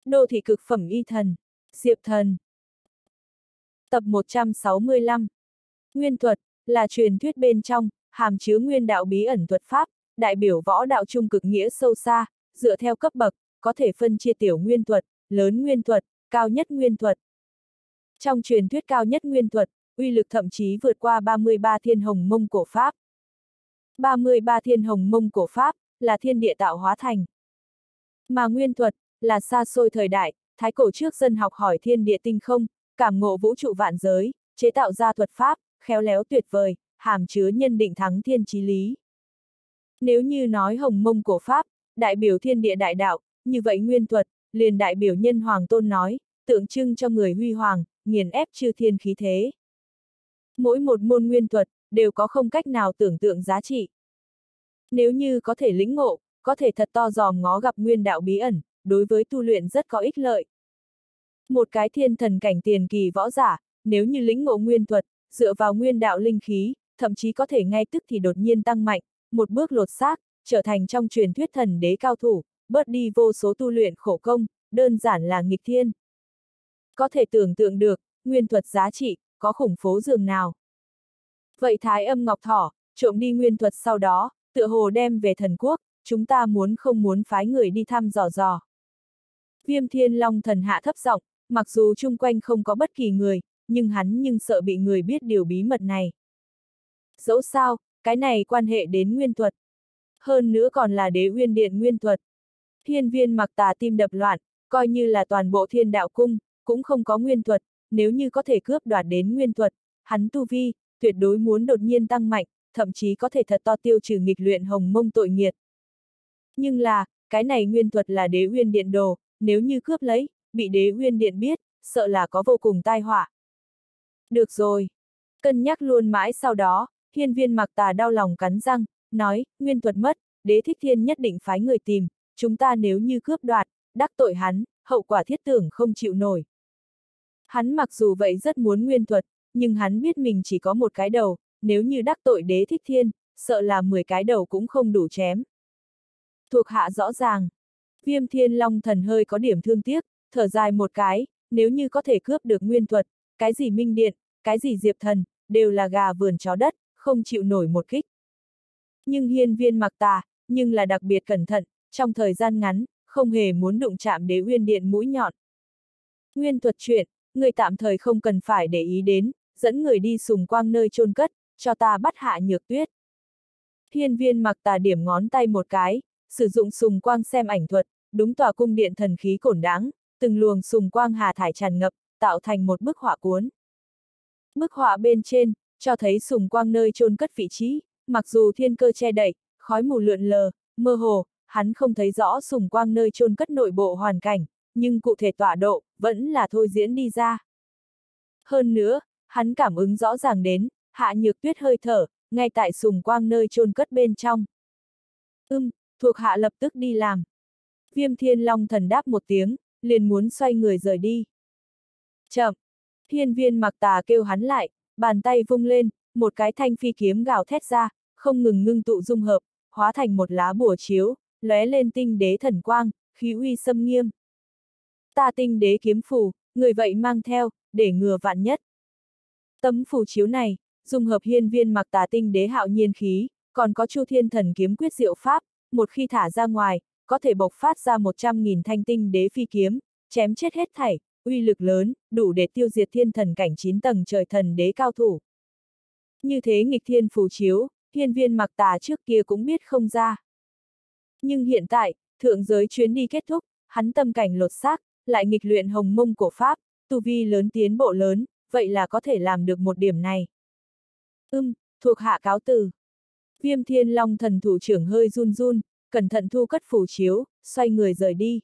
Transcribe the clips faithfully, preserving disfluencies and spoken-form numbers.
Đô thị cực phẩm y thần, Diệp Thần. Tập một trăm sáu mươi lăm. Nguyên thuật, là truyền thuyết bên trong, hàm chứa nguyên đạo bí ẩn thuật pháp, đại biểu võ đạo trung cực nghĩa sâu xa, dựa theo cấp bậc, có thể phân chia tiểu nguyên thuật, lớn nguyên thuật, cao nhất nguyên thuật. Trong truyền thuyết cao nhất nguyên thuật, uy lực thậm chí vượt qua ba mươi ba thiên hồng mông cổ pháp. ba mươi ba thiên hồng mông cổ pháp, là thiên địa tạo hóa thành. Mà nguyên thuật, là xa xôi thời đại, thái cổ trước dân học hỏi thiên địa tinh không, cảm ngộ vũ trụ vạn giới, chế tạo ra thuật pháp, khéo léo tuyệt vời, hàm chứa nhân định thắng thiên chí lý. Nếu như nói hồng mông cổ pháp, đại biểu thiên địa đại đạo, như vậy nguyên thuật, liền đại biểu nhân hoàng tôn nói, tượng trưng cho người huy hoàng, nghiền ép chư thiên khí thế. Mỗi một môn nguyên thuật, đều có không cách nào tưởng tượng giá trị. Nếu như có thể lĩnh ngộ, có thể thật to dòm ngó gặp nguyên đạo bí ẩn, đối với tu luyện rất có ích lợi. Một cái thiên thần cảnh tiền kỳ võ giả, nếu như lĩnh ngộ nguyên thuật, dựa vào nguyên đạo linh khí, thậm chí có thể ngay tức thì đột nhiên tăng mạnh, một bước lột xác, trở thành trong truyền thuyết thần đế cao thủ, bớt đi vô số tu luyện khổ công, đơn giản là nghịch thiên. Có thể tưởng tượng được, nguyên thuật giá trị, có khủng phố dường nào. Vậy Thái Âm Ngọc Thỏ, trộm đi nguyên thuật sau đó, tựa hồ đem về thần quốc, chúng ta muốn không muốn phái người đi thăm dò dò. Viêm Thiên Long Thần hạ thấp giọng, mặc dù chung quanh không có bất kỳ người, nhưng hắn nhưng sợ bị người biết điều bí mật này. Dẫu sao, cái này quan hệ đến nguyên thuật. Hơn nữa còn là Đế Uyên Điện nguyên thuật. Hiên Viên Mặc Tà tim đập loạn, coi như là toàn bộ Thiên Đạo Cung, cũng không có nguyên thuật, nếu như có thể cướp đoạt đến nguyên thuật, hắn tu vi, tuyệt đối muốn đột nhiên tăng mạnh, thậm chí có thể thật to tiêu trừ nghịch luyện hồng mông tội nghiệt. Nhưng là, cái này nguyên thuật là Đế Uyên Điện đồ, nếu như cướp lấy, bị Đế Uyên Điện biết, sợ là có vô cùng tai họa. Được rồi. Cân nhắc luôn mãi sau đó, Hiên Viên Mặc Tà đau lòng cắn răng, nói, nguyên thuật mất, Đế Thích Thiên nhất định phái người tìm, chúng ta nếu như cướp đoạt, đắc tội hắn, hậu quả thiết tưởng không chịu nổi. Hắn mặc dù vậy rất muốn nguyên thuật, nhưng hắn biết mình chỉ có một cái đầu, nếu như đắc tội Đế Thích Thiên, sợ là mười cái đầu cũng không đủ chém. Thuộc hạ rõ ràng. Viêm Thiên Long Thần hơi có điểm thương tiếc, thở dài một cái, nếu như có thể cướp được nguyên thuật, cái gì Minh Điện, cái gì Diệp Thần, đều là gà vườn chó đất, không chịu nổi một kích. Nhưng Hiên Viên Mặc Tà, nhưng là đặc biệt cẩn thận, trong thời gian ngắn, không hề muốn đụng chạm Đế Uyên Điện mũi nhọn. Nguyên thuật chuyện, người tạm thời không cần phải để ý đến, dẫn người đi Sùng Quang nơi chôn cất, cho ta bắt Hạ Nhược Tuyết. Hiên Viên Mặc Tà điểm ngón tay một cái, sử dụng Sùng Quang xem ảnh thuật, đúng tòa cung điện thần khí cổn đáng, từng luồng Sùng Quang hà thải tràn ngập, tạo thành một bức họa cuốn. Bức họa bên trên, cho thấy Sùng Quang nơi chôn cất vị trí, mặc dù thiên cơ che đậy, khói mù lượn lờ, mơ hồ, hắn không thấy rõ Sùng Quang nơi chôn cất nội bộ hoàn cảnh, nhưng cụ thể tọa độ, vẫn là thôi diễn đi ra. Hơn nữa, hắn cảm ứng rõ ràng đến, Hạ Nhược Tuyết hơi thở, ngay tại Sùng Quang nơi chôn cất bên trong. Ưm, thuộc hạ lập tức đi làm. Viêm Thiên Long Thần đáp một tiếng, liền muốn xoay người rời đi. Chậm! Hiên Viên Mặc Tà kêu hắn lại, bàn tay vung lên, một cái thanh phi kiếm gào thét ra, không ngừng ngưng tụ dung hợp, hóa thành một lá bùa chiếu, lóe lên tinh đế thần quang, khí uy xâm nghiêm. Ta tinh đế kiếm phù, người vậy mang theo, để ngừa vạn nhất. Tấm phù chiếu này, dung hợp Hiên Viên Mặc Tà tinh đế hạo nhiên khí, còn có Chu Thiên Thần kiếm quyết diệu pháp, một khi thả ra ngoài, có thể bộc phát ra một trăm nghìn thanh tinh đế phi kiếm, chém chết hết thảy, uy lực lớn, đủ để tiêu diệt thiên thần cảnh chín tầng trời thần đế cao thủ. Như thế nghịch thiên phù chiếu, Hiên Viên Mặc Tà trước kia cũng biết không ra. Nhưng hiện tại, thượng giới chuyến đi kết thúc, hắn tâm cảnh lột xác, lại nghịch luyện hồng mông cổ pháp, tu vi lớn tiến bộ lớn, vậy là có thể làm được một điểm này. Ưm, thuộc hạ cáo từ. Viêm Thiên Long Thần thủ trưởng hơi run run, cẩn thận thu cất phù chiếu, xoay người rời đi.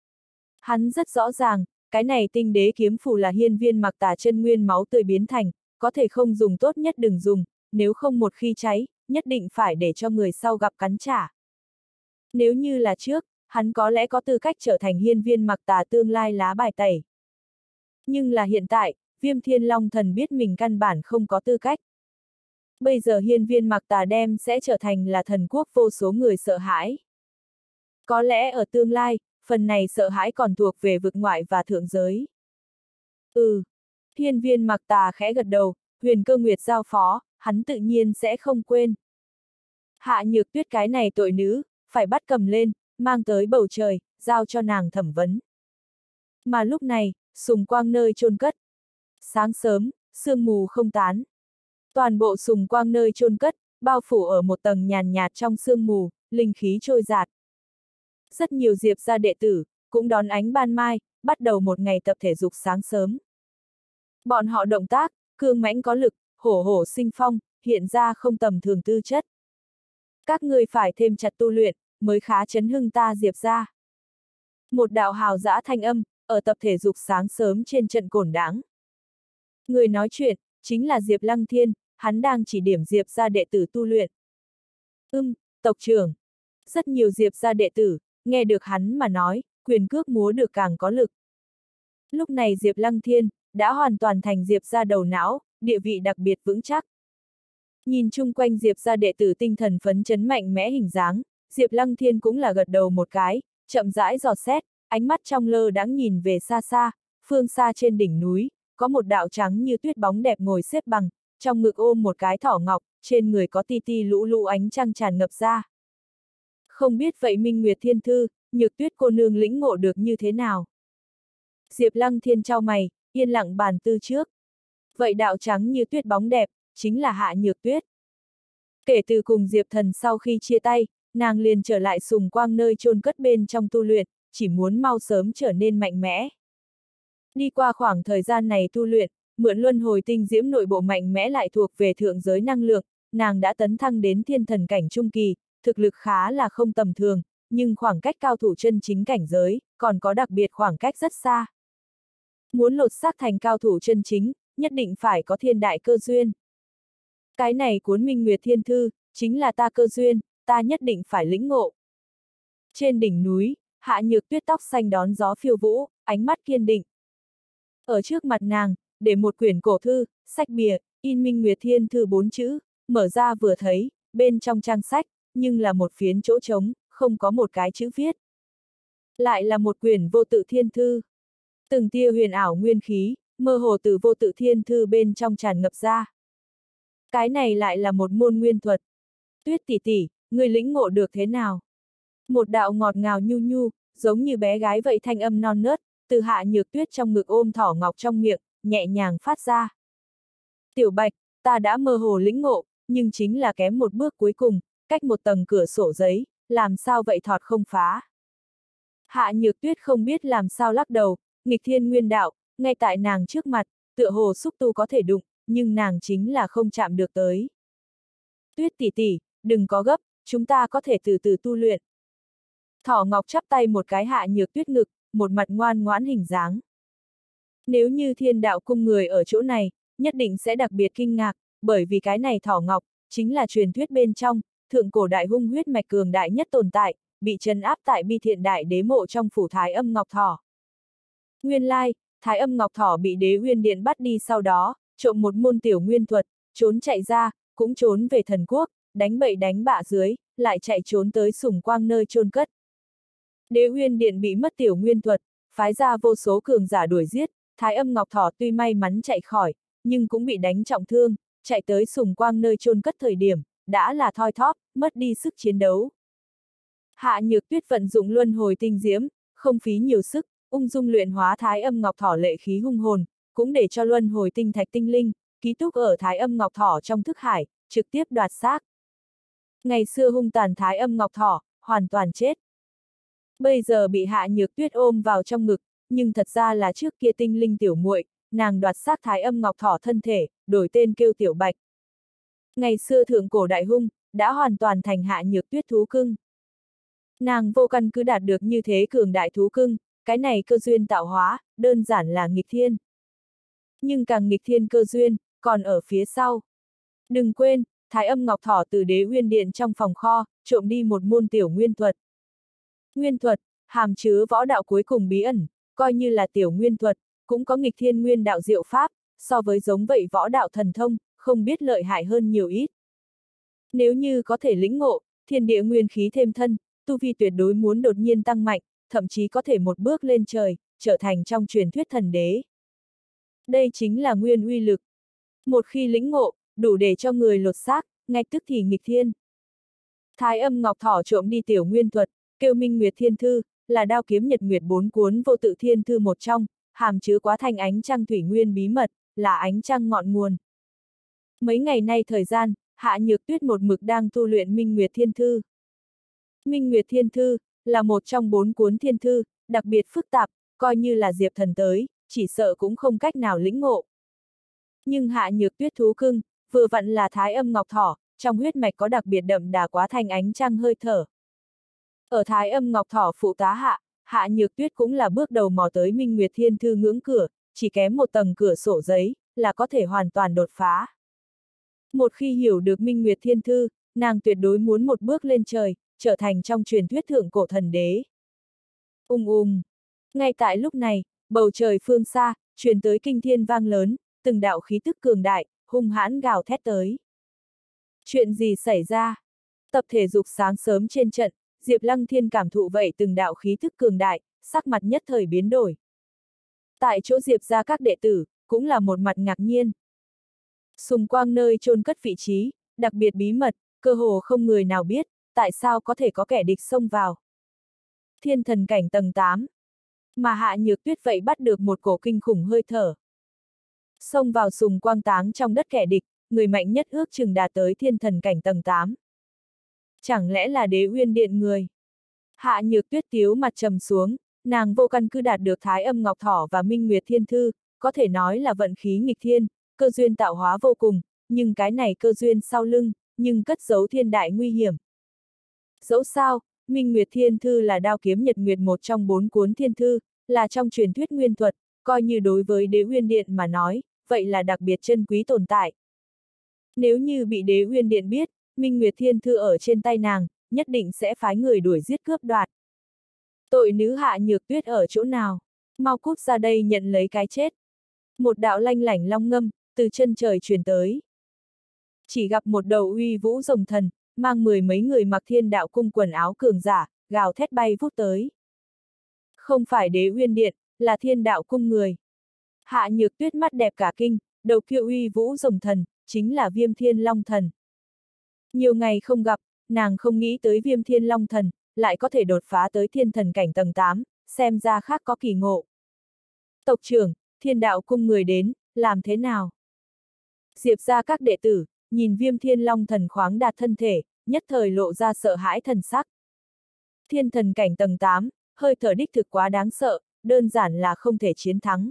Hắn rất rõ ràng, cái này tinh đế kiếm phù là Hiên Viên Mặc Tà chân nguyên máu tươi biến thành, có thể không dùng tốt nhất đừng dùng, nếu không một khi cháy, nhất định phải để cho người sau gặp cắn trả. Nếu như là trước, hắn có lẽ có tư cách trở thành Hiên Viên Mặc Tà tương lai lá bài tẩy. Nhưng là hiện tại, Viêm Thiên Long Thần biết mình căn bản không có tư cách. Bây giờ Hiên Viên Mặc Tà đem sẽ trở thành là thần quốc vô số người sợ hãi. Có lẽ ở tương lai, phần này sợ hãi còn thuộc về vực ngoại và thượng giới. Ừ. Hiên Viên Mặc Tà khẽ gật đầu, Huyền Cơ Nguyệt giao phó, hắn tự nhiên sẽ không quên. Hạ Nhược Tuyết cái này tội nữ, phải bắt cầm lên, mang tới bầu trời, giao cho nàng thẩm vấn. Mà lúc này, sùng quang nơi chôn cất. Sáng sớm, sương mù không tán. Toàn bộ sùng quang nơi chôn cất, bao phủ ở một tầng nhàn nhạt trong sương mù, linh khí trôi dạt. Rất nhiều Diệp gia đệ tử, cũng đón ánh ban mai, bắt đầu một ngày tập thể dục sáng sớm. Bọn họ động tác, cương mãnh có lực, hổ hổ sinh phong, hiện ra không tầm thường tư chất. Các người phải thêm chặt tu luyện, mới khá chấn hưng ta Diệp gia. Một đạo hào dã thanh âm, ở tập thể dục sáng sớm trên trận cổn đãng. Người nói chuyện, chính là Diệp Lăng Thiên, hắn đang chỉ điểm Diệp gia đệ tử tu luyện. Ưm, tộc trưởng. Rất nhiều Diệp gia đệ tử, nghe được hắn mà nói, quyền cước múa được càng có lực. Lúc này Diệp Lăng Thiên, đã hoàn toàn thành Diệp gia đầu não, địa vị đặc biệt vững chắc. Nhìn chung quanh Diệp gia đệ tử tinh thần phấn chấn mạnh mẽ hình dáng, Diệp Lăng Thiên cũng là gật đầu một cái, chậm rãi dò xét, ánh mắt trong lơ đãng nhìn về xa xa, phương xa trên đỉnh núi, có một đạo trắng như tuyết bóng đẹp ngồi xếp bằng, trong ngực ôm một cái thỏ ngọc, trên người có ti ti lũ lũ ánh trăng tràn ngập ra. Không biết vậy Minh Nguyệt Thiên Thư, Nhược Tuyết cô nương lĩnh ngộ được như thế nào? Diệp Lăng Thiên chau mày, yên lặng bàn tư trước. Vậy đạo trắng như tuyết bóng đẹp, chính là Hạ Nhược Tuyết. Kể từ cùng Diệp Thần sau khi chia tay, nàng liền trở lại sùng quang nơi chôn cất bên trong tu luyện, chỉ muốn mau sớm trở nên mạnh mẽ. Đi qua khoảng thời gian này tu luyện, mượn luân hồi tinh diễm nội bộ mạnh mẽ lại thuộc về thượng giới năng lượng, nàng đã tấn thăng đến thiên thần cảnh trung kỳ, thực lực khá là không tầm thường, nhưng khoảng cách cao thủ chân chính cảnh giới, còn có đặc biệt khoảng cách rất xa. Muốn lột xác thành cao thủ chân chính, nhất định phải có thiên đại cơ duyên. Cái này cuốn Minh Nguyệt Thiên Thư, chính là ta cơ duyên, ta nhất định phải lĩnh ngộ. Trên đỉnh núi, Hạ Nhược Tuyết tóc xanh đón gió phiêu vũ, ánh mắt kiên định. Ở trước mặt nàng, để một quyển cổ thư, sách bìa, in Minh Nguyệt Thiên Thư bốn chữ, mở ra vừa thấy, bên trong trang sách, nhưng là một phiến chỗ trống, không có một cái chữ viết. Lại là một quyển vô tự thiên thư. Từng tia huyền ảo nguyên khí, mơ hồ từ vô tự thiên thư bên trong tràn ngập ra. Cái này lại là một môn nguyên thuật. Tuyết tỷ tỷ, người lĩnh ngộ được thế nào? Một đạo ngọt ngào nhu nhu, giống như bé gái vậy thanh âm non nớt, từ Hạ Nhược Tuyết trong ngực ôm thỏ ngọc trong miệng, nhẹ nhàng phát ra. Tiểu Bạch, ta đã mơ hồ lĩnh ngộ, nhưng chính là kém một bước cuối cùng, cách một tầng cửa sổ giấy, làm sao vậy thọt không phá. Hạ Nhược Tuyết không biết làm sao lắc đầu, nghịch thiên nguyên đạo, ngay tại nàng trước mặt, tựa hồ xúc tu có thể đụng, nhưng nàng chính là không chạm được tới. Tuyết tỷ tỷ, đừng có gấp, chúng ta có thể từ từ tu luyện. Thỏ ngọc chắp tay một cái Hạ Nhược Tuyết ngực, một mặt ngoan ngoãn hình dáng. Nếu như thiên đạo cung người ở chỗ này, nhất định sẽ đặc biệt kinh ngạc, bởi vì cái này thỏ ngọc, chính là truyền thuyết bên trong, thượng cổ đại hung huyết mạch cường đại nhất tồn tại, bị trấn áp tại bi thiện đại đế mộ trong phủ Thái Âm Ngọc Thỏ. Nguyên lai, Thái Âm Ngọc Thỏ bị Đế Uyên Điện bắt đi sau đó, trộm một môn tiểu nguyên thuật, trốn chạy ra, cũng trốn về thần quốc, đánh bậy đánh bạ dưới, lại chạy trốn tới sùng quang nơi chôn cất. Đế Uyên Điện bị mất tiểu nguyên thuật, phái ra vô số cường giả đuổi giết, Thái Âm Ngọc Thỏ tuy may mắn chạy khỏi, nhưng cũng bị đánh trọng thương, chạy tới sùng quang nơi chôn cất thời điểm, đã là thoi thóp, mất đi sức chiến đấu. Hạ Nhược Tuyết vận dụng luân hồi tinh diễm, không phí nhiều sức, ung dung luyện hóa Thái Âm Ngọc Thỏ lệ khí hung hồn, cũng để cho luân hồi tinh thạch tinh linh, ký túc ở Thái Âm Ngọc Thỏ trong thức hải, trực tiếp đoạt xác. Ngày xưa hung tàn Thái Âm Ngọc Thỏ, hoàn toàn chết. Bây giờ bị Hạ Nhược Tuyết ôm vào trong ngực, nhưng thật ra là trước kia tinh linh tiểu muội, nàng đoạt xác Thái Âm Ngọc Thỏ thân thể, đổi tên kêu Tiểu Bạch. Ngày xưa thượng cổ đại hung, đã hoàn toàn thành Hạ Nhược Tuyết thú cưng. Nàng vô căn cứ đạt được như thế cường đại thú cưng, cái này cơ duyên tạo hóa, đơn giản là nghịch thiên. Nhưng càng nghịch thiên cơ duyên, còn ở phía sau. Đừng quên, Thái Âm Ngọc Thỏ từ Đế Uyên Điện trong phòng kho, trộm đi một môn tiểu nguyên thuật. Nguyên thuật, hàm chứa võ đạo cuối cùng bí ẩn, coi như là tiểu nguyên thuật, cũng có nghịch thiên nguyên đạo diệu pháp, so với giống vậy võ đạo thần thông, không biết lợi hại hơn nhiều ít. Nếu như có thể lĩnh ngộ, thiên địa nguyên khí thêm thân, tu vi tuyệt đối muốn đột nhiên tăng mạnh, thậm chí có thể một bước lên trời, trở thành trong truyền thuyết thần đế. Đây chính là nguyên uy lực. Một khi lĩnh ngộ, đủ để cho người lột xác, ngay tức thì nghịch thiên. Thái Âm Ngọc Thỏ trộm đi tiểu nguyên thuật, kêu Minh Nguyệt Thiên Thư, là đao kiếm nhật nguyệt bốn cuốn vô tự thiên thư một trong, hàm chứa quá thanh ánh trăng thủy nguyên bí mật, là ánh trăng ngọn nguồn. Mấy ngày nay thời gian, Hạ Nhược Tuyết một mực đang tu luyện Minh Nguyệt Thiên Thư. Minh Nguyệt Thiên Thư, là một trong bốn cuốn thiên thư, đặc biệt phức tạp, coi như là Diệp Thần tới, chỉ sợ cũng không cách nào lĩnh ngộ. Nhưng Hạ Nhược Tuyết thú cưng, vừa vặn là Thái Âm Ngọc Thỏ, trong huyết mạch có đặc biệt đậm đà quá thanh ánh trăng hơi thở. Ở Thái Âm Ngọc Thỏ phụ tá hạ, Hạ Nhược Tuyết cũng là bước đầu mò tới Minh Nguyệt Thiên Thư ngưỡng cửa, chỉ kém một tầng cửa sổ giấy, là có thể hoàn toàn đột phá. Một khi hiểu được Minh Nguyệt Thiên Thư, nàng tuyệt đối muốn một bước lên trời, trở thành trong truyền thuyết thượng cổ thần đế. Ung ung. Ngay tại lúc này, bầu trời phương xa, truyền tới kinh thiên vang lớn, từng đạo khí tức cường đại, hung hãn gào thét tới. Chuyện gì xảy ra? Tập thể dục sáng sớm trên trận, Diệp Lăng Thiên cảm thụ vậy từng đạo khí tức cường đại, sắc mặt nhất thời biến đổi. Tại chỗ Diệp ra các đệ tử, cũng là một mặt ngạc nhiên. Sùng quang nơi chôn cất vị trí, đặc biệt bí mật, cơ hồ không người nào biết, tại sao có thể có kẻ địch xông vào. Thiên thần cảnh tầng tám. Mà Hạ Nhược Tuyết vậy bắt được một cổ kinh khủng hơi thở. Xông vào sùng quang táng trong đất kẻ địch, người mạnh nhất ước chừng đạt tới thiên thần cảnh tầng tám. Chẳng lẽ là Đế Uyên Điện người? Hạ Nhược Tuyết tiếu mặt trầm xuống, nàng vô căn cứ đạt được Thái Âm Ngọc Thỏ và Minh Nguyệt Thiên Thư, có thể nói là vận khí nghịch thiên, cơ duyên tạo hóa vô cùng, nhưng cái này cơ duyên sau lưng, nhưng cất giấu thiên đại nguy hiểm. Dẫu sao, Minh Nguyệt Thiên Thư là đao kiếm nhật nguyệt một trong bốn cuốn thiên thư, là trong truyền thuyết nguyên thuật, coi như đối với Đế Uyên Điện mà nói, vậy là đặc biệt chân quý tồn tại. Nếu như bị Đế Uyên Điện biết, Minh Nguyệt Thiên Thư ở trên tay nàng, nhất định sẽ phái người đuổi giết cướp đoạt. Tội nữ Hạ Nhược Tuyết ở chỗ nào? Mau cút ra đây nhận lấy cái chết. Một đạo lanh lảnh long ngâm, từ chân trời truyền tới. Chỉ gặp một đầu uy vũ rồng thần, mang mười mấy người mặc Thiên Đạo Cung quần áo cường giả, gào thét bay vút tới. Không phải Đế Uyên Điện, là Thiên Đạo Cung người. Hạ Nhược Tuyết mắt đẹp cả kinh, đầu kia uy vũ rồng thần, chính là Viêm Thiên Long Thần. Nhiều ngày không gặp, nàng không nghĩ tới Viêm Thiên Long Thần, lại có thể đột phá tới thiên thần cảnh tầng tám, xem ra khác có kỳ ngộ. Tộc trưởng, Thiên Đạo Cung người đến, làm thế nào? Diệp ra các đệ tử, nhìn Viêm Thiên Long Thần khoáng đạt thân thể, nhất thời lộ ra sợ hãi thần sắc. Thiên thần cảnh tầng tám, hơi thở đích thực quá đáng sợ, đơn giản là không thể chiến thắng.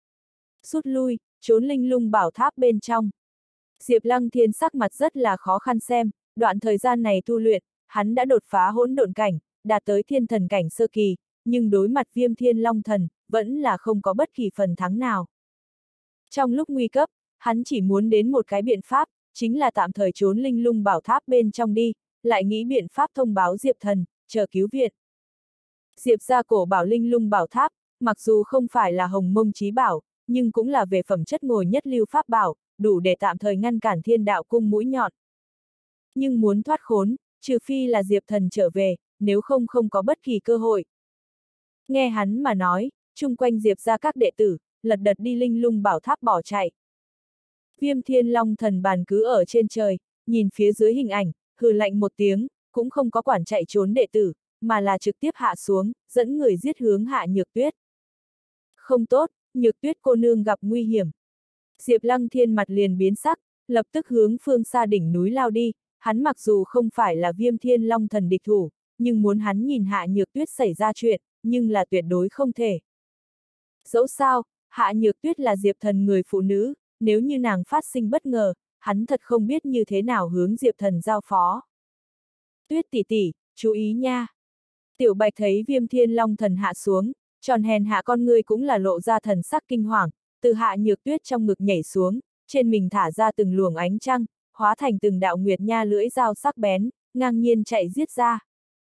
Rút lui, trốn linh lung bảo tháp bên trong. Diệp Lăng Thiên sắc mặt rất là khó khăn xem, đoạn thời gian này tu luyện, hắn đã đột phá hỗn độn cảnh, đạt tới thiên thần cảnh sơ kỳ, nhưng đối mặt Viêm Thiên Long Thần, vẫn là không có bất kỳ phần thắng nào. Trong lúc nguy cấp, hắn chỉ muốn đến một cái biện pháp, chính là tạm thời trốn linh lung bảo tháp bên trong đi, lại nghĩ biện pháp thông báo Diệp Thần, chờ cứu viện. Diệp ra cổ bảo linh lung bảo tháp, mặc dù không phải là hồng mông chí bảo, nhưng cũng là về phẩm chất ngồi nhất lưu pháp bảo, đủ để tạm thời ngăn cản Thiên Đạo Cung mũi nhọn. Nhưng muốn thoát khốn, trừ phi là Diệp Thần trở về, nếu không không có bất kỳ cơ hội. Nghe hắn mà nói, chung quanh Diệp ra các đệ tử, lật đật đi linh lung bảo tháp bỏ chạy. Viêm Thiên Long Thần bàn cứ ở trên trời, nhìn phía dưới hình ảnh, hừ lạnh một tiếng, cũng không có quản chạy trốn đệ tử, mà là trực tiếp hạ xuống, dẫn người giết hướng Hạ Nhược Tuyết. Không tốt, Nhược Tuyết cô nương gặp nguy hiểm. Diệp Lăng Thiên mặt liền biến sắc, lập tức hướng phương xa đỉnh núi lao đi, hắn mặc dù không phải là Viêm Thiên Long Thần địch thủ, nhưng muốn hắn nhìn Hạ Nhược Tuyết xảy ra chuyện, nhưng là tuyệt đối không thể. Dẫu sao, Hạ Nhược Tuyết là Diệp Thần người phụ nữ, nếu như nàng phát sinh bất ngờ, hắn thật không biết như thế nào hướng Diệp Thần giao phó. Tuyết tỷ tỷ, chú ý nha. Tiểu Bạch thấy Viêm Thiên Long Thần hạ xuống, tròn hèn hạ con người cũng là lộ ra thần sắc kinh hoàng, từ Hạ Nhược Tuyết trong ngực nhảy xuống, trên mình thả ra từng luồng ánh trăng, hóa thành từng đạo nguyệt nha lưỡi dao sắc bén, ngang nhiên chạy giết ra.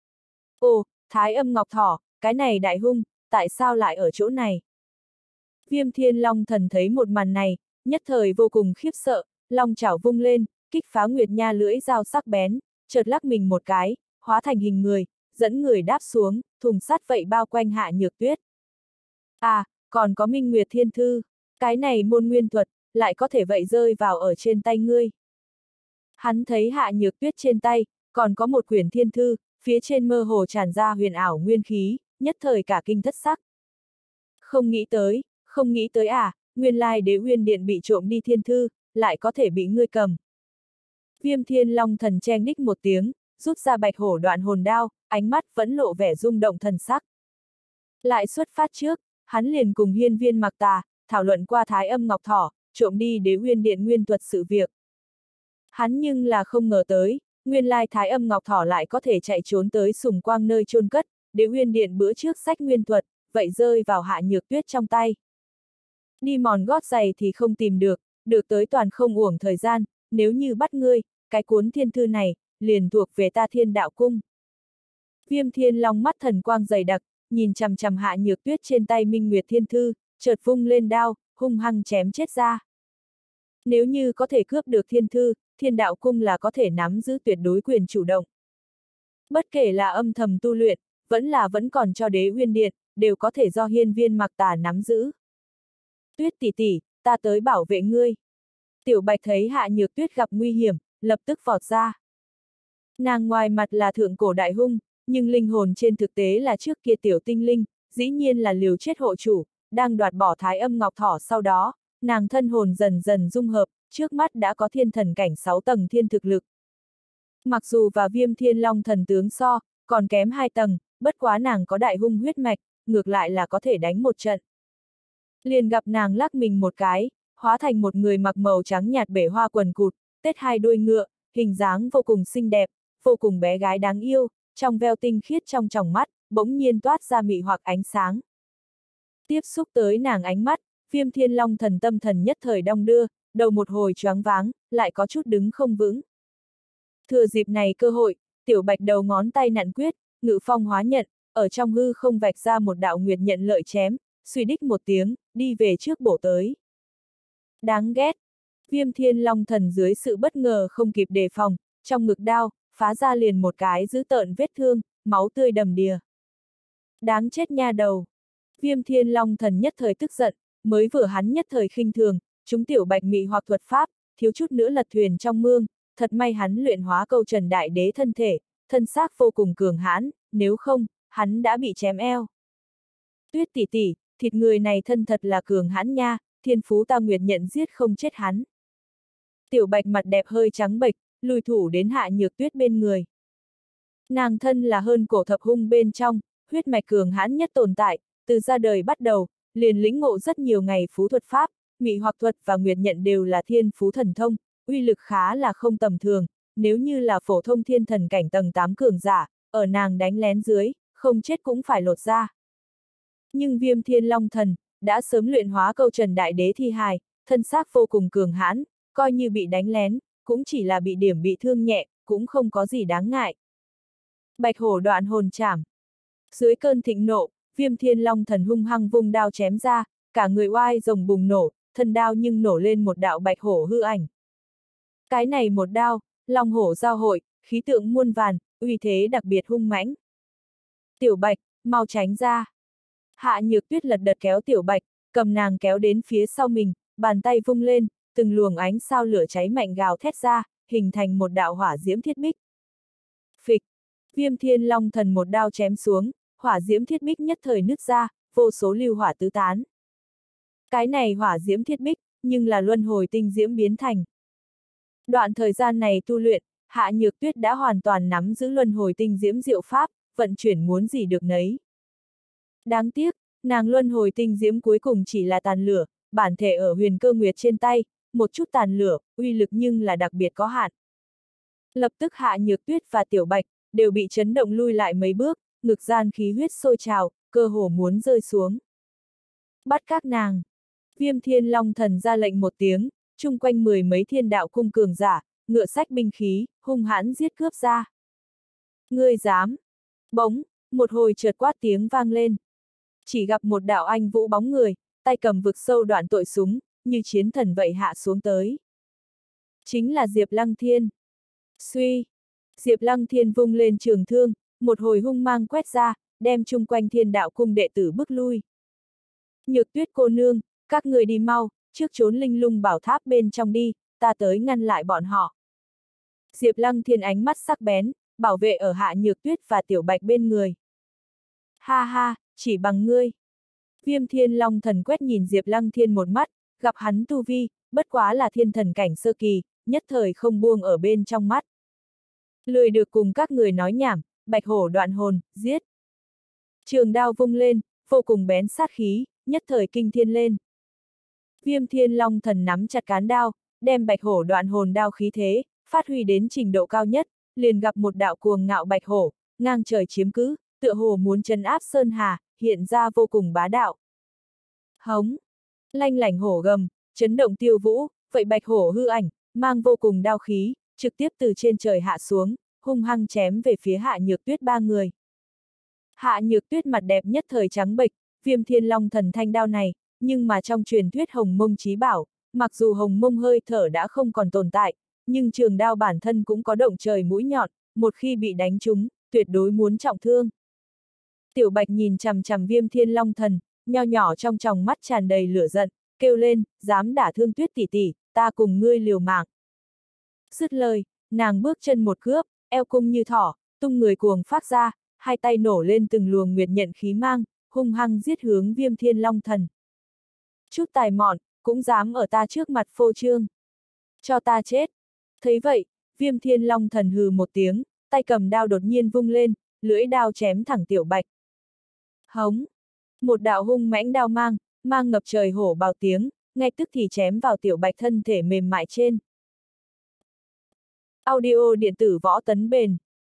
Ồ, Thái Âm Ngọc Thỏ, cái này đại hung, tại sao lại ở chỗ này? Viêm Thiên Long Thần thấy một màn này, nhất thời vô cùng khiếp sợ, long chảo vung lên, kích phá nguyệt nha lưỡi dao sắc bén, chợt lắc mình một cái, hóa thành hình người, dẫn người đáp xuống, thùng sắt vậy bao quanh Hạ Nhược Tuyết. À, còn có Minh Nguyệt Thiên Thư, cái này môn nguyên thuật, lại có thể vậy rơi vào ở trên tay ngươi. Hắn thấy Hạ Nhược Tuyết trên tay, còn có một quyển thiên thư, phía trên mơ hồ tràn ra huyền ảo nguyên khí, nhất thời cả kinh thất sắc. Không nghĩ tới, không nghĩ tới à, nguyên lai Đế Uyên Điện bị trộm đi thiên thư, lại có thể bị ngươi cầm. Viêm Thiên Long Thần chen đích một tiếng, rút ra bạch hổ đoạn hồn đao, ánh mắt vẫn lộ vẻ rung động thần sắc. Lại xuất phát trước, hắn liền cùng Hiên Viên Mặc Tà, thảo luận qua Thái Âm Ngọc Thỏ, trộm đi Đế Uyên Điện nguyên thuật sự việc. Hắn nhưng là không ngờ tới, nguyên lai Thái Âm Ngọc Thỏ lại có thể chạy trốn tới Sùng Quang nơi chôn cất, Đế Uyên Điện bữa trước sách nguyên thuật, vậy rơi vào Hạ Nhược Tuyết trong tay. Đi mòn gót giày thì không tìm được, được tới toàn không uổng thời gian, nếu như bắt ngươi, cái cuốn thiên thư này, liền thuộc về ta Thiên Đạo Cung. Viêm Thiên Long mắt thần quang dày đặc, nhìn chằm chằm Hạ Nhược Tuyết trên tay Minh Nguyệt Thiên Thư, chợt vung lên đao, hung hăng chém chết ra. Nếu như có thể cướp được thiên thư, Thiên Đạo Cung là có thể nắm giữ tuyệt đối quyền chủ động. Bất kể là âm thầm tu luyện, vẫn là vẫn còn cho Đế Uyên Điện, đều có thể do Hiên Viên Mặc Tà nắm giữ. Tuyết tỷ tỷ, ta tới bảo vệ ngươi. Tiểu Bạch thấy Hạ Nhược Tuyết gặp nguy hiểm, lập tức vọt ra. Nàng ngoài mặt là thượng cổ đại hung, nhưng linh hồn trên thực tế là trước kia tiểu tinh linh, dĩ nhiên là liều chết hộ chủ, đang đoạt bỏ Thái Âm Ngọc Thỏ sau đó, nàng thân hồn dần dần dung hợp, trước mắt đã có thiên thần cảnh sáu tầng thiên thực lực. Mặc dù và Viêm Thiên Long thần tướng so, còn kém hai tầng, bất quá nàng có đại hung huyết mạch, ngược lại là có thể đánh một trận. Liền gặp nàng lắc mình một cái, hóa thành một người mặc màu trắng nhạt bể hoa quần cụt, tết hai đuôi ngựa, hình dáng vô cùng xinh đẹp, vô cùng bé gái đáng yêu, trong veo tinh khiết trong tròng mắt, bỗng nhiên toát ra mị hoặc ánh sáng. Tiếp xúc tới nàng ánh mắt, Viêm Thiên Long thần tâm thần nhất thời đong đưa, đầu một hồi choáng váng, lại có chút đứng không vững. Thừa dịp này cơ hội, Tiểu Bạch đầu ngón tay nặn quyết, ngự phong hóa nhận, ở trong hư không vạch ra một đạo nguyệt nhận lợi chém, suy đích một tiếng, đi về trước bổ tới. Đáng ghét! Viêm Thiên Long thần dưới sự bất ngờ không kịp đề phòng, trong ngực đao, phá ra liền một cái dữ tợn vết thương, máu tươi đầm đìa. Đáng chết nha đầu! Viêm Thiên Long thần nhất thời tức giận, mới vừa hắn nhất thời khinh thường, chúng Tiểu Bạch mị hoặc thuật pháp, thiếu chút nữa lật thuyền trong mương, thật may hắn luyện hóa câu trần đại đế thân thể, thân xác vô cùng cường hãn, nếu không, hắn đã bị chém eo. Tuyết tỷ tỷ, thịt người này thân thật là cường hãn nha, thiên phú ta nguyệt nhận giết không chết hắn. Tiểu Bạch mặt đẹp hơi trắng bệch, lùi thủ đến Hạ Nhược Tuyết bên người. Nàng thân là hơn cổ thập hung bên trong, huyết mạch cường hãn nhất tồn tại, từ ra đời bắt đầu, liền lĩnh ngộ rất nhiều ngày phú thuật pháp, mị hoặc thuật và nguyệt nhận đều là thiên phú thần thông, uy lực khá là không tầm thường, nếu như là phổ thông thiên thần cảnh tầng tám cường giả, ở nàng đánh lén dưới, không chết cũng phải lột ra. Nhưng Viêm Thiên Long thần, đã sớm luyện hóa câu trần đại đế thi hài, thân xác vô cùng cường hãn, coi như bị đánh lén, cũng chỉ là bị điểm bị thương nhẹ, cũng không có gì đáng ngại. Bạch hổ đoạn hồn chảm. Dưới cơn thịnh nộ, Viêm Thiên Long thần hung hăng vung đao chém ra, cả người oai rồng bùng nổ, thân đao nhưng nổ lên một đạo bạch hổ hư ảnh. Cái này một đao, long hổ giao hội, khí tượng muôn vàn, uy thế đặc biệt hung mãnh. Tiểu Bạch, mau tránh ra. Hạ Nhược Tuyết lật đật kéo Tiểu Bạch, cầm nàng kéo đến phía sau mình, bàn tay vung lên, từng luồng ánh sao lửa cháy mạnh gào thét ra, hình thành một đạo hỏa diễm thiết bích. Phịch, Viêm Thiên Long thần một đao chém xuống, hỏa diễm thiết bích nhất thời nứt ra, vô số lưu hỏa tứ tán. Cái này hỏa diễm thiết bích, nhưng là luân hồi tinh diễm biến thành. Đoạn thời gian này tu luyện, Hạ Nhược Tuyết đã hoàn toàn nắm giữ luân hồi tinh diễm diệu pháp, vận chuyển muốn gì được nấy. Đáng tiếc, nàng luân hồi tinh diễm cuối cùng chỉ là tàn lửa, bản thể ở huyền cơ nguyệt trên tay, một chút tàn lửa, uy lực nhưng là đặc biệt có hạn. Lập tức Hạ Nhược Tuyết và Tiểu Bạch, đều bị chấn động lui lại mấy bước, ngực gian khí huyết sôi trào, cơ hồ muốn rơi xuống. Bắt các nàng! Viêm Thiên Long thần ra lệnh một tiếng, chung quanh mười mấy thiên đạo cung cường giả, ngựa sách binh khí, hung hãn giết cướp ra. Ngươi dám! Bỗng, một hồi chợt quát tiếng vang lên. Chỉ gặp một đạo anh vũ bóng người, tay cầm vực sâu đoạn tội súng, như chiến thần vậy hạ xuống tới. Chính là Diệp Lăng Thiên. Suy! Diệp Lăng Thiên vung lên trường thương, một hồi hung mang quét ra, đem chung quanh thiên đạo cung đệ tử bức lui. Nhược Tuyết cô nương, các người đi mau, trước trốn linh lung bảo tháp bên trong đi, ta tới ngăn lại bọn họ. Diệp Lăng Thiên ánh mắt sắc bén, bảo vệ ở Hạ Nhược Tuyết và Tiểu Bạch bên người. Ha ha, chỉ bằng ngươi. Viêm Thiên Long Thần quét nhìn Diệp Lăng Thiên một mắt, gặp hắn tu vi, bất quá là thiên thần cảnh sơ kỳ, nhất thời không buông ở bên trong mắt. Lười được cùng các người nói nhảm, bạch hổ đoạn hồn, giết. Trường đao vung lên, vô cùng bén sát khí, nhất thời kinh thiên lên. Viêm Thiên Long Thần nắm chặt cán đao, đem bạch hổ đoạn hồn đao khí thế, phát huy đến trình độ cao nhất, liền gặp một đạo cuồng ngạo bạch hổ, ngang trời chiếm cứ, tựa hồ muốn trấn áp sơn hà, hiện ra vô cùng bá đạo. Hống! Lanh lảnh hổ gầm, chấn động tiêu vũ, vậy bạch hổ hư ảnh, mang vô cùng đao khí, trực tiếp từ trên trời hạ xuống, hung hăng chém về phía Hạ Nhược Tuyết ba người. Hạ Nhược Tuyết mặt đẹp nhất thời trắng bệch, Viêm Thiên Long Thần thanh đao này, nhưng mà trong truyền thuyết Hồng Mông Chí Bảo, mặc dù Hồng Mông hơi thở đã không còn tồn tại, nhưng trường đao bản thân cũng có động trời mũi nhọn, một khi bị đánh trúng, tuyệt đối muốn trọng thương. Tiểu Bạch nhìn chằm chằm Viêm Thiên Long Thần, nho nhỏ trong tròng mắt tràn đầy lửa giận, kêu lên, dám đả thương Tuyết tỷ tỷ, ta cùng ngươi liều mạng. Dứt lời, nàng bước chân một cướp, eo cung như thỏ, tung người cuồng phát ra, hai tay nổ lên từng luồng nguyệt nhận khí mang, hung hăng giết hướng Viêm Thiên Long Thần. Chút tài mọn, cũng dám ở ta trước mặt phô trương. Cho ta chết. Thấy vậy, Viêm Thiên Long Thần hừ một tiếng, tay cầm đao đột nhiên vung lên, lưỡi đao chém thẳng Tiểu Bạch. Hống! Một đạo hung mãnh đao mang, mang ngập trời hổ bào tiếng, ngay tức thì chém vào Tiểu Bạch thân thể mềm mại trên. Audio điện tử võ tấn bền.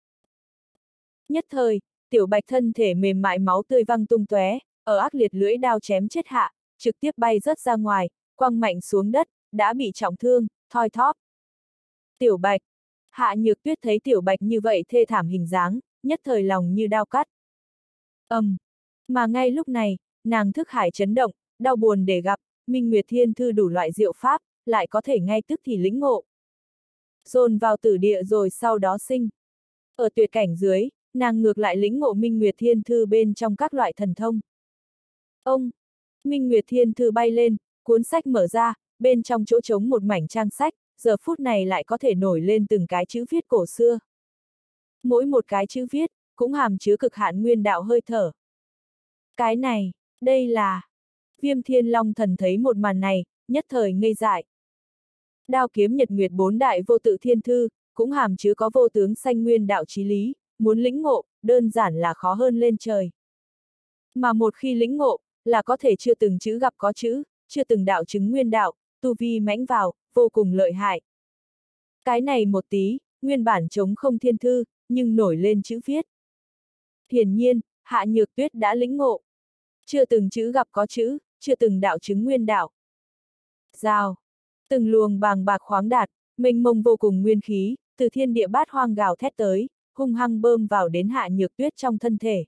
Nhất thời, Tiểu Bạch thân thể mềm mại máu tươi văng tung tóe, ở ác liệt lưỡi đao chém chết hạ, trực tiếp bay rớt ra ngoài, quăng mạnh xuống đất, đã bị trọng thương, thoi thóp. Tiểu Bạch! Hạ Nhược Tuyết thấy Tiểu Bạch như vậy thê thảm hình dáng, nhất thời lòng như đao cắt. Ầm! Um, mà ngay lúc này, nàng thức hải chấn động, đau buồn để gặp, Minh Nguyệt Thiên Thư đủ loại diệu pháp, lại có thể ngay tức thì lĩnh ngộ. Dồn vào tử địa rồi sau đó sinh. Ở tuyệt cảnh dưới, nàng ngược lại lĩnh ngộ Minh Nguyệt Thiên Thư bên trong các loại thần thông. Ông! Minh Nguyệt Thiên Thư bay lên, cuốn sách mở ra, bên trong chỗ trống một mảnh trang sách, giờ phút này lại có thể nổi lên từng cái chữ viết cổ xưa. Mỗi một cái chữ viết, cũng hàm chứa cực hạn nguyên đạo hơi thở. Cái này, đây là... Viêm Thiên Long Thần thấy một màn này, nhất thời ngây dại. Đao kiếm nhật nguyệt bốn đại vô tự thiên thư, cũng hàm chứa có vô tướng sanh nguyên đạo chí lý, muốn lĩnh ngộ, đơn giản là khó hơn lên trời. Mà một khi lĩnh ngộ, là có thể chưa từng chữ gặp có chữ, chưa từng đạo chứng nguyên đạo, tu vi mãnh vào, vô cùng lợi hại. Cái này một tí, nguyên bản trống không thiên thư, nhưng nổi lên chữ viết. Hiển nhiên, Hạ Nhược Tuyết đã lĩnh ngộ. Chưa từng chữ gặp có chữ, chưa từng đạo chứng nguyên đạo. Rào! Từng luồng bàng bạc khoáng đạt, mênh mông vô cùng nguyên khí, từ thiên địa bát hoang gào thét tới, hung hăng bơm vào đến Hạ Nhược Tuyết trong thân thể.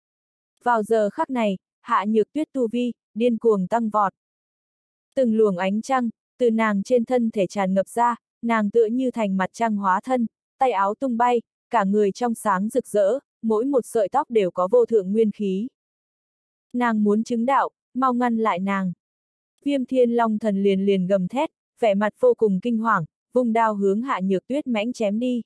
Vào giờ khắc này, Hạ Nhược Tuyết tu vi, điên cuồng tăng vọt. Từng luồng ánh trăng, từ nàng trên thân thể tràn ngập ra, nàng tựa như thành mặt trăng hóa thân, tay áo tung bay, cả người trong sáng rực rỡ, mỗi một sợi tóc đều có vô thượng nguyên khí. Nàng muốn chứng đạo, mau ngăn lại nàng. Viêm Thiên Long Thần liền liền gầm thét, vẻ mặt vô cùng kinh hoàng, vung đao hướng Hạ Nhược Tuyết mãnh chém đi.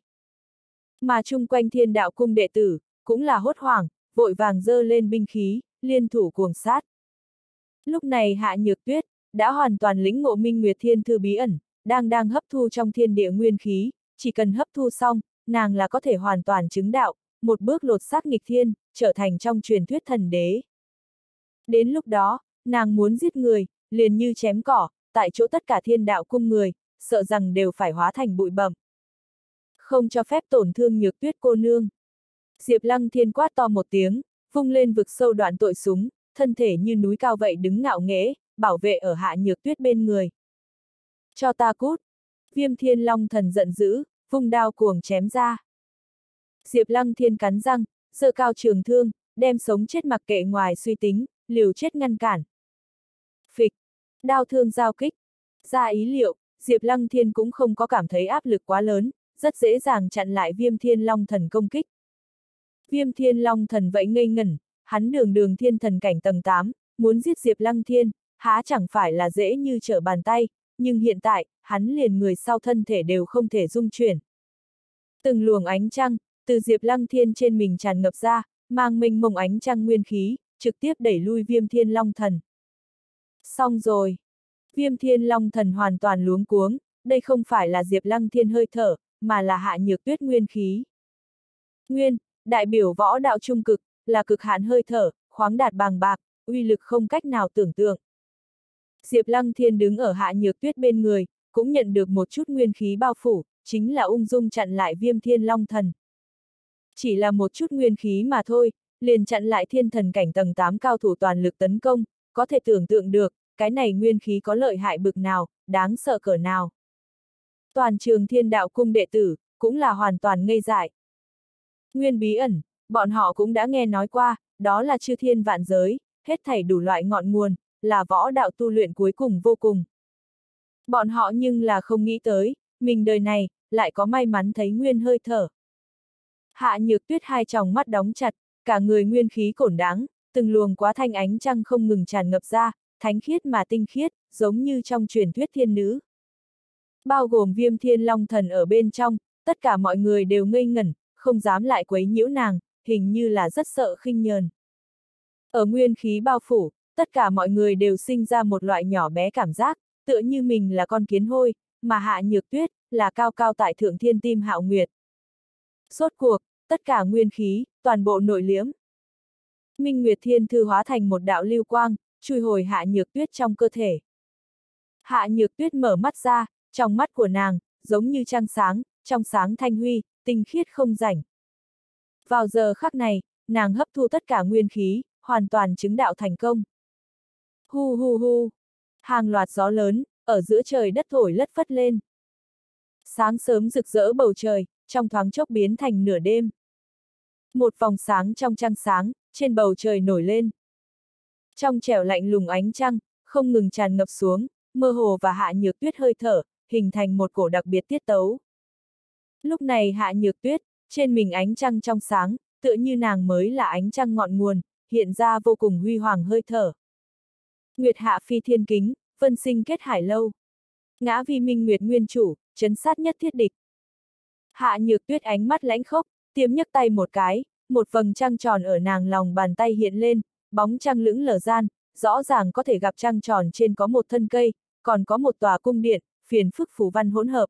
Mà chung quanh thiên đạo cung đệ tử, cũng là hốt hoảng, vội vàng giơ lên binh khí, liên thủ cuồng sát. Lúc này Hạ Nhược Tuyết, đã hoàn toàn lĩnh ngộ Minh Nguyệt Thiên Thư bí ẩn, đang đang hấp thu trong thiên địa nguyên khí, chỉ cần hấp thu xong, nàng là có thể hoàn toàn chứng đạo, một bước lột xác nghịch thiên, trở thành trong truyền thuyết thần đế. Đến lúc đó, nàng muốn giết người, liền như chém cỏ, tại chỗ tất cả thiên đạo cung người, sợ rằng đều phải hóa thành bụi bặm. Không cho phép tổn thương Nhược Tuyết cô nương. Diệp Lăng Thiên quát to một tiếng, vung lên vực sâu đoạn tội súng, thân thể như núi cao vậy đứng ngạo nghễ, bảo vệ ở Hạ Nhược Tuyết bên người. Cho ta cút! Viêm Thiên Long Thần giận dữ, vung đao cuồng chém ra. Diệp Lăng Thiên cắn răng, giơ cao trường thương, đem sống chết mặc kệ ngoài suy tính, liều chết ngăn cản. Phịch! Đao thương giao kích. Ra ý liệu, Diệp Lăng Thiên cũng không có cảm thấy áp lực quá lớn, rất dễ dàng chặn lại Viêm Thiên Long Thần công kích. Viêm Thiên Long Thần vậy ngây ngẩn, hắn đường đường thiên thần cảnh tầng tám, muốn giết Diệp Lăng Thiên, há chẳng phải là dễ như trở bàn tay, nhưng hiện tại, hắn liền người sau thân thể đều không thể dung chuyển. Từng luồng ánh trăng, từ Diệp Lăng Thiên trên mình tràn ngập ra, mang mênh mông ánh trăng nguyên khí, trực tiếp đẩy lui Viêm Thiên Long Thần. Xong rồi. Viêm Thiên Long Thần hoàn toàn luống cuống, đây không phải là Diệp Lăng Thiên hơi thở, mà là Hạ Nhược Tuyết nguyên khí. Nguyên, đại biểu võ đạo trung cực, là cực hạn hơi thở, khoáng đạt bàng bạc, uy lực không cách nào tưởng tượng. Diệp Lăng Thiên đứng ở Hạ Nhược Tuyết bên người, cũng nhận được một chút nguyên khí bao phủ, chính là ung dung chặn lại Viêm Thiên Long Thần. Chỉ là một chút nguyên khí mà thôi, liền chặn lại thiên thần cảnh tầng tám cao thủ toàn lực tấn công, có thể tưởng tượng được, cái này nguyên khí có lợi hại bực nào, đáng sợ cỡ nào. Toàn trường Thiên Đạo Cung đệ tử, cũng là hoàn toàn ngây dại. Nguyên bí ẩn, bọn họ cũng đã nghe nói qua, đó là chư thiên vạn giới, hết thảy đủ loại ngọn nguồn, là võ đạo tu luyện cuối cùng vô cùng. Bọn họ nhưng là không nghĩ tới, mình đời này, lại có may mắn thấy nguyên hơi thở. Hạ Nhược Tuyết hai tròng mắt đóng chặt, cả người nguyên khí cổn đáng, từng luồng quá thanh ánh trăng không ngừng tràn ngập ra, thánh khiết mà tinh khiết, giống như trong truyền thuyết thiên nữ. Bao gồm Viêm Thiên Long Thần ở bên trong, tất cả mọi người đều ngây ngẩn, không dám lại quấy nhiễu nàng, hình như là rất sợ khinh nhờn. Ở nguyên khí bao phủ, tất cả mọi người đều sinh ra một loại nhỏ bé cảm giác, tựa như mình là con kiến hôi, mà Hạ Nhược Tuyết, là cao cao tại thượng thiên tim Hạo Nguyệt. Rốt cuộc, tất cả nguyên khí, toàn bộ nội liễm. Minh Nguyệt Thiên Thư hóa thành một đạo lưu quang, chui hồi Hạ Nhược Tuyết trong cơ thể. Hạ Nhược Tuyết mở mắt ra, trong mắt của nàng, giống như trăng sáng, trong sáng thanh huy, tinh khiết không rảnh. Vào giờ khắc này, nàng hấp thu tất cả nguyên khí, hoàn toàn chứng đạo thành công. Hu hu hu, hàng loạt gió lớn, ở giữa trời đất thổi lất phất lên. Sáng sớm rực rỡ bầu trời, trong thoáng chốc biến thành nửa đêm. Một vòng sáng trong trăng sáng, trên bầu trời nổi lên. Trong trẻo lạnh lùng ánh trăng, không ngừng tràn ngập xuống, mơ hồ và Hạ Nhược Tuyết hơi thở, hình thành một cổ đặc biệt tiết tấu. Lúc này Hạ Nhược Tuyết, trên mình ánh trăng trong sáng, tựa như nàng mới là ánh trăng ngọn nguồn, hiện ra vô cùng huy hoàng hơi thở. Nguyệt hạ phi thiên kính, vân sinh kết hải lâu. Ngã vi minh nguyệt nguyên chủ, trấn sát nhất thiết địch. Hạ Nhược Tuyết ánh mắt lãnh khốc, tiêm nhấc tay một cái, một vầng trăng tròn ở nàng lòng bàn tay hiện lên, bóng trăng lững lờ gian, rõ ràng có thể gặp trăng tròn trên có một thân cây, còn có một tòa cung điện, phiền phức phù văn hỗn hợp.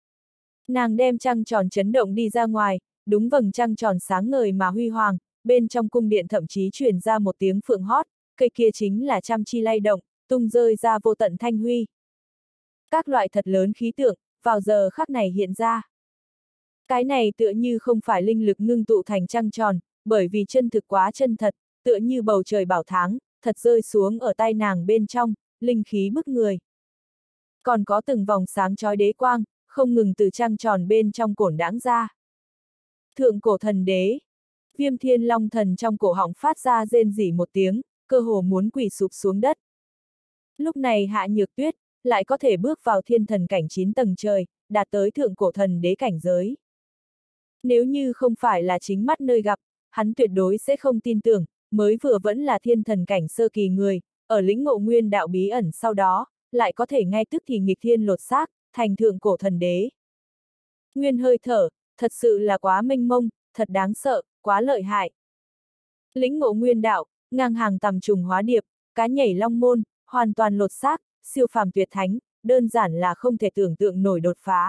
Nàng đem trăng tròn chấn động đi ra ngoài, đúng vầng trăng tròn sáng ngời mà huy hoàng, bên trong cung điện thậm chí truyền ra một tiếng phượng hót, cây kia chính là trăm chi lay động, tung rơi ra vô tận thanh huy. Các loại thật lớn khí tượng, vào giờ khắc này hiện ra. Cái này tựa như không phải linh lực ngưng tụ thành trăng tròn, bởi vì chân thực quá chân thật, tựa như bầu trời bảo tháng, thật rơi xuống ở tay nàng bên trong, linh khí bức người. Còn có từng vòng sáng chói đế quang, không ngừng từ trăng tròn bên trong cổn đãng ra. Thượng cổ thần đế, Viêm Thiên Long Thần trong cổ họng phát ra rên rỉ một tiếng, cơ hồ muốn quỳ sụp xuống đất. Lúc này Hạ Nhược Tuyết, lại có thể bước vào thiên thần cảnh chín tầng trời, đạt tới thượng cổ thần đế cảnh giới. Nếu như không phải là chính mắt nơi gặp, hắn tuyệt đối sẽ không tin tưởng, mới vừa vẫn là thiên thần cảnh sơ kỳ người, ở lĩnh ngộ nguyên đạo bí ẩn sau đó, lại có thể ngay tức thì nghịch thiên lột xác, thành thượng cổ thần đế. Nguyên hơi thở, thật sự là quá mênh mông, thật đáng sợ, quá lợi hại. Lĩnh ngộ nguyên đạo, ngang hàng tầm trùng hóa điệp, cá nhảy long môn, hoàn toàn lột xác, siêu phàm tuyệt thánh, đơn giản là không thể tưởng tượng nổi đột phá.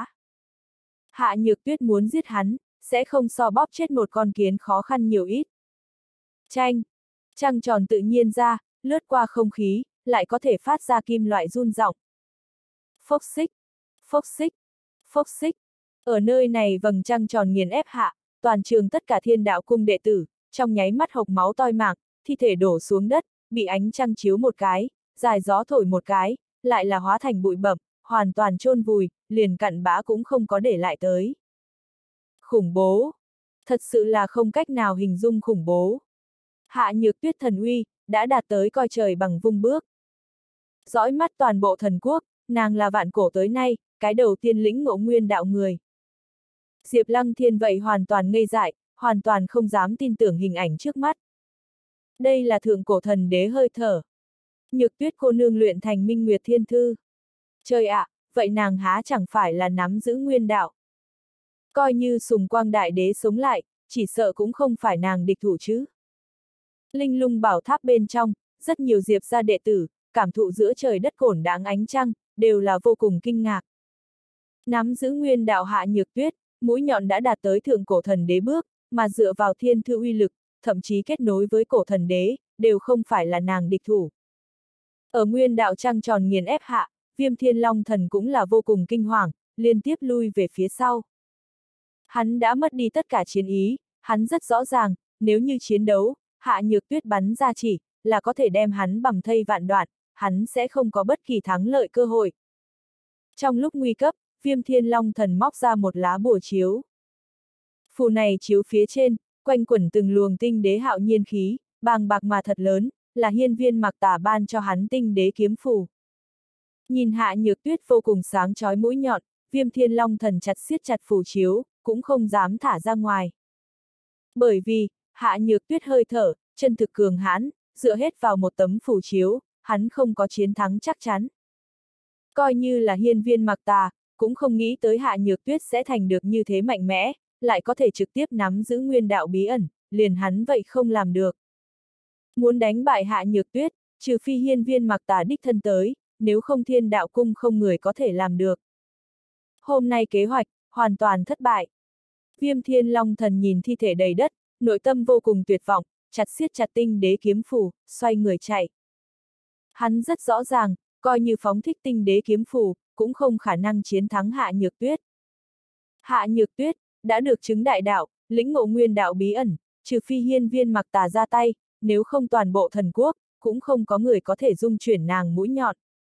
Hạ Nhược Tuyết muốn giết hắn, sẽ không so bóp chết một con kiến khó khăn nhiều ít. Chanh, trăng tròn tự nhiên ra, lướt qua không khí, lại có thể phát ra kim loại run rọng. Phốc xích, phốc xích, phốc xích. Ở nơi này vầng trăng tròn nghiền ép hạ, toàn trường tất cả thiên đạo cung đệ tử, trong nháy mắt hộc máu toi mạng, thi thể đổ xuống đất, bị ánh trăng chiếu một cái, dài gió thổi một cái, lại là hóa thành bụi bậm, hoàn toàn chôn vùi, liền cặn bã cũng không có để lại tới. Khủng bố! Thật sự là không cách nào hình dung khủng bố. Hạ Nhược Tuyết thần uy, đã đạt tới coi trời bằng vung bước. Dõi mắt toàn bộ thần quốc, nàng là vạn cổ tới nay, cái đầu tiên lĩnh ngộ nguyên đạo người. Diệp Lăng Thiên vậy hoàn toàn ngây dại, hoàn toàn không dám tin tưởng hình ảnh trước mắt. Đây là thượng cổ thần đế hơi thở. Nhược Tuyết cô nương luyện thành Minh Nguyệt Thiên Thư. Trời ạ, à, vậy nàng há chẳng phải là nắm giữ nguyên đạo. Coi như Sùng Quang Đại Đế sống lại, chỉ sợ cũng không phải nàng địch thủ chứ. Linh Lung Bảo Tháp bên trong, rất nhiều Diệp gia đệ tử, cảm thụ giữa trời đất cổn đáng ánh trăng, đều là vô cùng kinh ngạc. Nắm giữ nguyên đạo Hạ Nhược Tuyết, mũi nhọn đã đạt tới thượng cổ thần đế bước, mà dựa vào thiên thư uy lực, thậm chí kết nối với cổ thần đế, đều không phải là nàng địch thủ. Ở nguyên đạo trăng tròn nghiền ép hạ, Viêm Thiên Long Thần cũng là vô cùng kinh hoàng, liên tiếp lui về phía sau. Hắn đã mất đi tất cả chiến ý, hắn rất rõ ràng, nếu như chiến đấu, Hạ Nhược Tuyết bắn ra chỉ, là có thể đem hắn bầm thây vạn đoạn, hắn sẽ không có bất kỳ thắng lợi cơ hội. Trong lúc nguy cấp, Viêm Thiên Long Thần móc ra một lá bùa chiếu. Phù này chiếu phía trên, quanh quẩn từng luồng tinh đế hạo nhiên khí, bàng bạc mà thật lớn, là hiên viên Mặc Tà ban cho hắn tinh đế kiếm phù. Nhìn Hạ Nhược Tuyết vô cùng sáng chói mũi nhọn, Viêm Thiên Long Thần chặt siết chặt phù chiếu, cũng không dám thả ra ngoài. Bởi vì, Hạ Nhược Tuyết hơi thở, chân thực cường hãn, dựa hết vào một tấm phù chiếu, hắn không có chiến thắng chắc chắn. Coi như là hiên viên Mặc Tà, cũng không nghĩ tới Hạ Nhược Tuyết sẽ thành được như thế mạnh mẽ, lại có thể trực tiếp nắm giữ nguyên đạo bí ẩn, liền hắn vậy không làm được. Muốn đánh bại Hạ Nhược Tuyết, trừ phi hiên viên Mặc Tà đích thân tới, nếu không Thiên Đạo Cung không người có thể làm được. Hôm nay kế hoạch, hoàn toàn thất bại. Viêm Thiên Long Thần nhìn thi thể đầy đất, nội tâm vô cùng tuyệt vọng, chặt siết chặt tinh đế kiếm phù, xoay người chạy. Hắn rất rõ ràng, coi như phóng thích tinh đế kiếm phù, cũng không khả năng chiến thắng Hạ Nhược Tuyết. Hạ Nhược Tuyết, đã được chứng đại đạo, lĩnh ngộ nguyên đạo bí ẩn, trừ phi hiên viên Mặc Tà ra tay, nếu không toàn bộ thần quốc, cũng không có người có thể dung chuyển nàng mũi nhọn.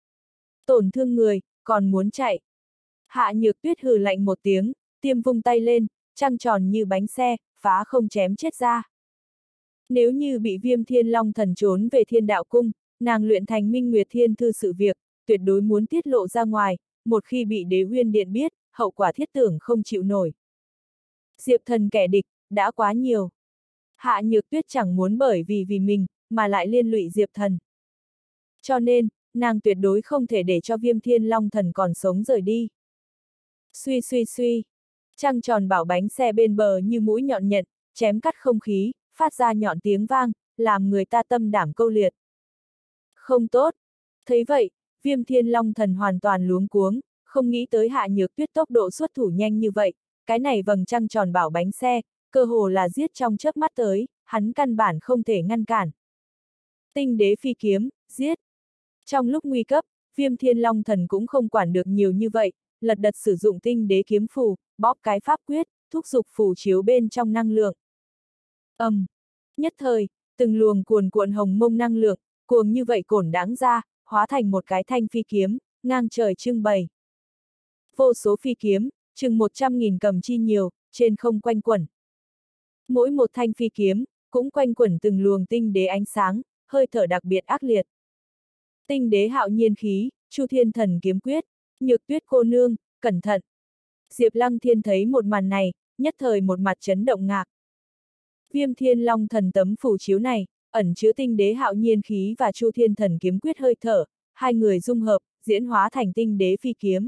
Tổn thương người, còn muốn chạy. Hạ Nhược Tuyết hừ lạnh một tiếng, tiêm vung tay lên, trăng tròn như bánh xe, phá không chém chết ra. Nếu như bị Viêm Thiên Long Thần trốn về Thiên Đạo Cung, nàng luyện thành Minh Nguyệt Thiên Thư sự việc, tuyệt đối muốn tiết lộ ra ngoài, một khi bị Đế Uyên Điện biết, hậu quả thiết tưởng không chịu nổi. Diệp Thần kẻ địch, đã quá nhiều. Hạ Nhược Tuyết chẳng muốn bởi vì vì mình, mà lại liên lụy Diệp Thần. Cho nên, nàng tuyệt đối không thể để cho Viêm Thiên Long Thần còn sống rời đi. Suy suy suy, trăng tròn bảo bánh xe bên bờ như mũi nhọn nhận, chém cắt không khí, phát ra nhọn tiếng vang, làm người ta tâm đảm câu liệt. Không tốt. Thấy vậy, Viêm Thiên Long Thần hoàn toàn luống cuống, không nghĩ tới Hạ Nhược Tuyết tốc độ xuất thủ nhanh như vậy, cái này vầng trăng tròn bảo bánh xe, cơ hồ là giết trong chớp mắt tới, hắn căn bản không thể ngăn cản. Tinh đế phi kiếm, giết. Trong lúc nguy cấp, Viêm Thiên Long Thần cũng không quản được nhiều như vậy, lật đật sử dụng tinh đế kiếm phù, bóp cái pháp quyết, thúc giục phù chiếu bên trong năng lượng. Ầm, um, nhất thời, từng luồng cuồn cuộn hồng mông năng lượng, cuồng như vậy cổn đáng ra, hóa thành một cái thanh phi kiếm, ngang trời trưng bày. Vô số phi kiếm, chừng một trăm nghìn cầm chi nhiều, trên không quanh quẩn. Mỗi một thanh phi kiếm, cũng quanh quẩn từng luồng tinh đế ánh sáng, hơi thở đặc biệt ác liệt. Tinh đế hạo nhiên khí, Chu Thiên Thần kiếm quyết, Nhược Tuyết cô nương, cẩn thận. Diệp Lăng Thiên thấy một màn này, nhất thời một mặt chấn động ngạc. Viêm Thiên Long Thần tấm phù chiếu này, ẩn chứa tinh đế hạo nhiên khí và Chu Thiên Thần kiếm quyết hơi thở, hai người dung hợp, diễn hóa thành tinh đế phi kiếm.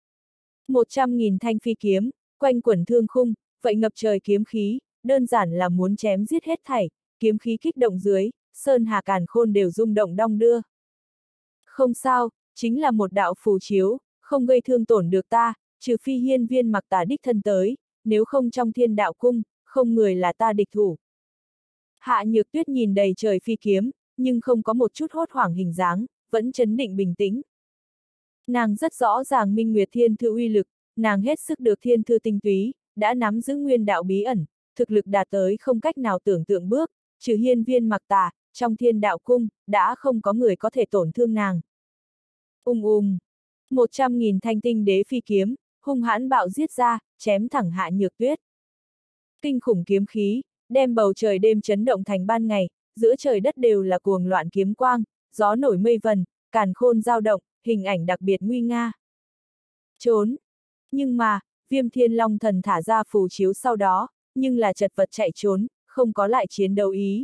Một trăm nghìn thanh phi kiếm, quanh quẩn thương khung, vậy ngập trời kiếm khí, đơn giản là muốn chém giết hết thảy, kiếm khí kích động dưới, sơn hà càn khôn đều rung động đong đưa. Không sao, chính là một đạo phù chiếu, không gây thương tổn được ta, trừ phi hiên viên Mặc Tà đích thân tới, nếu không trong Thiên Đạo Cung, không người là ta địch thủ. Hạ Nhược Tuyết nhìn đầy trời phi kiếm, nhưng không có một chút hốt hoảng hình dáng, vẫn trấn định bình tĩnh. Nàng rất rõ ràng Minh Nguyệt Thiên Thư uy lực, nàng hết sức được Thiên Thư tinh túy, đã nắm giữ nguyên đạo bí ẩn, thực lực đạt tới không cách nào tưởng tượng bước, trừ hiên viên Mặc Tà, trong Thiên Đạo Cung, đã không có người có thể tổn thương nàng. Ung ung, một trăm nghìn thanh tinh đế phi kiếm, hung hãn bạo giết ra, chém thẳng Hạ Nhược Tuyết. Kinh khủng kiếm khí, đem bầu trời đêm chấn động thành ban ngày, giữa trời đất đều là cuồng loạn kiếm quang, gió nổi mây vần, càn khôn dao động, hình ảnh đặc biệt nguy nga. Trốn! Nhưng mà, Viêm Thiên Long Thần thả ra phù chiếu sau đó, nhưng là chật vật chạy trốn, không có lại chiến đấu ý.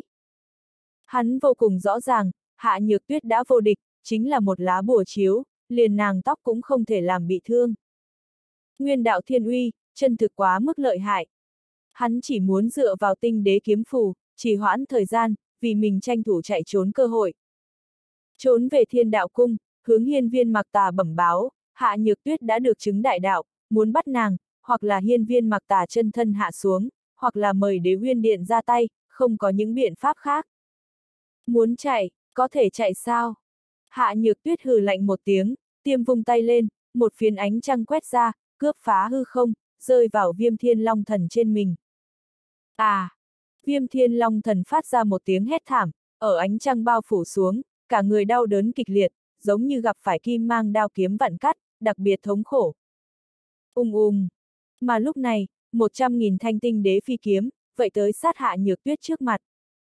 Hắn vô cùng rõ ràng, Hạ Nhược Tuyết đã vô địch, chính là một lá bùa chiếu, liền nàng tóc cũng không thể làm bị thương. Nguyên đạo thiên uy, chân thực quá mức lợi hại. Hắn chỉ muốn dựa vào tinh đế kiếm phù, trì hoãn thời gian, vì mình tranh thủ chạy trốn cơ hội. Trốn về Thiên Đạo Cung, hướng Hiên Viên Mặc Tà bẩm báo, Hạ Nhược Tuyết đã được chứng đại đạo, muốn bắt nàng, hoặc là Hiên Viên Mặc Tà chân thân hạ xuống, hoặc là mời Đế Huyên Điện ra tay, không có những biện pháp khác. Muốn chạy, có thể chạy sao? Hạ Nhược Tuyết hừ lạnh một tiếng, tiêm vung tay lên, một phiến ánh trăng quét ra, cướp phá hư không, rơi vào Viêm Thiên Long Thần trên mình. À! Viêm Thiên Long Thần phát ra một tiếng hét thảm, ở ánh trăng bao phủ xuống, cả người đau đớn kịch liệt, giống như gặp phải kim mang đao kiếm vặn cắt, đặc biệt thống khổ. Ung ung! Mà lúc này, một trăm nghìn thanh tinh đế phi kiếm, vậy tới sát Hạ Nhược Tuyết trước mặt.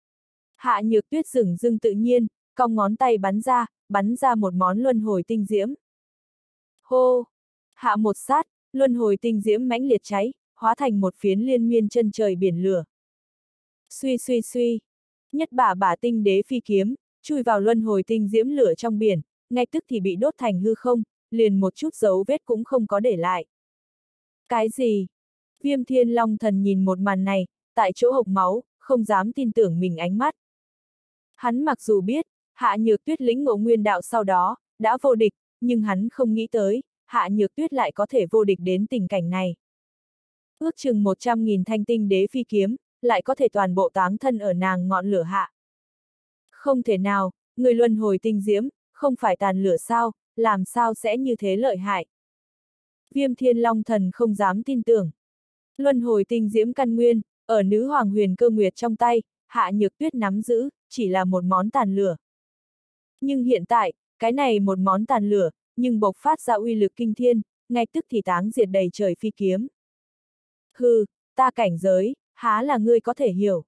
Hạ Nhược Tuyết dửng dưng tự nhiên, cong ngón tay bắn ra, bắn ra một món luân hồi tinh diễm. Hô! Hạ một sát, luân hồi tinh diễm mãnh liệt cháy, hóa thành một phiến liên miên chân trời biển lửa. Suy suy suy! Nhất bả bả tinh đế phi kiếm, chui vào luân hồi tinh diễm lửa trong biển, ngay tức thì bị đốt thành hư không, liền một chút dấu vết cũng không có để lại. Cái gì? Viêm Thiên Long Thần nhìn một màn này, tại chỗ hộc máu, không dám tin tưởng mình ánh mắt. Hắn mặc dù biết, Hạ Nhược Tuyết lĩnh ngộ nguyên đạo sau đó, đã vô địch, nhưng hắn không nghĩ tới, Hạ Nhược Tuyết lại có thể vô địch đến tình cảnh này. Ước chừng một trăm nghìn thanh tinh đế phi kiếm, lại có thể toàn bộ táng thân ở nàng ngọn lửa hạ. Không thể nào, người luân hồi tinh diễm, không phải tàn lửa sao, làm sao sẽ như thế lợi hại. Viêm Thiên Long Thần không dám tin tưởng. Luân hồi tinh diễm căn nguyên, ở nữ hoàng huyền cơ nguyệt trong tay, Hạ Nhược Tuyết nắm giữ, chỉ là một món tàn lửa. Nhưng hiện tại, cái này một món tàn lửa, nhưng bộc phát ra uy lực kinh thiên, ngay tức thì táng diệt đầy trời phi kiếm. Hừ, ta cảnh giới, há là ngươi có thể hiểu.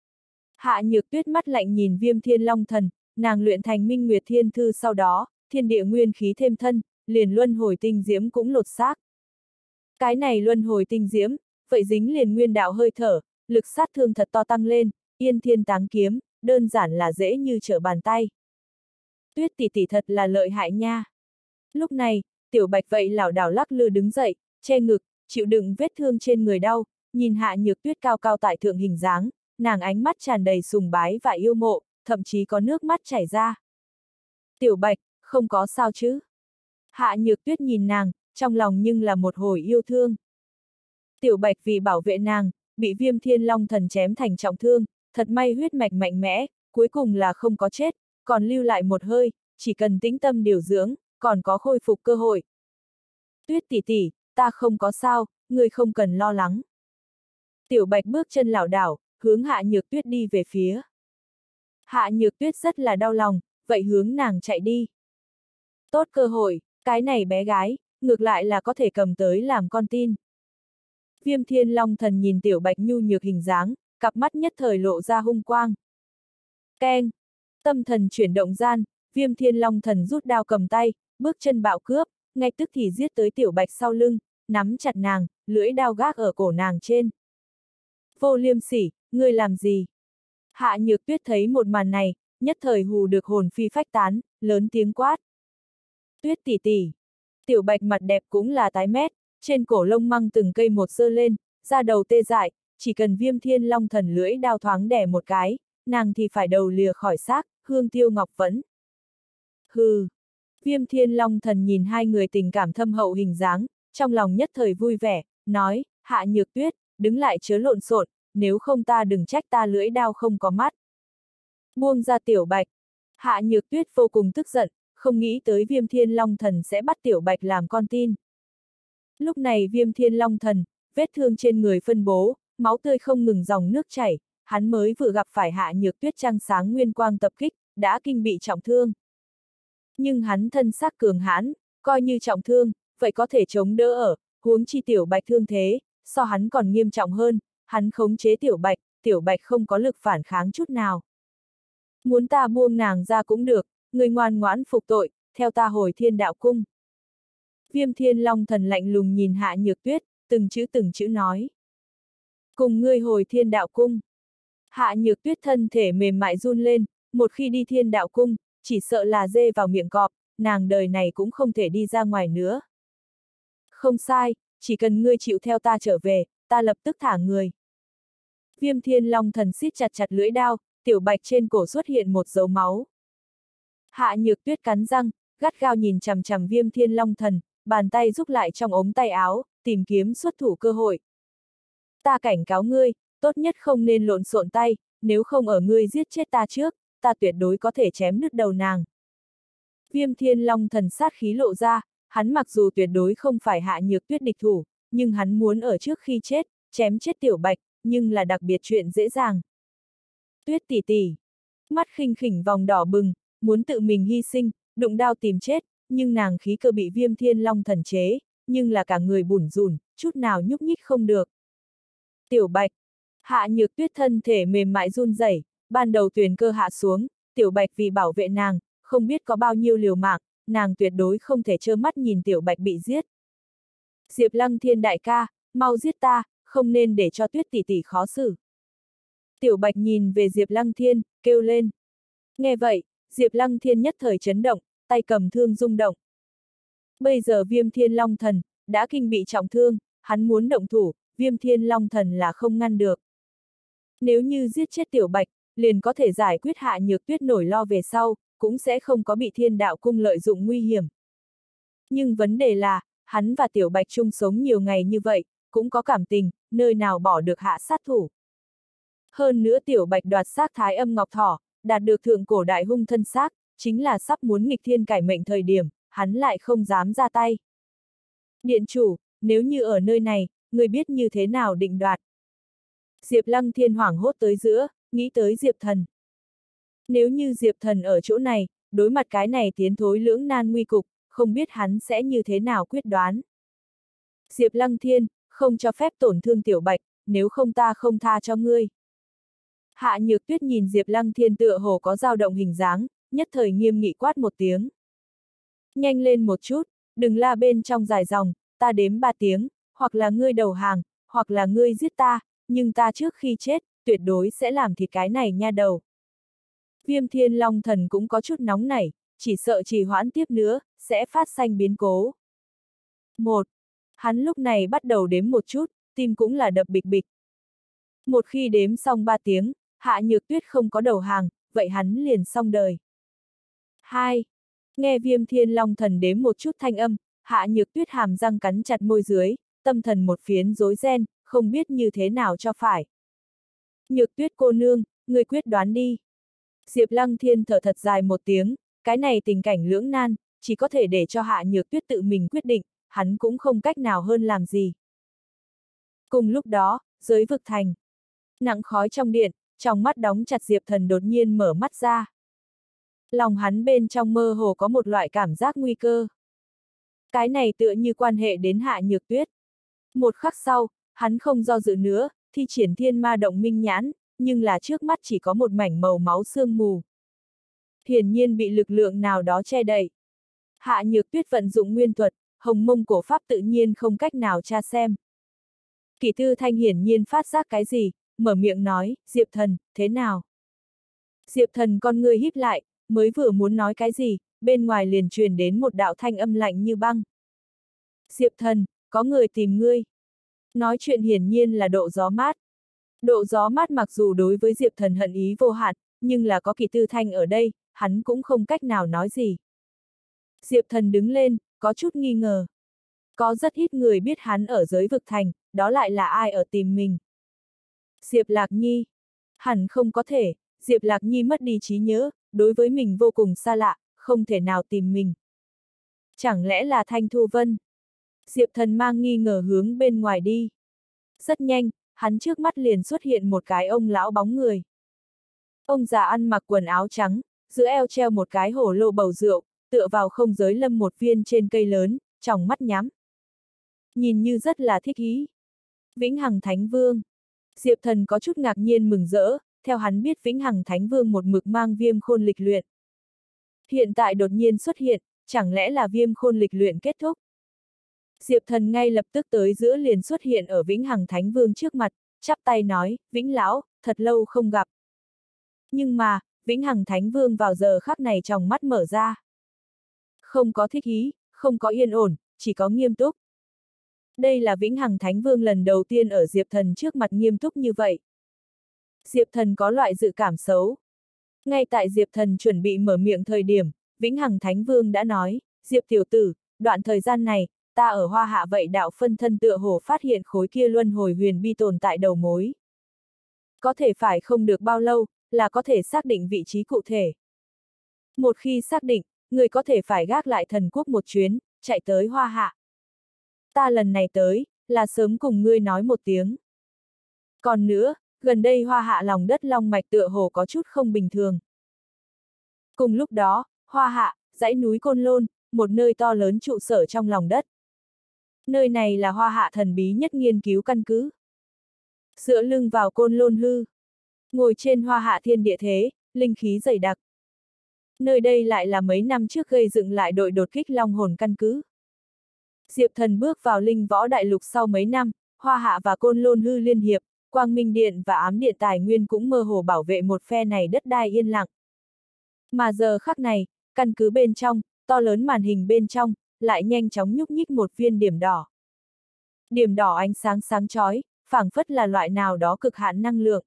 Hạ Nhược Tuyết mắt lạnh nhìn Viêm Thiên Long Thần, nàng luyện thành Minh Nguyệt Thiên Thư sau đó, thiên địa nguyên khí thêm thân, liền luân hồi tinh diễm cũng lột xác. Cái này luân hồi tinh diễm, vậy dính liền nguyên đạo hơi thở, lực sát thương thật to tăng lên, yên thiên táng kiếm, đơn giản là dễ như trở bàn tay. Tuyết tỷ tỷ thật là lợi hại nha. Lúc này, Tiểu Bạch vậy lảo đảo lắc lư đứng dậy, che ngực, chịu đựng vết thương trên người đau, nhìn Hạ Nhược Tuyết cao cao tại thượng hình dáng, nàng ánh mắt tràn đầy sùng bái và yêu mộ, thậm chí có nước mắt chảy ra. Tiểu Bạch, không có sao chứ? Hạ Nhược Tuyết nhìn nàng, trong lòng nhưng là một hồi yêu thương. Tiểu Bạch vì bảo vệ nàng, bị Viêm Thiên Long Thần chém thành trọng thương, thật may huyết mạch mạnh mẽ, cuối cùng là không có chết, còn lưu lại một hơi, chỉ cần tĩnh tâm điều dưỡng, còn có khôi phục cơ hội. Tuyết tỷ tỷ, ta không có sao, ngươi không cần lo lắng. Tiểu Bạch bước chân lảo đảo, hướng Hạ Nhược Tuyết đi về phía. Hạ Nhược Tuyết rất là đau lòng, vậy hướng nàng chạy đi. Tốt cơ hội, cái này bé gái, ngược lại là có thể cầm tới làm con tin. Viêm Thiên Long Thần nhìn Tiểu Bạch nhu nhược hình dáng, cặp mắt nhất thời lộ ra hung quang. Keng! Tâm thần chuyển động gian, Viêm Thiên Long Thần rút đao cầm tay, bước chân bạo cướp, ngay tức thì giết tới Tiểu Bạch sau lưng, nắm chặt nàng, lưỡi đao gác ở cổ nàng trên. Vô liêm sỉ, ngươi làm gì? Hạ Nhược Tuyết thấy một màn này, nhất thời hù được hồn phi phách tán, lớn tiếng quát. Tuyết tỷ tỷ. Tiểu Bạch mặt đẹp cũng là tái mét, trên cổ lông măng từng cây một giơ lên, da đầu tê dại, chỉ cần Viêm Thiên Long Thần lưỡi đao thoáng đẻ một cái, nàng thì phải đầu lìa khỏi xác, hương tiêu ngọc vẫn. Hừ. Viêm Thiên Long Thần nhìn hai người tình cảm thâm hậu hình dáng, trong lòng nhất thời vui vẻ, nói, Hạ Nhược Tuyết, đứng lại chớ lộn xộn, nếu không ta đừng trách ta lưỡi đao không có mắt. Buông ra Tiểu Bạch. Hạ Nhược Tuyết vô cùng tức giận, không nghĩ tới Viêm Thiên Long Thần sẽ bắt Tiểu Bạch làm con tin. Lúc này Viêm Thiên Long Thần, vết thương trên người phân bố, máu tươi không ngừng dòng nước chảy, hắn mới vừa gặp phải Hạ Nhược Tuyết trăng sáng nguyên quang tập kích, đã kinh bị trọng thương. Nhưng hắn thân xác cường hãn, coi như trọng thương, vậy có thể chống đỡ ở, huống chi Tiểu Bạch thương thế, so hắn còn nghiêm trọng hơn, hắn khống chế Tiểu Bạch, Tiểu Bạch không có lực phản kháng chút nào. Muốn ta buông nàng ra cũng được, người ngoan ngoãn phục tội, theo ta hồi Thiên Đạo Cung. Viêm Thiên Long Thần lạnh lùng nhìn Hạ Nhược Tuyết, từng chữ từng chữ nói. Cùng ngươi hồi Thiên Đạo Cung. Hạ Nhược Tuyết thân thể mềm mại run lên, một khi đi Thiên Đạo Cung, chỉ sợ là dê vào miệng cọp, nàng đời này cũng không thể đi ra ngoài nữa. Không sai, chỉ cần ngươi chịu theo ta trở về, ta lập tức thả người. Viêm Thiên Long Thần siết chặt chặt lưỡi đao, tiểu bạch trên cổ xuất hiện một dấu máu. Hạ Nhược Tuyết cắn răng, gắt gao nhìn chằm chằm Viêm Thiên Long Thần, bàn tay rúc lại trong ống tay áo, tìm kiếm xuất thủ cơ hội. Ta cảnh cáo ngươi, tốt nhất không nên lộn xộn tay, nếu không ở ngươi giết chết ta trước, ta tuyệt đối có thể chém đứt đầu nàng. Viêm Thiên Long Thần sát khí lộ ra, hắn mặc dù tuyệt đối không phải Hạ Nhược Tuyết địch thủ, nhưng hắn muốn ở trước khi chết, chém chết tiểu bạch, nhưng là đặc biệt chuyện dễ dàng. Tuyết tỷ tỷ, mắt khinh khỉnh vòng đỏ bừng, muốn tự mình hy sinh, đụng đao tìm chết, nhưng nàng khí cơ bị Viêm Thiên Long Thần chế, nhưng là cả người bủn rủn, chút nào nhúc nhích không được. Tiểu bạch, Hạ Nhược Tuyết thân thể mềm mại run rẩy, ban đầu tuyền cơ hạ xuống, tiểu bạch vì bảo vệ nàng, không biết có bao nhiêu liều mạng, nàng tuyệt đối không thể trơ mắt nhìn tiểu bạch bị giết. Diệp Lăng Thiên đại ca, mau giết ta, không nên để cho Tuyết tỷ tỷ khó xử. Tiểu bạch nhìn về Diệp Lăng Thiên, kêu lên. Nghe vậy, Diệp Lăng Thiên nhất thời chấn động, tay cầm thương rung động. Bây giờ Viêm Thiên Long Thần đã kinh bị trọng thương, hắn muốn động thủ, Viêm Thiên Long Thần là không ngăn được. Nếu như giết chết tiểu bạch, liền có thể giải quyết Hạ Nhược Tuyết nỗi lo về sau, cũng sẽ không có bị Thiên Đạo Cung lợi dụng nguy hiểm. Nhưng vấn đề là, hắn và tiểu bạch chung sống nhiều ngày như vậy, cũng có cảm tình, nơi nào bỏ được hạ sát thủ. Hơn nữa tiểu bạch đoạt xác Thái Âm Ngọc Thỏ, đạt được thượng cổ đại hung thân xác, chính là sắp muốn nghịch thiên cải mệnh thời điểm, hắn lại không dám ra tay. Điện chủ, nếu như ở nơi này, người biết như thế nào định đoạt. Diệp Lăng Thiên hoảng hốt tới giữa, nghĩ tới Diệp Thần. Nếu như Diệp Thần ở chỗ này, đối mặt cái này tiến thối lưỡng nan nguy cục, không biết hắn sẽ như thế nào quyết đoán. Diệp Lăng Thiên, không cho phép tổn thương tiểu bạch, nếu không ta không tha cho ngươi. Hạ Nhược Tuyết nhìn Diệp Lăng Thiên tựa hồ có dao động hình dáng, nhất thời nghiêm nghị quát một tiếng. Nhanh lên một chút, đừng la bên trong dài dòng, ta đếm ba tiếng, hoặc là ngươi đầu hàng, hoặc là ngươi giết ta, nhưng ta trước khi chết, tuyệt đối sẽ làm thịt cái này nha đầu. Viêm Thiên Long Thần cũng có chút nóng nảy, chỉ sợ trì hoãn tiếp nữa, sẽ phát sinh biến cố. Một. Hắn lúc này bắt đầu đếm một chút, tim cũng là đập bịch bịch. Một khi đếm xong ba tiếng, Hạ Nhược Tuyết không có đầu hàng, vậy hắn liền xong đời. Hai. Nghe Viêm Thiên Long Thần đếm một chút thanh âm, Hạ Nhược Tuyết hàm răng cắn chặt môi dưới, tâm thần một phiến rối ren, không biết như thế nào cho phải. Nhược Tuyết cô nương, người quyết đoán đi. Diệp Lăng Thiên thở thật dài một tiếng, cái này tình cảnh lưỡng nan, chỉ có thể để cho Hạ Nhược Tuyết tự mình quyết định, hắn cũng không cách nào hơn làm gì. Cùng lúc đó, dưới vực thành. Nặng khói trong điện, trong mắt đóng chặt Diệp Thần đột nhiên mở mắt ra. Lòng hắn bên trong mơ hồ có một loại cảm giác nguy cơ. Cái này tựa như quan hệ đến Hạ Nhược Tuyết. Một khắc sau, hắn không do dự nữa, thi triển thiên ma động minh nhãn, nhưng là trước mắt chỉ có một mảnh màu máu sương mù. Hiển nhiên bị lực lượng nào đó che đậy. Hạ Nhược Tuyết vận dụng nguyên thuật, hồng mông cổ pháp tự nhiên không cách nào tra xem. Kỷ Tư Thanh hiển nhiên phát giác cái gì, mở miệng nói, Diệp Thần, thế nào? Diệp Thần con ngươi híp lại, mới vừa muốn nói cái gì, bên ngoài liền truyền đến một đạo thanh âm lạnh như băng. Diệp Thần, có người tìm ngươi. Nói chuyện hiển nhiên là Độ Gió Mát. Độ Gió Mát mặc dù đối với Diệp Thần hận ý vô hạn, nhưng là có Kỷ Tư Thanh ở đây, hắn cũng không cách nào nói gì. Diệp Thần đứng lên, có chút nghi ngờ. Có rất ít người biết hắn ở giới vực thành, đó lại là ai ở tìm mình. Diệp Lạc Nhi. Hẳn không có thể, Diệp Lạc Nhi mất đi trí nhớ, đối với mình vô cùng xa lạ, không thể nào tìm mình. Chẳng lẽ là Thanh Thu Vân? Diệp Thần mang nghi ngờ hướng bên ngoài đi. Rất nhanh, hắn trước mắt liền xuất hiện một cái ông lão bóng người. Ông già ăn mặc quần áo trắng, giữa eo treo một cái hổ lô bầu rượu, tựa vào không giới lâm một viên trên cây lớn, tròng mắt nhắm. Nhìn như rất là thích ý. Vĩnh Hằng Thánh Vương. Diệp Thần có chút ngạc nhiên mừng rỡ, theo hắn biết Vĩnh Hằng Thánh Vương một mực mang Viêm Khôn lịch luyện. Hiện tại đột nhiên xuất hiện, chẳng lẽ là Viêm Khôn lịch luyện kết thúc? Diệp Thần ngay lập tức tới giữa liền xuất hiện ở Vĩnh Hằng Thánh Vương trước mặt, chắp tay nói, Vĩnh Lão, thật lâu không gặp. Nhưng mà, Vĩnh Hằng Thánh Vương vào giờ khắc này trong mắt mở ra. Không có thích ý, không có yên ổn, chỉ có nghiêm túc. Đây là Vĩnh Hằng Thánh Vương lần đầu tiên ở Diệp Thần trước mặt nghiêm túc như vậy. Diệp Thần có loại dự cảm xấu. Ngay tại Diệp Thần chuẩn bị mở miệng thời điểm, Vĩnh Hằng Thánh Vương đã nói, Diệp tiểu tử, đoạn thời gian này, ta ở Hoa Hạ vậy đạo phân thân tựa hồ phát hiện khối kia luân hồi huyền bi tồn tại đầu mối. Có thể phải không được bao lâu, là có thể xác định vị trí cụ thể. Một khi xác định, người có thể phải gác lại thần quốc một chuyến, chạy tới Hoa Hạ. Ta lần này tới, là sớm cùng ngươi nói một tiếng. Còn nữa, gần đây Hoa Hạ lòng đất long mạch tựa hồ có chút không bình thường. Cùng lúc đó, Hoa Hạ, dãy núi Côn Lôn, một nơi to lớn trụ sở trong lòng đất. Nơi này là Hoa Hạ thần bí nhất nghiên cứu căn cứ. Dựa lưng vào Côn Lôn hư. Ngồi trên Hoa Hạ thiên địa thế, linh khí dày đặc. Nơi đây lại là mấy năm trước gây dựng lại đội đột kích long hồn căn cứ. Diệp Thần bước vào linh võ đại lục sau mấy năm, Hoa Hạ và Côn Lôn hư liên hiệp, Quang Minh Điện và Ám Điện Tài Nguyên cũng mơ hồ bảo vệ một phe này đất đai yên lặng. Mà giờ khắc này, căn cứ bên trong, to lớn màn hình bên trong, lại nhanh chóng nhúc nhích một viên điểm đỏ. Điểm đỏ ánh sáng sáng chói, phảng phất là loại nào đó cực hạn năng lượng.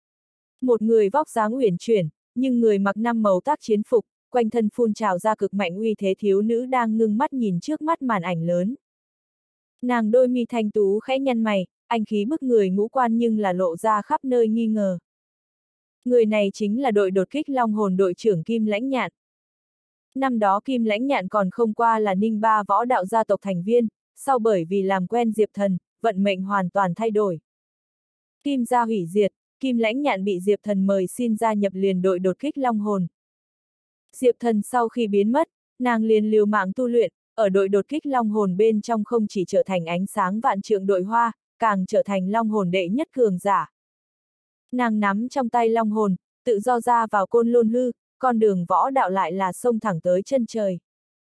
Một người vóc dáng uyển chuyển, nhưng người mặc năm màu tác chiến phục, quanh thân phun trào ra cực mạnh uy thế thiếu nữ đang ngưng mắt nhìn trước mắt màn ảnh lớn. Nàng đôi mi thanh tú khẽ nhăn mày, anh khí bức người ngũ quan nhưng là lộ ra khắp nơi nghi ngờ. Người này chính là đội đột kích long hồn đội trưởng Kim Lãnh Nhạn. Năm đó Kim Lãnh Nhạn còn không qua là Ninh Ba võ đạo gia tộc thành viên, sau bởi vì làm quen Diệp Thần, vận mệnh hoàn toàn thay đổi. Kim gia hủy diệt, Kim Lãnh Nhạn bị Diệp Thần mời xin gia nhập liền đội đột kích long hồn. Diệp Thần sau khi biến mất, nàng liền liều mạng tu luyện, ở đội đột kích long hồn bên trong không chỉ trở thành ánh sáng vạn trượng đội hoa, càng trở thành long hồn đệ nhất cường giả. Nàng nắm trong tay long hồn, tự do ra vào Côn Lôn hư, con đường võ đạo lại là sông thẳng tới chân trời.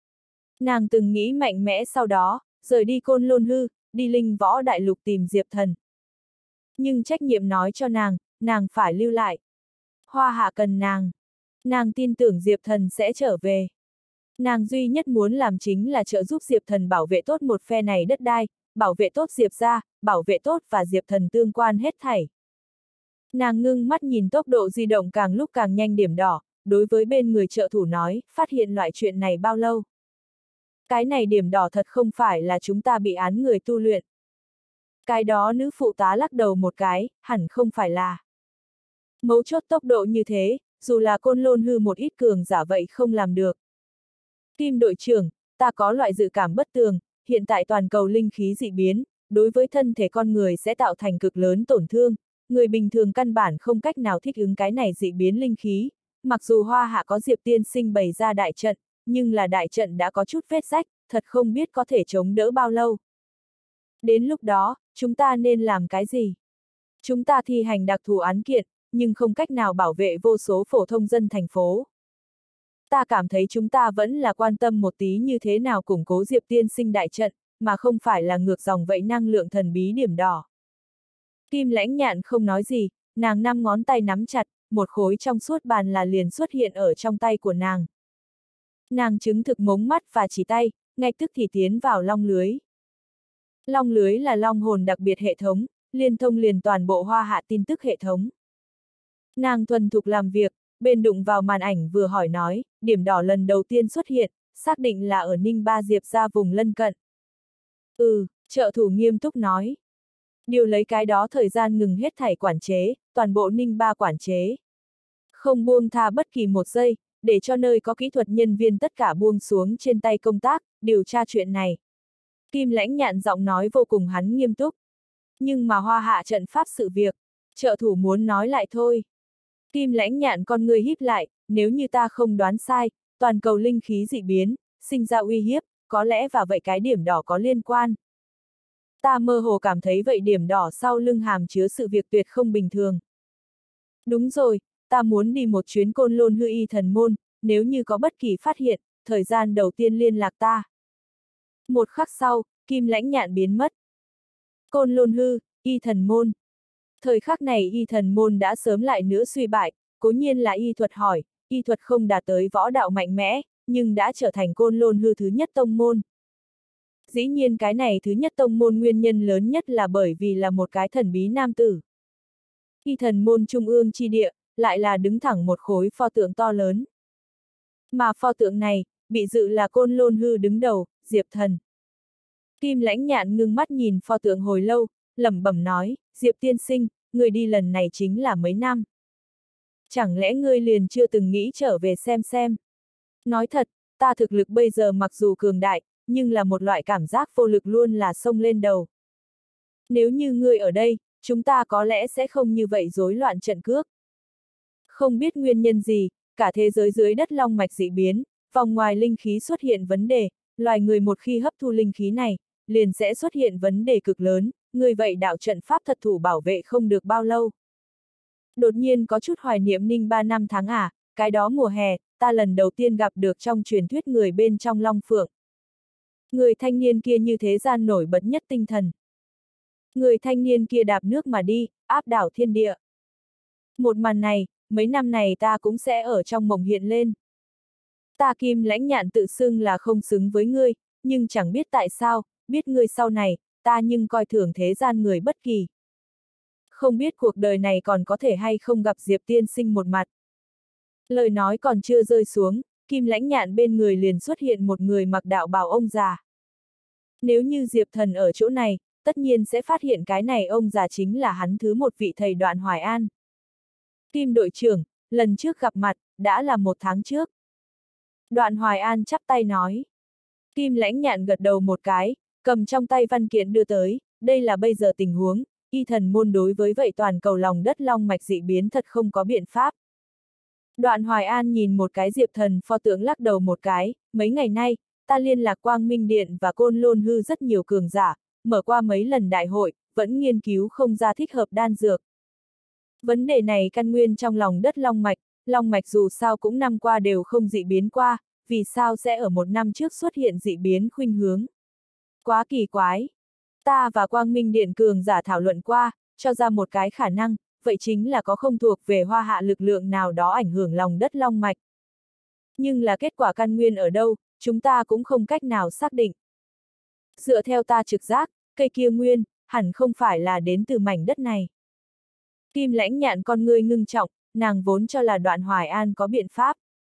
Nàng từng nghĩ mạnh mẽ sau đó, rời đi Côn Lôn hư, đi linh võ đại lục tìm Diệp Thần. Nhưng trách nhiệm nói cho nàng, nàng phải lưu lại. Hoa Hạ cần nàng. Nàng tin tưởng Diệp Thần sẽ trở về. Nàng duy nhất muốn làm chính là trợ giúp Diệp Thần bảo vệ tốt một phe này đất đai, bảo vệ tốt Diệp gia, bảo vệ tốt và Diệp Thần tương quan hết thảy. Nàng ngưng mắt nhìn tốc độ di động càng lúc càng nhanh điểm đỏ, đối với bên người trợ thủ nói, phát hiện loại chuyện này bao lâu. Cái này điểm đỏ thật không phải là chúng ta bị án người tu luyện. Cái đó nữ phụ tá lắc đầu một cái, hẳn không phải là. Mấu chốt tốc độ như thế, dù là Côn Lôn hư một ít cường giả vậy không làm được. Kim đội trưởng, ta có loại dự cảm bất tường, hiện tại toàn cầu linh khí dị biến, đối với thân thể con người sẽ tạo thành cực lớn tổn thương, người bình thường căn bản không cách nào thích ứng cái này dị biến linh khí, mặc dù Hoa Hạ có Diệp tiên sinh bày ra đại trận, nhưng là đại trận đã có chút vết rách, thật không biết có thể chống đỡ bao lâu. Đến lúc đó, chúng ta nên làm cái gì? Chúng ta thi hành đặc thù án kiện, nhưng không cách nào bảo vệ vô số phổ thông dân thành phố. Ta cảm thấy chúng ta vẫn là quan tâm một tí như thế nào củng cố Diệp tiên sinh đại trận, mà không phải là ngược dòng vậy năng lượng thần bí điểm đỏ. Kim Lãnh Nhạn không nói gì, nàng năm ngón tay nắm chặt, một khối trong suốt bàn là liền xuất hiện ở trong tay của nàng. Nàng chứng thực mống mắt và chỉ tay, ngay tức thì tiến vào long lưới. Long lưới là long hồn đặc biệt hệ thống, liên thông liền toàn bộ Hoa Hạ tin tức hệ thống. Nàng thuần thục làm việc, bên đụng vào màn ảnh vừa hỏi nói, điểm đỏ lần đầu tiên xuất hiện, xác định là ở Ninh Ba Diệp ra vùng lân cận. Ừ, trợ thủ nghiêm túc nói. Điều lấy cái đó thời gian ngừng hết thảy quản chế, toàn bộ Ninh Ba quản chế. Không buông tha bất kỳ một giây, để cho nơi có kỹ thuật nhân viên tất cả buông xuống trên tay công tác, điều tra chuyện này. Kim Lãnh Nhạn giọng nói vô cùng hắn nghiêm túc. Nhưng mà Hoa Hạ trận pháp sự việc, trợ thủ muốn nói lại thôi. Kim Lãnh Nhạn con người híp lại, nếu như ta không đoán sai, toàn cầu linh khí dị biến, sinh ra uy hiếp, có lẽ và vậy cái điểm đỏ có liên quan. Ta mơ hồ cảm thấy vậy điểm đỏ sau lưng hàm chứa sự việc tuyệt không bình thường. Đúng rồi, ta muốn đi một chuyến Côn Lôn hư y thần môn, nếu như có bất kỳ phát hiện, thời gian đầu tiên liên lạc ta. Một khắc sau, Kim Lãnh Nhạn biến mất. Côn Lôn hư, y thần môn. Thời khắc này y thần môn đã sớm lại nữa suy bại, cố nhiên là y thuật hỏi, y thuật không đạt tới võ đạo mạnh mẽ, nhưng đã trở thành Côn Lôn Hư thứ nhất tông môn. Dĩ nhiên cái này thứ nhất tông môn nguyên nhân lớn nhất là bởi vì là một cái thần bí nam tử. Y thần môn trung ương chi địa, lại là đứng thẳng một khối pho tượng to lớn. Mà pho tượng này, bị dự là Côn Lôn Hư đứng đầu, Diệp Thần. Kim Lãnh Nhạn ngưng mắt nhìn pho tượng hồi lâu, lẩm bẩm nói, Diệp tiên sinh, người đi lần này chính là mấy năm. Chẳng lẽ ngươi liền chưa từng nghĩ trở về xem xem? Nói thật, ta thực lực bây giờ mặc dù cường đại, nhưng là một loại cảm giác vô lực luôn là xông lên đầu. Nếu như ngươi ở đây, chúng ta có lẽ sẽ không như vậy rối loạn trận cước. Không biết nguyên nhân gì, cả thế giới dưới đất long mạch dị biến, vòng ngoài linh khí xuất hiện vấn đề, loài người một khi hấp thu linh khí này, liền sẽ xuất hiện vấn đề cực lớn, người vậy đạo trận pháp thật thủ bảo vệ không được bao lâu. Đột nhiên có chút hoài niệm ninh ba năm tháng à, cái đó mùa hè, ta lần đầu tiên gặp được trong truyền thuyết người bên trong Long Phượng. Người thanh niên kia như thế gian nổi bật nhất tinh thần. Người thanh niên kia đạp nước mà đi, áp đảo thiên địa. Một màn này, mấy năm này ta cũng sẽ ở trong mộng hiện lên. Ta Kim Lãnh Nhạn tự xưng là không xứng với ngươi, nhưng chẳng biết tại sao, biết ngươi sau này, ta nhưng coi thường thế gian người bất kỳ. Không biết cuộc đời này còn có thể hay không gặp Diệp tiên sinh một mặt. Lời nói còn chưa rơi xuống, Kim Lãnh Nhạn bên người liền xuất hiện một người mặc đạo bào ông già. Nếu như Diệp Thần ở chỗ này, tất nhiên sẽ phát hiện cái này ông già chính là hắn thứ một vị thầy Đoạn Hoài An. Kim đội trưởng, lần trước gặp mặt, đã là một tháng trước. Đoạn Hoài An chắp tay nói. Kim Lãnh Nhạn gật đầu một cái, cầm trong tay văn kiện đưa tới, đây là bây giờ tình huống, y thần môn đối với vậy toàn cầu lòng đất long mạch dị biến thật không có biện pháp. Đoạn Hoài An nhìn một cái Diệp Thần pho tượng lắc đầu một cái, mấy ngày nay, ta liên lạc Quang Minh Điện và Côn Lôn Hư rất nhiều cường giả, mở qua mấy lần đại hội, vẫn nghiên cứu không ra thích hợp đan dược. Vấn đề này căn nguyên trong lòng đất long mạch, long mạch dù sao cũng năm qua đều không dị biến qua, vì sao sẽ ở một năm trước xuất hiện dị biến khuynh hướng? Quá kỳ quái! Ta và Quang Minh Điện cường giả thảo luận qua, cho ra một cái khả năng, vậy chính là có không thuộc về hoa hạ lực lượng nào đó ảnh hưởng lòng đất long mạch. Nhưng là kết quả căn nguyên ở đâu, chúng ta cũng không cách nào xác định. Dựa theo ta trực giác, cây kia nguyên, hẳn không phải là đến từ mảnh đất này. Kim Lãnh Nhạn con ngươi ngưng trọng, nàng vốn cho là Đoạn Hoài An có biện pháp.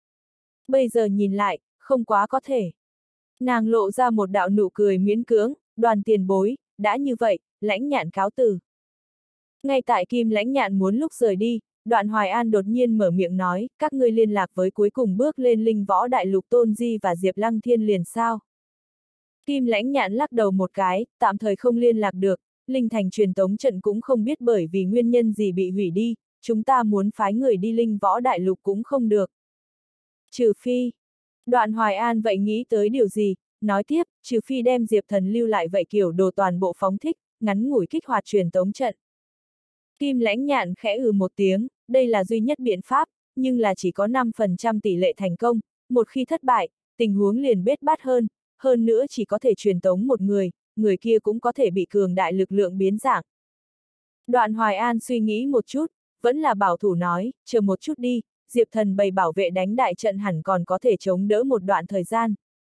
Bây giờ nhìn lại, không quá có thể. Nàng lộ ra một đạo nụ cười miễn cưỡng, Đoàn tiền bối, đã như vậy, Lãnh Nhạn cáo từ. Ngay tại Kim Lãnh Nhạn muốn lúc rời đi, Đoạn Hoài An đột nhiên mở miệng nói, các ngươi liên lạc với cuối cùng bước lên linh võ đại lục Tôn Di và Diệp Lăng Thiên liền sao? Kim Lãnh Nhạn lắc đầu một cái, tạm thời không liên lạc được, linh thành truyền tống trận cũng không biết bởi vì nguyên nhân gì bị hủy đi, chúng ta muốn phái người đi linh võ đại lục cũng không được. Trừ phi, Đoạn Hoài An vậy nghĩ tới điều gì, nói tiếp, trừ phi đem Diệp Thần lưu lại vậy kiểu đồ toàn bộ phóng thích, ngắn ngủi kích hoạt truyền tống trận. Kim Lãnh Nhạn khẽ ừ một tiếng, đây là duy nhất biện pháp, nhưng là chỉ có năm phần trăm tỷ lệ thành công, một khi thất bại, tình huống liền bết bát hơn, hơn nữa chỉ có thể truyền tống một người, người kia cũng có thể bị cường đại lực lượng biến dạng. Đoạn Hoài An suy nghĩ một chút, vẫn là bảo thủ nói, chờ một chút đi, Diệp Thần bày bảo vệ đánh đại trận hẳn còn có thể chống đỡ một đoạn thời gian.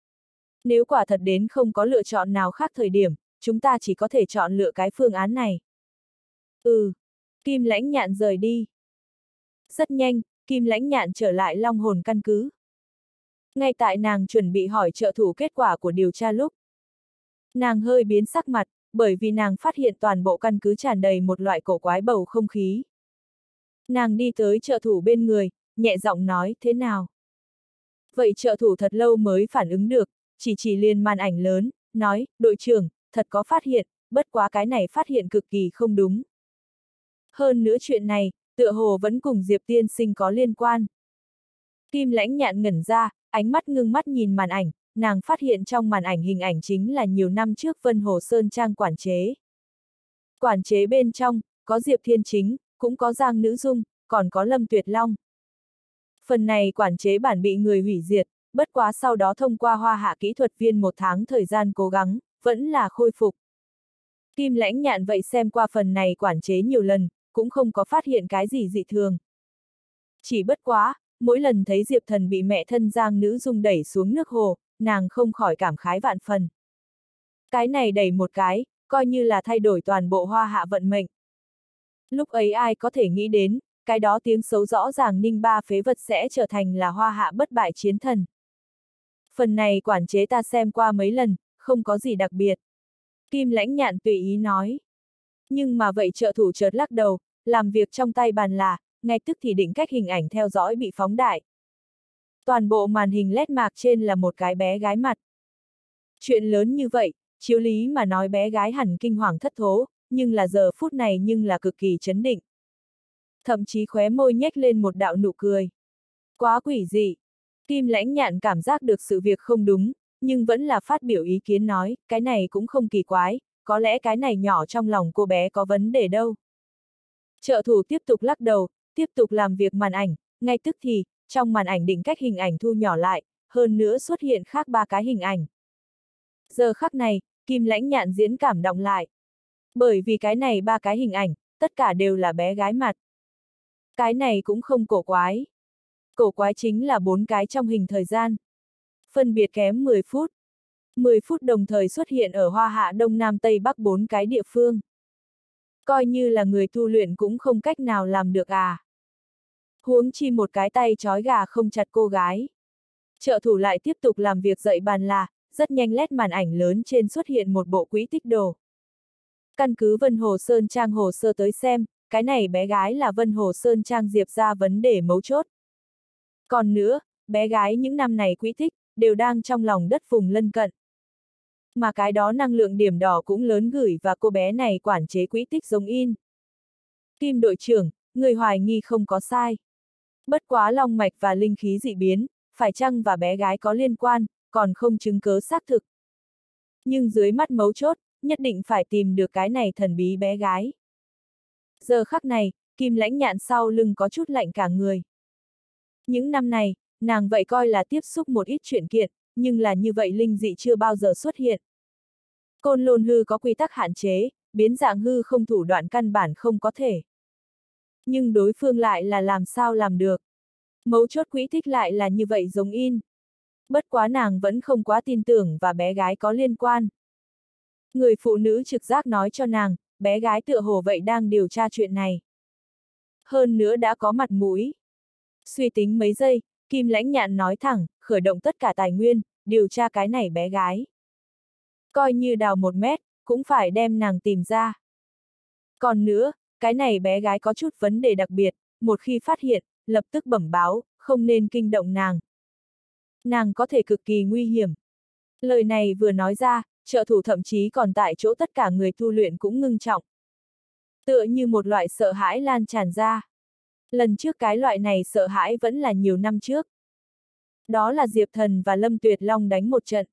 Nếu quả thật đến không có lựa chọn nào khác thời điểm, chúng ta chỉ có thể chọn lựa cái phương án này. Ừ. Kim Lãnh Nhạn rời đi. Rất nhanh, Kim Lãnh Nhạn trở lại Long Hồn căn cứ. Ngay tại nàng chuẩn bị hỏi trợ thủ kết quả của điều tra lúc, nàng hơi biến sắc mặt, bởi vì nàng phát hiện toàn bộ căn cứ tràn đầy một loại cổ quái bầu không khí. Nàng đi tới trợ thủ bên người, nhẹ giọng nói, thế nào? Vậy trợ thủ thật lâu mới phản ứng được, chỉ chỉ liền màn ảnh lớn, nói, đội trưởng, thật có phát hiện, bất quá cái này phát hiện cực kỳ không đúng. Hơn nữa chuyện này, tựa hồ vẫn cùng Diệp tiên sinh có liên quan. Kim Lãnh Nhạn ngẩn ra, ánh mắt ngưng mắt nhìn màn ảnh, nàng phát hiện trong màn ảnh hình ảnh chính là nhiều năm trước Vân Hồ Sơn Trang quản chế. Quản chế bên trong, có Diệp Thiên Chính, cũng có Giang Nữ Dung, còn có Lâm Tuyệt Long. Phần này quản chế bản bị người hủy diệt, bất quá sau đó thông qua Hoa Hạ kỹ thuật viên một tháng thời gian cố gắng, vẫn là khôi phục. Kim Lãnh Nhạn vậy xem qua phần này quản chế nhiều lần, cũng không có phát hiện cái gì dị thường. Chỉ bất quá, mỗi lần thấy Diệp Thần bị mẹ thân Giang Nữ Dung đẩy xuống nước hồ, nàng không khỏi cảm khái vạn phần. Cái này đẩy một cái, coi như là thay đổi toàn bộ Hoa Hạ vận mệnh. Lúc ấy ai có thể nghĩ đến, cái đó tiếng xấu rõ ràng Ninh Ba phế vật sẽ trở thành là Hoa Hạ bất bại chiến thần. Phần này quản chế ta xem qua mấy lần, không có gì đặc biệt. Kim Lãnh Nhạn tùy ý nói. Nhưng mà vậy trợ thủ chợt lắc đầu, làm việc trong tay bàn là, ngay tức thì định cách hình ảnh theo dõi bị phóng đại. Toàn bộ màn hình led mạc trên là một cái bé gái mặt. Chuyện lớn như vậy, chiếu lý mà nói bé gái hẳn kinh hoàng thất thố, nhưng là giờ phút này nhưng là cực kỳ chấn định. Thậm chí khóe môi nhếch lên một đạo nụ cười. Quá quỷ dị. Kim Lãnh Nhạn cảm giác được sự việc không đúng, nhưng vẫn là phát biểu ý kiến nói, cái này cũng không kỳ quái, có lẽ cái này nhỏ trong lòng cô bé có vấn đề đâu. Trợ thủ tiếp tục lắc đầu, tiếp tục làm việc màn ảnh, ngay tức thì, trong màn ảnh định cách hình ảnh thu nhỏ lại, hơn nữa xuất hiện khác ba cái hình ảnh. Giờ khắc này, Kim Lãnh Nhạn diễn cảm động lại. Bởi vì cái này ba cái hình ảnh, tất cả đều là bé gái mặt. Cái này cũng không cổ quái. Cổ quái chính là bốn cái trong hình thời gian. Phân biệt kém mười phút. mười phút đồng thời xuất hiện ở Hoa Hạ Đông Nam Tây Bắc bốn cái địa phương. Coi như là người tu luyện cũng không cách nào làm được à. Huống chi một cái tay trói gà không chặt cô gái. Trợ thủ lại tiếp tục làm việc dậy bàn là, rất nhanh led màn ảnh lớn trên xuất hiện một bộ quỹ tích đồ. Căn cứ Vân Hồ Sơn Trang hồ sơ tới xem, cái này bé gái là Vân Hồ Sơn Trang Diệp ra vấn đề mấu chốt. Còn nữa, bé gái những năm này quỹ tích, đều đang trong lòng đất vùng lân cận. Mà cái đó năng lượng điểm đỏ cũng lớn gửi và cô bé này quản chế quỹ tích giống in. Kim đội trưởng, người hoài nghi không có sai. Bất quá long mạch và linh khí dị biến, phải chăng và bé gái có liên quan, còn không chứng cớ xác thực. Nhưng dưới mắt mấu chốt, nhất định phải tìm được cái này thần bí bé gái. Giờ khắc này, Kim Lãnh Nhạn sau lưng có chút lạnh cả người. Những năm này, nàng vậy coi là tiếp xúc một ít chuyện kiện, nhưng là như vậy linh dị chưa bao giờ xuất hiện. Côn Lôn hư có quy tắc hạn chế, biến dạng hư không thủ đoạn căn bản không có thể. Nhưng đối phương lại là làm sao làm được. Mấu chốt quỹ tích lại là như vậy giống in. Bất quá nàng vẫn không quá tin tưởng và bé gái có liên quan. Người phụ nữ trực giác nói cho nàng, bé gái tựa hồ vậy đang điều tra chuyện này. Hơn nữa đã có mặt mũi. Suy tính mấy giây, Kim Lãnh Nhạn nói thẳng, khởi động tất cả tài nguyên, điều tra cái này bé gái. Coi như đào một mét, cũng phải đem nàng tìm ra. Còn nữa, cái này bé gái có chút vấn đề đặc biệt, một khi phát hiện, lập tức bẩm báo, không nên kinh động nàng. Nàng có thể cực kỳ nguy hiểm. Lời này vừa nói ra, trợ thủ thậm chí còn tại chỗ tất cả người tu luyện cũng ngưng trọng. Tựa như một loại sợ hãi lan tràn ra. Lần trước cái loại này sợ hãi vẫn là nhiều năm trước. Đó là Diệp Thần và Lâm Tuyệt Long đánh một trận.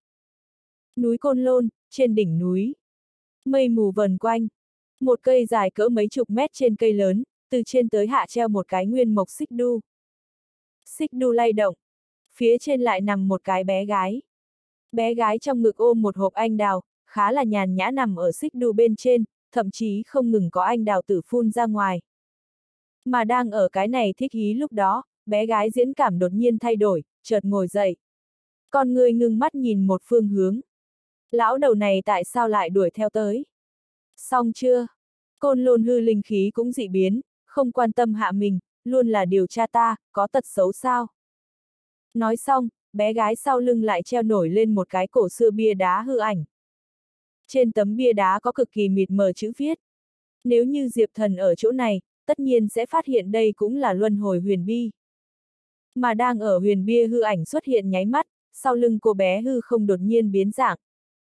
Núi Côn Lôn, trên đỉnh núi. Mây mù vần quanh. Một cây dài cỡ mấy chục mét trên cây lớn, từ trên tới hạ treo một cái nguyên mộc xích đu. Xích đu lay động. Phía trên lại nằm một cái bé gái. Bé gái trong ngực ôm một hộp anh đào, khá là nhàn nhã nằm ở xích đu bên trên, thậm chí không ngừng có anh đào tử phun ra ngoài. Mà đang ở cái này thích ý lúc đó, bé gái diễn cảm đột nhiên thay đổi, chợt ngồi dậy. Con người ngưng mắt nhìn một phương hướng. Lão đầu này tại sao lại đuổi theo tới? Xong chưa? Côn Lôn hư linh khí cũng dị biến, không quan tâm hạ mình, luôn là điều tra ta, có tật xấu sao? Nói xong, bé gái sau lưng lại treo nổi lên một cái cổ xưa bia đá hư ảnh. Trên tấm bia đá có cực kỳ mịt mờ chữ viết. Nếu như Diệp Thần ở chỗ này, tất nhiên sẽ phát hiện đây cũng là luân hồi huyền bi. Mà đang ở huyền bia hư ảnh xuất hiện nháy mắt, sau lưng cô bé hư không đột nhiên biến dạng.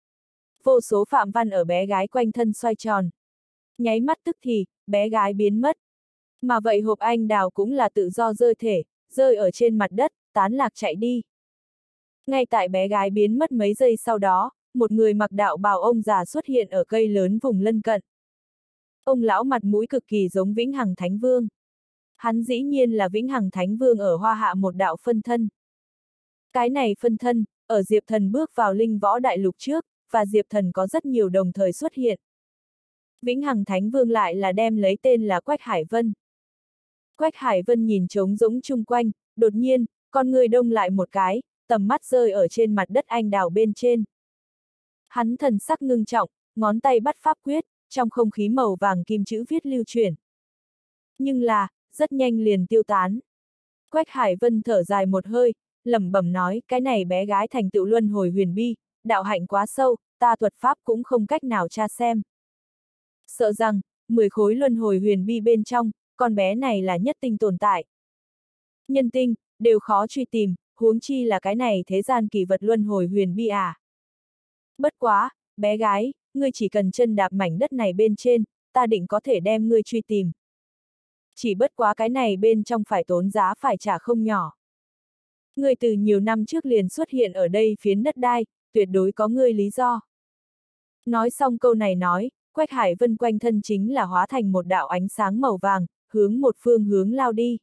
Vô số phạm văn ở bé gái quanh thân xoay tròn. Nháy mắt tức thì, bé gái biến mất. Mà vậy hộp anh đào cũng là tự do rơi thể, rơi ở trên mặt đất, tán lạc chạy đi. Ngay tại bé gái biến mất mấy giây sau đó, một người mặc đạo bào ông già xuất hiện ở cây lớn vùng lân cận. Ông lão mặt mũi cực kỳ giống Vĩnh Hằng Thánh Vương. Hắn dĩ nhiên là Vĩnh Hằng Thánh Vương ở Hoa Hạ một đạo phân thân. Cái này phân thân, ở Diệp Thần bước vào linh võ đại lục trước, và Diệp Thần có rất nhiều đồng thời xuất hiện. Vĩnh Hằng Thánh Vương lại là đem lấy tên là Quách Hải Vân. Quách Hải Vân nhìn trống rỗng chung quanh, đột nhiên, con người đông lại một cái, tầm mắt rơi ở trên mặt đất anh đào bên trên. Hắn thần sắc ngưng trọng, ngón tay bắt pháp quyết, trong không khí màu vàng kim chữ viết lưu chuyển. Nhưng là, rất nhanh liền tiêu tán. Quách Hải Vân thở dài một hơi, lẩm bẩm nói, cái này bé gái thành tựu luân hồi huyền bi, đạo hạnh quá sâu, ta thuật pháp cũng không cách nào tra xem. Sợ rằng, mười khối luân hồi huyền bi bên trong, con bé này là nhất tinh tồn tại. Nhân tinh, đều khó truy tìm, huống chi là cái này thế gian kỳ vật luân hồi huyền bi à. Bất quá, bé gái, ngươi chỉ cần chân đạp mảnh đất này bên trên, ta định có thể đem ngươi truy tìm. Chỉ bất quá cái này bên trong phải tốn giá phải trả không nhỏ. Ngươi từ nhiều năm trước liền xuất hiện ở đây phiến đất đai, tuyệt đối có ngươi lý do. Nói xong câu này nói, Quách Hải Vân quanh thân chính là hóa thành một đạo ánh sáng màu vàng, hướng một phương hướng lao đi.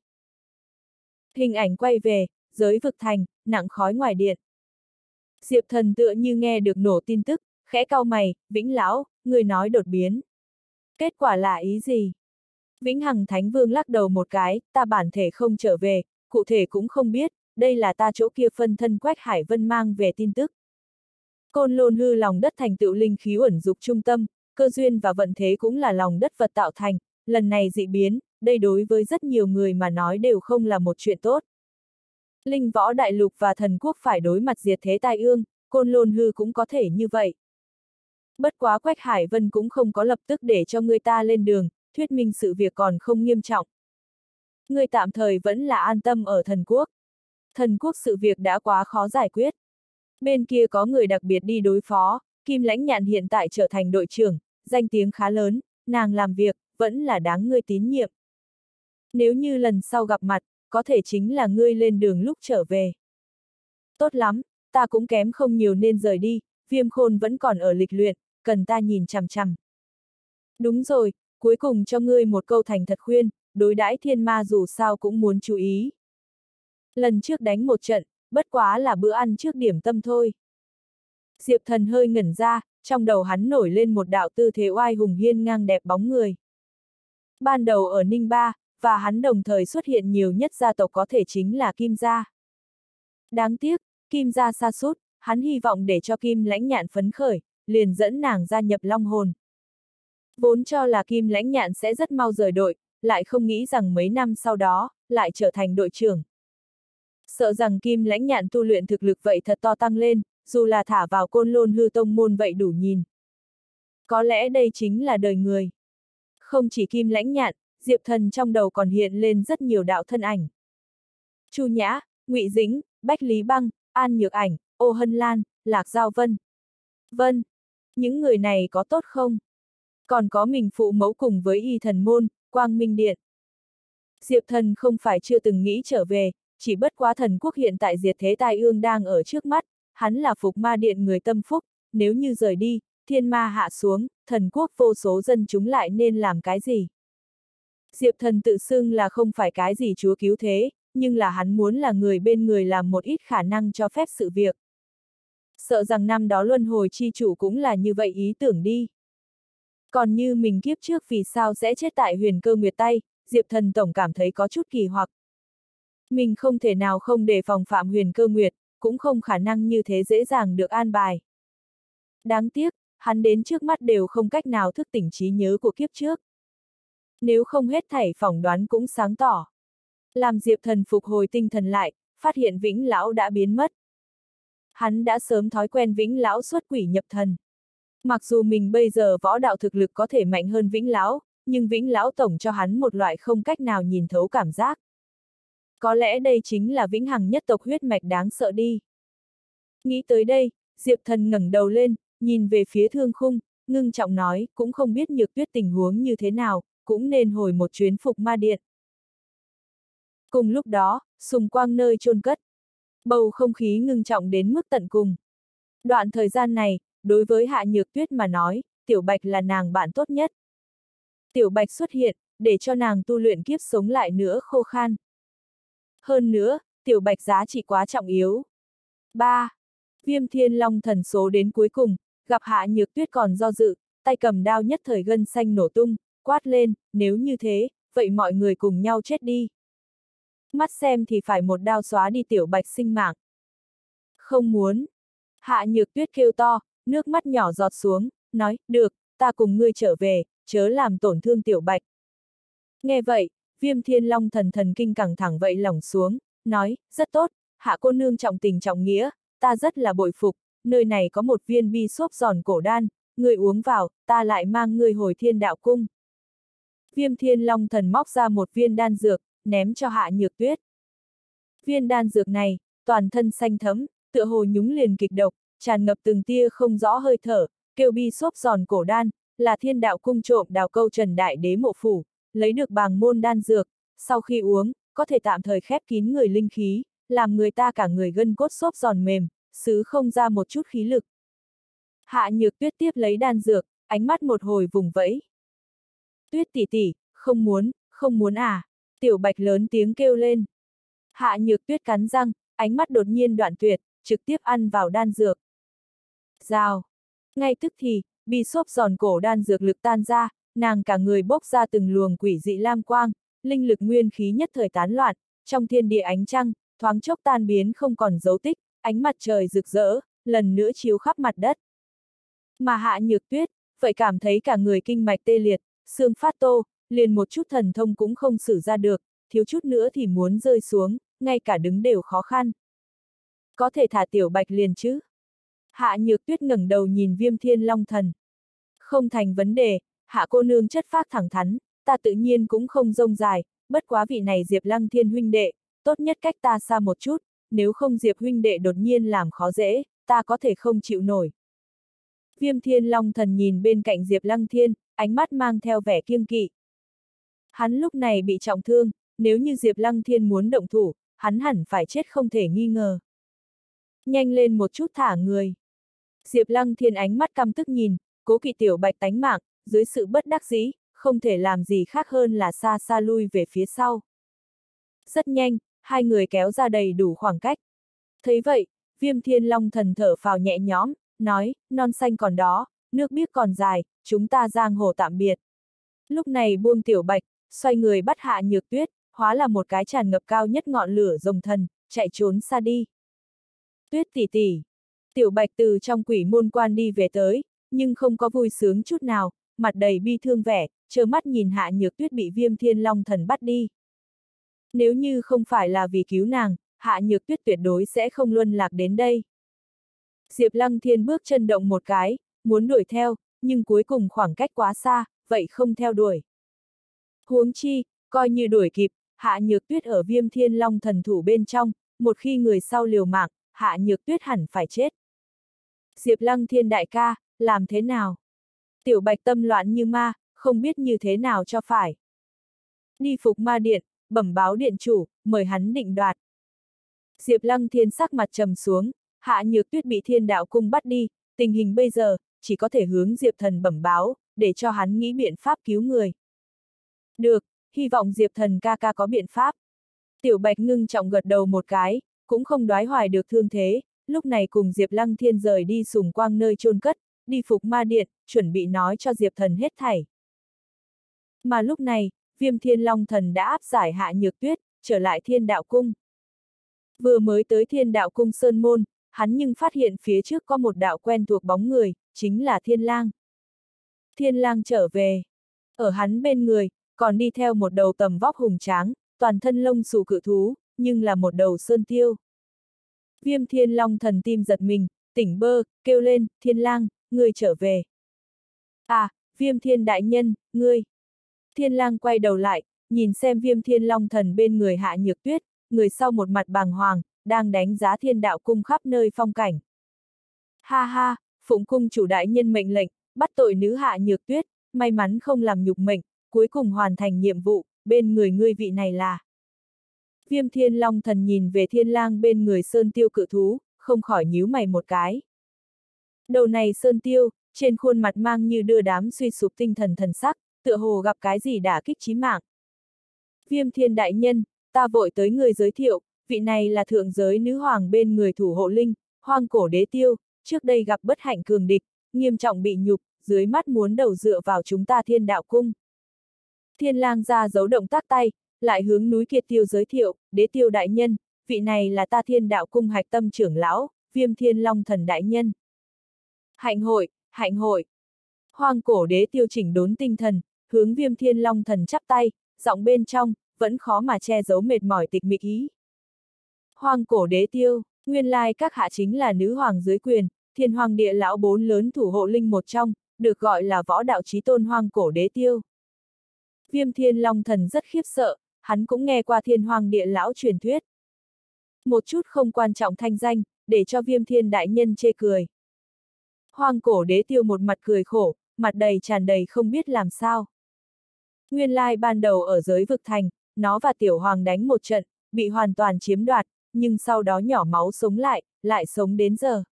Hình ảnh quay về, giới vực thành, nặng khói ngoài điện. Diệp Thần tựa như nghe được nổ tin tức, khẽ cau mày, Vĩnh Lão, người nói đột biến. Kết quả là ý gì? Vĩnh Hằng Thánh Vương lắc đầu một cái, ta bản thể không trở về, cụ thể cũng không biết, đây là ta chỗ kia phân thân Quách Hải Vân mang về tin tức. Côn Lôn hư lòng đất thành tựu linh khí ẩn dục trung tâm, cơ duyên và vận thế cũng là lòng đất vật tạo thành, lần này dị biến, đây đối với rất nhiều người mà nói đều không là một chuyện tốt. Linh võ đại lục và thần quốc phải đối mặt diệt thế tai ương, Côn Lôn hư cũng có thể như vậy. Bất quá Quách Hải Vân cũng không có lập tức để cho người ta lên đường, thuyết minh sự việc còn không nghiêm trọng. Người tạm thời vẫn là an tâm ở thần quốc. Thần quốc sự việc đã quá khó giải quyết. Bên kia có người đặc biệt đi đối phó, Kim Lãnh Nhạn hiện tại trở thành đội trưởng, danh tiếng khá lớn, nàng làm việc, vẫn là đáng ngươi tín nhiệm. Nếu như lần sau gặp mặt, có thể chính là ngươi lên đường lúc trở về. Tốt lắm, ta cũng kém không nhiều nên rời đi, Viêm Khôn vẫn còn ở lịch luyện, cần ta nhìn chằm chằm. Đúng rồi, cuối cùng cho ngươi một câu thành thật khuyên, đối đãi thiên ma dù sao cũng muốn chú ý. Lần trước đánh một trận, bất quá là bữa ăn trước điểm tâm thôi. Diệp Thần hơi ngẩn ra, trong đầu hắn nổi lên một đạo tư thế oai hùng hiên ngang đẹp bóng người. Ban đầu ở Ninh Ba, và hắn đồng thời xuất hiện nhiều nhất gia tộc có thể chính là Kim gia. Đáng tiếc, Kim gia sa sút, hắn hy vọng để cho Kim Lãnh Nhạn phấn khởi, liền dẫn nàng gia nhập Long Hồn. Vốn cho là Kim Lãnh Nhạn sẽ rất mau rời đội, lại không nghĩ rằng mấy năm sau đó, lại trở thành đội trưởng. Sợ rằng Kim Lãnh Nhạn tu luyện thực lực vậy thật to tăng lên, dù là thả vào Côn Lôn hư tông môn vậy đủ nhìn. Có lẽ đây chính là đời người. Không chỉ Kim Lãnh Nhạn, Diệp Thần trong đầu còn hiện lên rất nhiều đạo thân ảnh. Chu Nhã, Ngụy Dĩnh, Bách Lý Băng, An Nhược Ảnh, Ô Hân Lan, Lạc Giao Vân. Vân, những người này có tốt không? Còn có mình phụ mẫu cùng với Y Thần Môn, Quang Minh Điện. Diệp Thần không phải chưa từng nghĩ trở về, chỉ bất quá thần quốc hiện tại diệt thế tai ương đang ở trước mắt, hắn là Phục Ma Điện người tâm phúc, nếu như rời đi, thiên ma hạ xuống, thần quốc vô số dân chúng lại nên làm cái gì? Diệp Thần tự xưng là không phải cái gì chúa cứu thế, nhưng là hắn muốn là người bên người làm một ít khả năng cho phép sự việc. Sợ rằng năm đó luân hồi chi chủ cũng là như vậy ý tưởng đi. Còn như mình kiếp trước vì sao sẽ chết tại Huyền Cơ Nguyệt tay, Diệp Thần tổng cảm thấy có chút kỳ hoặc. Mình không thể nào không đề phòng phạm Huyền Cơ Nguyệt, cũng không khả năng như thế dễ dàng được an bài. Đáng tiếc, hắn đến trước mắt đều không cách nào thức tỉnh trí nhớ của kiếp trước. Nếu không hết thảy phỏng đoán cũng sáng tỏ. Làm Diệp Thần phục hồi tinh thần lại, phát hiện Vĩnh Lão đã biến mất. Hắn đã sớm thói quen Vĩnh Lão xuất quỷ nhập thần. Mặc dù mình bây giờ võ đạo thực lực có thể mạnh hơn Vĩnh Lão, nhưng Vĩnh Lão tổng cho hắn một loại không cách nào nhìn thấu cảm giác. Có lẽ đây chính là vĩnh hằng nhất tộc huyết mạch đáng sợ đi. Nghĩ tới đây, Diệp Thần ngẩng đầu lên, nhìn về phía Thương Khung, ngưng trọng nói, cũng không biết Nhược Tuyết tình huống như thế nào, cũng nên hồi một chuyến Phục Ma Điện. Cùng lúc đó, Sùng Quang nơi chôn cất. Bầu không khí ngưng trọng đến mức tận cùng. Đoạn thời gian này, đối với Hạ Nhược Tuyết mà nói, Tiểu Bạch là nàng bạn tốt nhất. Tiểu Bạch xuất hiện, để cho nàng tu luyện kiếp sống lại nữa khô khan. Hơn nữa, Tiểu Bạch giá trị quá trọng yếu. ba. Viêm Thiên Long thần số đến cuối cùng, gặp Hạ Nhược Tuyết còn do dự, tay cầm đao nhất thời gân xanh nổ tung, quát lên, nếu như thế, vậy mọi người cùng nhau chết đi. Mắt xem thì phải một đao xóa đi Tiểu Bạch sinh mạng. Không muốn. Hạ Nhược Tuyết kêu to, nước mắt nhỏ giọt xuống, nói, được, ta cùng ngươi trở về, chớ làm tổn thương Tiểu Bạch. Nghe vậy, Viêm Thiên Long thần thần kinh căng thẳng vậy lỏng xuống, nói, rất tốt, Hạ cô nương trọng tình trọng nghĩa, ta rất là bội phục, nơi này có một viên bi xốp giòn cổ đan, ngươi uống vào, ta lại mang ngươi hồi Thiên Đạo Cung. Viêm Thiên Long thần móc ra một viên đan dược, ném cho Hạ Nhược Tuyết. Viên đan dược này, toàn thân xanh thẫm, tựa hồ nhúng liền kịch độc, tràn ngập từng tia không rõ hơi thở, kêu bi xốp giòn cổ đan, là Thiên Đạo Cung trộm đào câu Trần Đại Đế mộ phủ, lấy được bàng môn đan dược, sau khi uống, có thể tạm thời khép kín người linh khí, làm người ta cả người gân cốt xốp giòn mềm, xứ không ra một chút khí lực. Hạ Nhược Tuyết tiếp lấy đan dược, ánh mắt một hồi vùng vẫy. Tuyết tỷ tỷ, không muốn, không muốn à, Tiểu Bạch lớn tiếng kêu lên. Hạ Nhược Tuyết cắn răng, ánh mắt đột nhiên đoạn tuyệt, trực tiếp ăn vào đan dược. Rào. Ngay tức thì, bi xốp giòn cổ đan dược lực tan ra, nàng cả người bốc ra từng luồng quỷ dị lam quang, linh lực nguyên khí nhất thời tán loạn, trong thiên địa ánh trăng, thoáng chốc tan biến không còn dấu tích, ánh mặt trời rực rỡ, lần nữa chiếu khắp mặt đất. Mà Hạ Nhược Tuyết, vậy cảm thấy cả người kinh mạch tê liệt, xương phát tô, liền một chút thần thông cũng không sử ra được, thiếu chút nữa thì muốn rơi xuống, ngay cả đứng đều khó khăn. Có thể thả Tiểu Bạch liền chứ? Hạ Nhược Tuyết ngẩng đầu nhìn Viêm Thiên Long thần. Không thành vấn đề, Hạ cô nương chất phác thẳng thắn, ta tự nhiên cũng không rông dài, bất quá vị này Diệp Lăng Thiên huynh đệ, tốt nhất cách ta xa một chút, nếu không Diệp huynh đệ đột nhiên làm khó dễ, ta có thể không chịu nổi. Viêm Thiên Long thần nhìn bên cạnh Diệp Lăng Thiên, ánh mắt mang theo vẻ kiêng kỵ. Hắn lúc này bị trọng thương, nếu như Diệp Lăng Thiên muốn động thủ, hắn hẳn phải chết không thể nghi ngờ. Nhanh lên một chút thả người. Diệp Lăng Thiên ánh mắt căm tức nhìn, cố kỵ Tiểu Bạch tánh mạng, dưới sự bất đắc dĩ, không thể làm gì khác hơn là xa xa lui về phía sau. Rất nhanh, hai người kéo ra đầy đủ khoảng cách. Thấy vậy, Viêm Thiên Long thần thở phào nhẹ nhõm, nói, non xanh còn đó, nước biếc còn dài, chúng ta giang hồ tạm biệt. Lúc này buông Tiểu Bạch, xoay người bắt Hạ Nhược Tuyết, hóa là một cái tràn ngập cao nhất ngọn lửa rồng thần, chạy trốn xa đi. Tuyết tỷ tỷ. Tiểu Bạch từ trong quỷ môn quan đi về tới, nhưng không có vui sướng chút nào, mặt đầy bi thương vẻ, trơ mắt nhìn Hạ Nhược Tuyết bị Viêm Thiên Long thần bắt đi. Nếu như không phải là vì cứu nàng, Hạ Nhược Tuyết tuyệt đối sẽ không luân lạc đến đây. Diệp Lăng Thiên bước chân động một cái, muốn đuổi theo, nhưng cuối cùng khoảng cách quá xa, vậy không theo đuổi. Huống chi, coi như đuổi kịp, Hạ Nhược Tuyết ở Viêm Thiên Long thần thủ bên trong, một khi người sau liều mạng, Hạ Nhược Tuyết hẳn phải chết. Diệp Lăng Thiên đại ca, làm thế nào? Tiểu Bạch tâm loạn như ma, không biết như thế nào cho phải. Đi Phục Ma Điện, bẩm báo điện chủ, mời hắn định đoạt. Diệp Lăng Thiên sắc mặt trầm xuống, Hạ Nhược Tuyết bị Thiên Đạo Cung bắt đi, tình hình bây giờ, chỉ có thể hướng Diệp Thần bẩm báo, để cho hắn nghĩ biện pháp cứu người. Được, hy vọng Diệp Thần ca ca có biện pháp. Tiểu Bạch ngưng trọng gật đầu một cái, cũng không đoái hoài được thương thế, lúc này cùng Diệp Lăng Thiên rời đi Sùng Quang nơi chôn cất, đi Phục Ma Điện, chuẩn bị nói cho Diệp Thần hết thảy. Mà lúc này, Viêm Thiên Long thần đã áp giải Hạ Nhược Tuyết, trở lại Thiên Đạo Cung. Vừa mới tới Thiên Đạo Cung Sơn Môn, hắn nhưng phát hiện phía trước có một đạo quen thuộc bóng người, chính là Thiên Lang. Thiên Lang trở về. Ở hắn bên người, còn đi theo một đầu tầm vóc hùng tráng, toàn thân lông xù cự thú, nhưng là một đầu sơn tiêu. Viêm Thiên Long thần tim giật mình, tỉnh bơ, kêu lên, Thiên Lang, ngươi trở về. À, Viêm Thiên đại nhân, ngươi. Thiên Lang quay đầu lại, nhìn xem Viêm Thiên Long thần bên người Hạ Nhược Tuyết, người sau một mặt bàng hoàng, đang đánh giá Thiên Đạo Cung khắp nơi phong cảnh. Ha ha, phụng cung chủ đại nhân mệnh lệnh, bắt tội nữ Hạ Nhược Tuyết, may mắn không làm nhục mệnh, cuối cùng hoàn thành nhiệm vụ, bên người ngươi vị này là. Viêm Thiên Long thần nhìn về Thiên Lang bên người sơn tiêu cự thú, không khỏi nhíu mày một cái. Đầu này sơn tiêu, trên khuôn mặt mang như đưa đám suy sụp tinh thần thần sắc, tựa hồ gặp cái gì đả kích chí mạng. Viêm Thiên đại nhân, ta vội tới người giới thiệu, vị này là thượng giới nữ hoàng bên người thủ hộ linh, hoang cổ đế tiêu, trước đây gặp bất hạnh cường địch, nghiêm trọng bị nhục, dưới mắt muốn đầu dựa vào chúng ta Thiên Đạo Cung. Thiên Lang ra dấu động tác tay, lại hướng núi Kiệt Tiêu giới thiệu, Đế Tiêu đại nhân, vị này là ta Thiên Đạo Cung hạch tâm trưởng lão, Viêm Thiên Long Thần đại nhân. Hạnh hội, hạnh hội. Hoang cổ Đế Tiêu chỉnh đốn tinh thần, hướng Viêm Thiên Long Thần chắp tay, giọng bên trong, vẫn khó mà che giấu mệt mỏi tịch mịch ý. Hoang cổ Đế Tiêu, nguyên lai các hạ chính là nữ hoàng dưới quyền, Thiên Hoàng Địa lão bốn lớn thủ hộ linh một trong, được gọi là võ đạo chí tôn Hoang cổ Đế Tiêu. Viêm Thiên Long Thần rất khiếp sợ, hắn cũng nghe qua Thiên Hoàng Địa lão truyền thuyết. Một chút không quan trọng thanh danh, để cho Viêm Thiên đại nhân chê cười. Hoang cổ Đế Tiêu một mặt cười khổ, mặt đầy tràn đầy không biết làm sao. Nguyên lai ban đầu ở giới vực thành, nó và Tiểu Hoàng đánh một trận, bị hoàn toàn chiếm đoạt, nhưng sau đó nhỏ máu sống lại, lại sống đến giờ.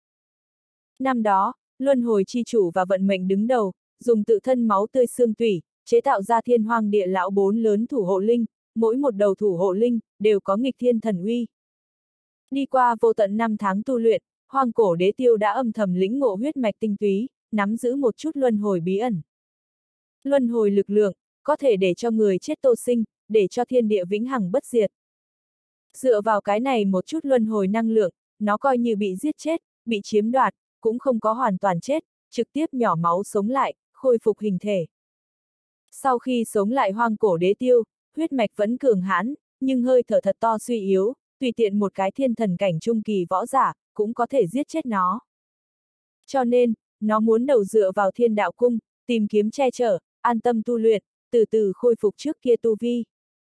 Năm đó, Luân Hồi chi chủ và vận mệnh đứng đầu, dùng tự thân máu tươi xương tủy, chế tạo ra Thiên Hoàng Địa lão bốn lớn thủ hộ linh, mỗi một đầu thủ hộ linh, đều có nghịch thiên thần uy. Đi qua vô tận năm tháng tu luyện, Hoang cổ Đế Tiêu đã âm thầm lĩnh ngộ huyết mạch tinh túy, nắm giữ một chút luân hồi bí ẩn. Luân hồi lực lượng, có thể để cho người chết tô sinh, để cho thiên địa vĩnh hằng bất diệt. Dựa vào cái này một chút luân hồi năng lượng, nó coi như bị giết chết, bị chiếm đoạt, cũng không có hoàn toàn chết, trực tiếp nhỏ máu sống lại, khôi phục hình thể. Sau khi sống lại Hoang cổ Đế Tiêu, huyết mạch vẫn cường hãn, nhưng hơi thở thật to suy yếu, tùy tiện một cái thiên thần cảnh trung kỳ võ giả, cũng có thể giết chết nó. Cho nên, nó muốn đầu dựa vào Thiên Đạo Cung, tìm kiếm che chở, an tâm tu luyện, từ từ khôi phục trước kia tu vi.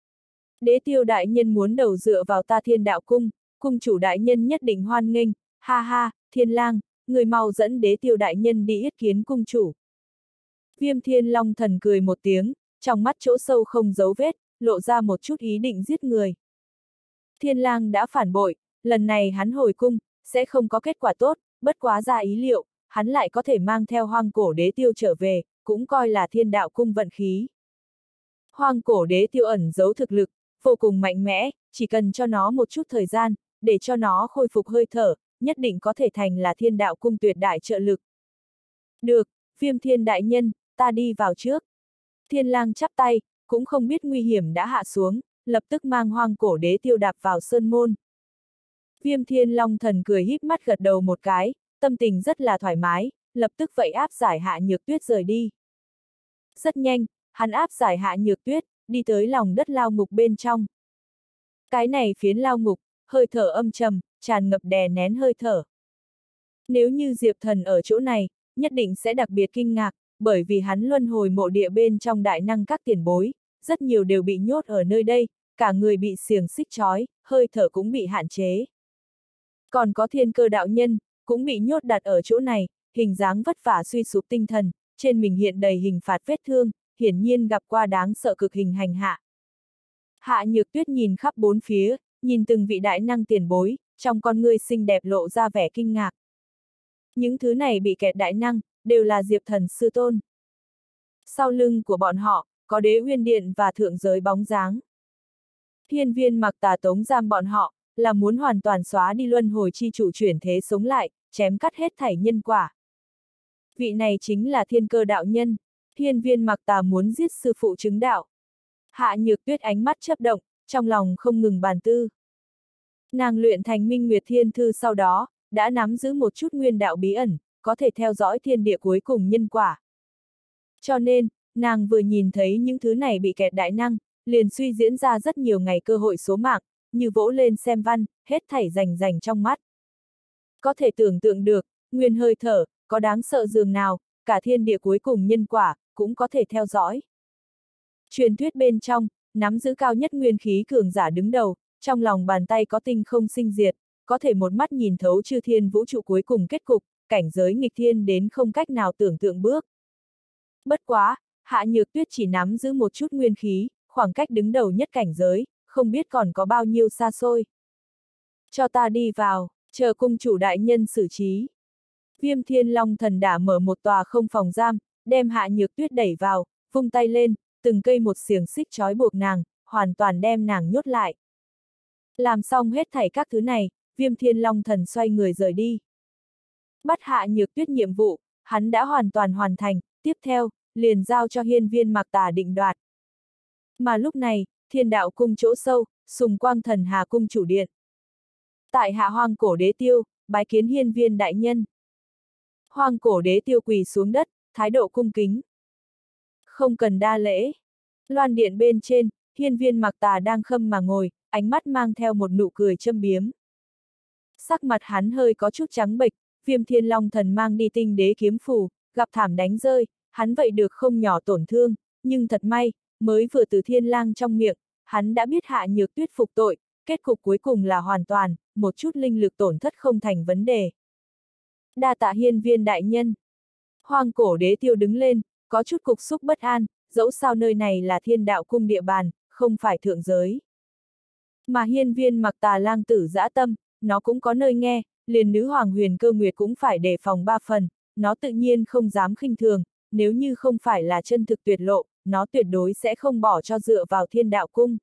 Đế Tiêu đại nhân muốn đầu dựa vào ta Thiên Đạo Cung, cung chủ đại nhân nhất định hoan nghênh, ha ha, Thiên Lang, người mau dẫn Đế Tiêu đại nhân đi yết kiến cung chủ. Viêm Thiên Long Thần cười một tiếng, trong mắt chỗ sâu không giấu vết, lộ ra một chút ý định giết người. Thiên Lang đã phản bội, lần này hắn hồi cung, sẽ không có kết quả tốt, bất quá ra ý liệu, hắn lại có thể mang theo Hoang cổ Đế Tiêu trở về, cũng coi là Thiên Đạo Cung vận khí. Hoang cổ Đế Tiêu ẩn giấu thực lực, vô cùng mạnh mẽ, chỉ cần cho nó một chút thời gian, để cho nó khôi phục hơi thở, nhất định có thể thành là Thiên Đạo Cung tuyệt đại trợ lực. Được, Viêm Thiên đại nhân, ta đi vào trước. Thiên Lang chắp tay, cũng không biết nguy hiểm đã hạ xuống, lập tức mang Hoang cổ Đế Tiêu đạp vào sơn môn. Viêm Thiên Long Thần cười híp mắt gật đầu một cái, tâm tình rất là thoải mái, lập tức vậy áp giải Hạ Nhược Tuyết rời đi. Rất nhanh, hắn áp giải Hạ Nhược Tuyết, đi tới lòng đất lao ngục bên trong. Cái này phiến lao ngục, hơi thở âm trầm, tràn ngập đè nén hơi thở. Nếu như Diệp Thần ở chỗ này, nhất định sẽ đặc biệt kinh ngạc, bởi vì hắn luân hồi mộ địa bên trong đại năng các tiền bối, rất nhiều đều bị nhốt ở nơi đây, cả người bị xiềng xích trói, hơi thở cũng bị hạn chế. Còn có Thiên Cơ đạo nhân, cũng bị nhốt đặt ở chỗ này, hình dáng vất vả suy sụp tinh thần, trên mình hiện đầy hình phạt vết thương, hiển nhiên gặp qua đáng sợ cực hình hành hạ. Hạ Nhược Tuyết nhìn khắp bốn phía, nhìn từng vị đại năng tiền bối, trong con ngươi xinh đẹp lộ ra vẻ kinh ngạc. Những thứ này bị kẹt đại năng, đều là Diệp Thần sư tôn. Sau lưng của bọn họ, có Đế Uyên Điện và thượng giới bóng dáng. Hiên Viên Mặc Tà tống giam bọn họ, là muốn hoàn toàn xóa đi luân hồi chi chủ chuyển thế sống lại, chém cắt hết thảy nhân quả. Vị này chính là Thiên Cơ đạo nhân, Hiên Viên Mặc Tà muốn giết sư phụ chứng đạo. Hạ Nhược Tuyết ánh mắt chớp động, trong lòng không ngừng bàn tư. Nàng luyện thành Minh Nguyệt Thiên Thư sau đó, đã nắm giữ một chút nguyên đạo bí ẩn, có thể theo dõi thiên địa cuối cùng nhân quả. Cho nên, nàng vừa nhìn thấy những thứ này bị kẹt đại năng, liền suy diễn ra rất nhiều ngày cơ hội số mạng, như vỗ lên xem văn, hết thảy rành rành trong mắt. Có thể tưởng tượng được, nguyên hơi thở, có đáng sợ dường nào, cả thiên địa cuối cùng nhân quả, cũng có thể theo dõi. Truyền thuyết bên trong, nắm giữ cao nhất nguyên khí cường giả đứng đầu, trong lòng bàn tay có tinh không sinh diệt, có thể một mắt nhìn thấu chư thiên vũ trụ cuối cùng kết cục, cảnh giới nghịch thiên đến không cách nào tưởng tượng bước. Bất quá, Hạ Nhược Tuyết chỉ nắm giữ một chút nguyên khí, khoảng cách đứng đầu nhất cảnh giới, không biết còn có bao nhiêu xa xôi. Cho ta đi vào, chờ cung chủ đại nhân xử trí. Viêm Thiên Long Thần đã mở một tòa không phòng giam, đem Hạ Nhược Tuyết đẩy vào, vung tay lên, từng cây một xiềng xích trói buộc nàng, hoàn toàn đem nàng nhốt lại. Làm xong hết thảy các thứ này, Viêm Thiên Long Thần xoay người rời đi. Bắt Hạ Nhược Tuyết nhiệm vụ, hắn đã hoàn toàn hoàn thành, tiếp theo, liền giao cho hiên viên Mạc Tà định đoạt. Mà lúc này, Thiên Đạo Cung chỗ sâu, Sùng Quang Thần Hà Cung chủ điện. Tại hạ Hoang Cổ Đế Tiêu, bái kiến hiên viên đại nhân. Hoang Cổ Đế Tiêu quỳ xuống đất, thái độ cung kính. Không cần đa lễ. Loan điện bên trên, hiên viên Mạc Tà đang khâm mà ngồi, ánh mắt mang theo một nụ cười châm biếm. Sắc mặt hắn hơi có chút trắng bệch, Viêm Thiên Long Thần mang đi tinh đế kiếm phù, gặp thảm đánh rơi, hắn vậy được không nhỏ tổn thương, nhưng thật may, mới vừa từ Thiên Lang trong miệng, hắn đã biết Hạ Nhược Tuyết phục tội, kết cục cuối cùng là hoàn toàn, một chút linh lực tổn thất không thành vấn đề. Đa tạ hiên viên đại nhân. Hoang Cổ Đế Tiêu đứng lên, có chút cục xúc bất an, dẫu sao nơi này là Thiên Đạo Cung địa bàn, không phải thượng giới. Mà hiên viên Mạc Tà lang tử dã tâm, nó cũng có nơi nghe, liền nữ hoàng Huyền Cơ Nguyệt cũng phải đề phòng ba phần, nó tự nhiên không dám khinh thường, nếu như không phải là chân thực tuyệt lộ, nó tuyệt đối sẽ không bỏ cho dựa vào Thiên Đạo Cung.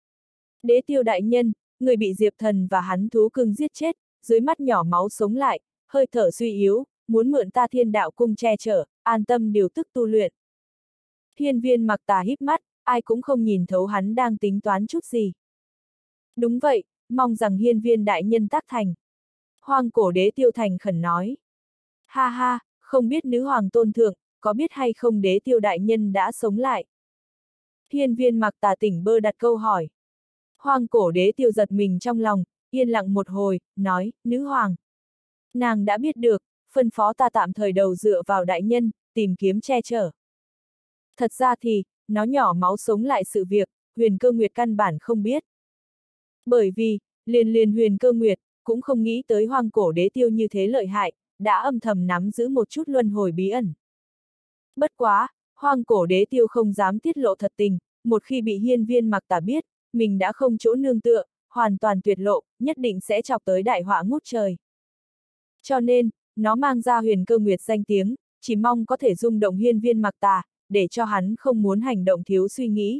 Đế Tiêu đại nhân, người bị Diệp Thần và hắn thú cưng giết chết, dưới mắt nhỏ máu sống lại, hơi thở suy yếu, muốn mượn ta Thiên Đạo Cung che chở, an tâm điều tức tu luyện. Hiên viên Mạc Tà híp mắt, ai cũng không nhìn thấu hắn đang tính toán chút gì. Đúng vậy, mong rằng hiên viên đại nhân tác thành. Hoang Cổ Đế Tiêu thành khẩn nói. Ha ha, không biết nữ hoàng tôn thượng, có biết hay không Đế Tiêu đại nhân đã sống lại? Hiên viên Mạc Tà tỉnh bơ đặt câu hỏi. Hoang Cổ Đế Tiêu giật mình trong lòng, yên lặng một hồi, nói, nữ hoàng. Nàng đã biết được, phân phó ta tạm thời đầu dựa vào đại nhân, tìm kiếm che chở. Thật ra thì, nó nhỏ máu sống lại sự việc, Huyền Cơ Nguyệt căn bản không biết. Bởi vì, liền liền Huyền Cơ Nguyệt, cũng không nghĩ tới Hoang Cổ Đế Tiêu như thế lợi hại, đã âm thầm nắm giữ một chút luân hồi bí ẩn. Bất quá, Hoang Cổ Đế Tiêu không dám tiết lộ thật tình, một khi bị hiên viên Mạc Tà biết, mình đã không chỗ nương tựa, hoàn toàn tuyệt lộ, nhất định sẽ chọc tới đại họa ngút trời. Cho nên, nó mang ra Huyền Cơ Nguyệt danh tiếng, chỉ mong có thể rung động hiên viên Mạc Tà, để cho hắn không muốn hành động thiếu suy nghĩ.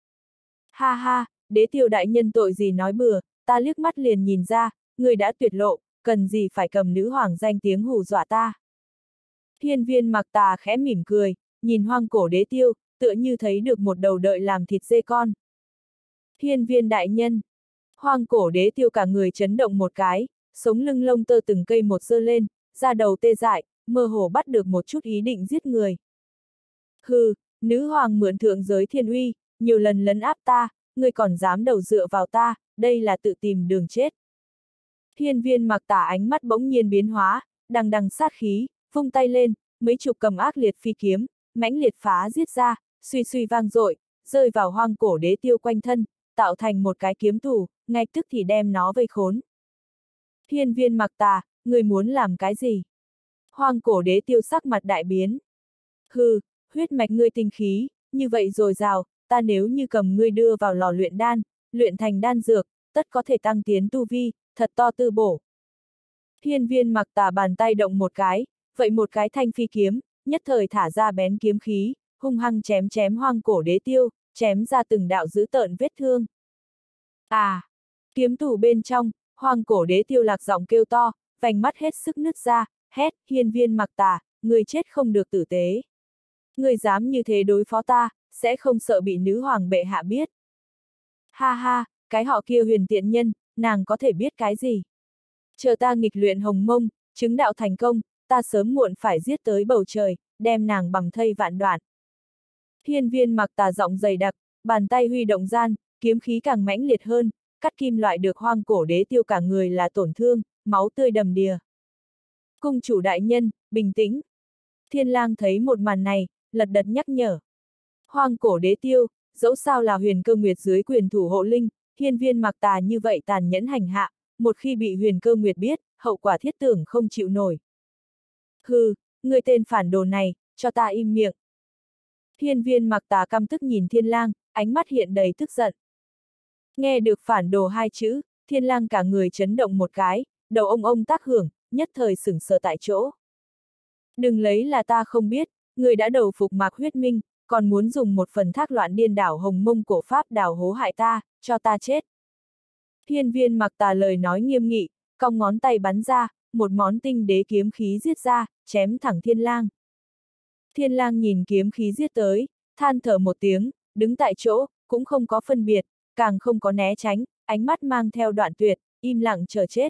Ha ha, Đế Tiêu đại nhân tội gì nói bừa, ta liếc mắt liền nhìn ra, người đã tuyệt lộ, cần gì phải cầm nữ hoàng danh tiếng hù dọa ta. Hiên viên Mạc Tà khẽ mỉm cười, nhìn Hoang Cổ Đế Tiêu, tựa như thấy được một đầu đợi làm thịt dê con. Hiên viên đại nhân. Hoang Cổ Đế Tiêu cả người chấn động một cái, sống lưng lông tơ từng cây một giơ lên, da đầu tê dại, mơ hồ bắt được một chút ý định giết người. Hừ, nữ hoàng mượn thượng giới thiên uy, nhiều lần lấn áp ta, ngươi còn dám đầu dựa vào ta, đây là tự tìm đường chết. Hiên viên Mạc Tà ánh mắt bỗng nhiên biến hóa, đằng đằng sát khí, vung tay lên, mấy chục cầm ác liệt phi kiếm, mãnh liệt phá giết ra, suy suy vang dội, rơi vào Hoang Cổ Đế Tiêu quanh thân, tạo thành một cái kiếm tù, ngay tức thì đem nó vây khốn. Hiên viên Mạc Tà, người muốn làm cái gì? Hoang Cổ Đế Tiêu sắc mặt đại biến. Hừ, huyết mạch ngươi tinh khí, như vậy dồi dào, ta nếu như cầm ngươi đưa vào lò luyện đan, luyện thành đan dược, tất có thể tăng tiến tu vi, thật to tư bổ. Hiên viên Mạc Tà bàn tay động một cái, vậy một cái thanh phi kiếm, nhất thời thả ra bén kiếm khí, hung hăng chém chém Hoang Cổ Đế Tiêu, chém ra từng đạo dữ tợn vết thương. À! Kiếm tù bên trong, Hoang Cổ Đế Tiêu lạc giọng kêu to, vành mắt hết sức nứt ra, hét, hiên viên Mạc Tà, người chết không được tử tế. Người dám như thế đối phó ta, sẽ không sợ bị nữ hoàng bệ hạ biết. Ha ha, cái họ kia huyền tiện nhân, nàng có thể biết cái gì? Chờ ta nghịch luyện hồng mông, chứng đạo thành công, ta sớm muộn phải giết tới bầu trời, đem nàng bằng thây vạn đoạn. Hiên viên Mạc Tà giọng dày đặc, bàn tay huy động gian, kiếm khí càng mãnh liệt hơn, cắt kim loại được Hoang Cổ Đế Tiêu cả người là tổn thương, máu tươi đầm đìa. Cung chủ đại nhân, bình tĩnh. Thiên Lang thấy một màn này, lật đật nhắc nhở. Hoang Cổ Đế Tiêu, dẫu sao là Huyền Cơ Nguyệt dưới quyền thủ hộ linh, hiên viên Mạc Tà như vậy tàn nhẫn hành hạ, một khi bị Huyền Cơ Nguyệt biết, hậu quả thiết tưởng không chịu nổi. Hừ, người tên phản đồ này, cho ta im miệng. Hiên viên Mạc Tà căm tức nhìn Thiên Lang, ánh mắt hiện đầy tức giận. Nghe được phản đồ hai chữ, Thiên Lang cả người chấn động một cái, đầu ông ông tác hưởng, nhất thời sửng sờ tại chỗ. Đừng lấy là ta không biết, người đã đầu phục Mạc Huyết Minh, còn muốn dùng một phần thác loạn điên đảo hồng mông cổ pháp đào hố hại ta, cho ta chết. Hiên viên Mạc Tà lời nói nghiêm nghị, cong ngón tay bắn ra, một món tinh đế kiếm khí giết ra, chém thẳng Thiên Lang. Thiên Lang nhìn kiếm khí giết tới, than thở một tiếng, đứng tại chỗ, cũng không có phân biệt, càng không có né tránh, ánh mắt mang theo đoạn tuyệt, im lặng chờ chết.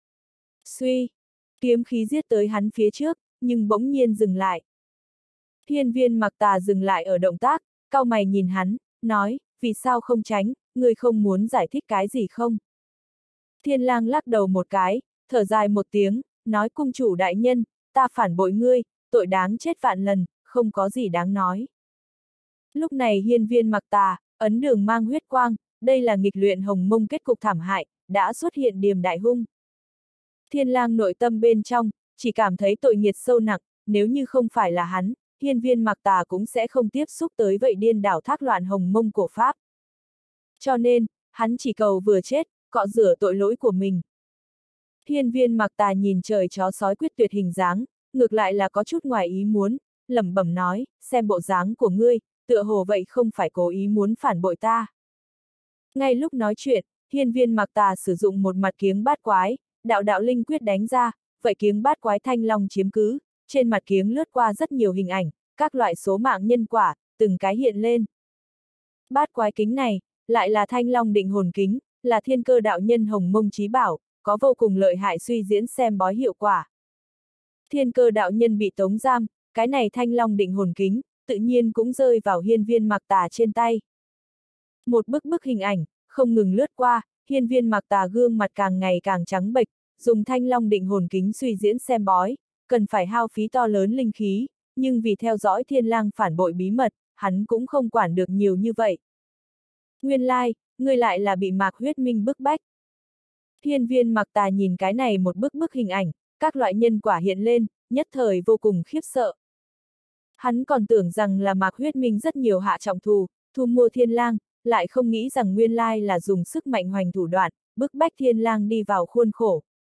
Suy, kiếm khí giết tới hắn phía trước, nhưng bỗng nhiên dừng lại. Hiên Viên Mặc Tà dừng lại ở động tác, cau mày nhìn hắn, nói, vì sao không tránh, ngươi không muốn giải thích cái gì không? Thiên Lang lắc đầu một cái, thở dài một tiếng, nói cung chủ đại nhân, ta phản bội ngươi, tội đáng chết vạn lần, không có gì đáng nói. Lúc này Hiên Viên Mặc Tà, ấn đường mang huyết quang, đây là nghịch luyện hồng mông kết cục thảm hại, đã xuất hiện điềm đại hung. Thiên Lang nội tâm bên trong, chỉ cảm thấy tội nghiệt sâu nặng, nếu như không phải là hắn, Hiên Viên Mặc Tà cũng sẽ không tiếp xúc tới vậy điên đảo thác loạn hồng mông cổ pháp. Cho nên, hắn chỉ cầu vừa chết, cọ rửa tội lỗi của mình. Hiên Viên Mặc Tà nhìn trời chó sói quyết tuyệt hình dáng, ngược lại là có chút ngoài ý muốn, lẩm bẩm nói, xem bộ dáng của ngươi, tựa hồ vậy không phải cố ý muốn phản bội ta. Ngay lúc nói chuyện, Hiên Viên Mặc Tà sử dụng một mặt kiếng bát quái, đạo đạo linh quyết đánh ra, vậy kiếng bát quái thanh long chiếm cứ, trên mặt kiếng lướt qua rất nhiều hình ảnh, các loại số mạng nhân quả, từng cái hiện lên. Bát quái kính này, lại là thanh long định hồn kính, là thiên cơ đạo nhân hồng mông chí bảo, có vô cùng lợi hại suy diễn xem bói hiệu quả. Thiên cơ đạo nhân bị tống giam, cái này thanh long định hồn kính, tự nhiên cũng rơi vào Hiên Viên Mặc Tà trên tay. Một bức bức hình ảnh, không ngừng lướt qua, Hiên Viên Mặc Tà gương mặt càng ngày càng trắng bệch, dùng thanh long định hồn kính suy diễn xem bói, cần phải hao phí to lớn linh khí, nhưng vì theo dõi Thiên Lang phản bội bí mật, hắn cũng không quản được nhiều như vậy. Nguyên lai, like, ngươi lại là bị Mạc Huyết Minh bức bách. Hiên Viên Mặc Tà nhìn cái này một bức bức hình ảnh, các loại nhân quả hiện lên, nhất thời vô cùng khiếp sợ. Hắn còn tưởng rằng là Mạc Huyết Minh rất nhiều hạ trọng thù, thu mua Thiên Lang, lại không nghĩ rằng nguyên lai là dùng sức mạnh hoành thủ đoạn, bức bách Thiên Lang đi vào khuôn khổ.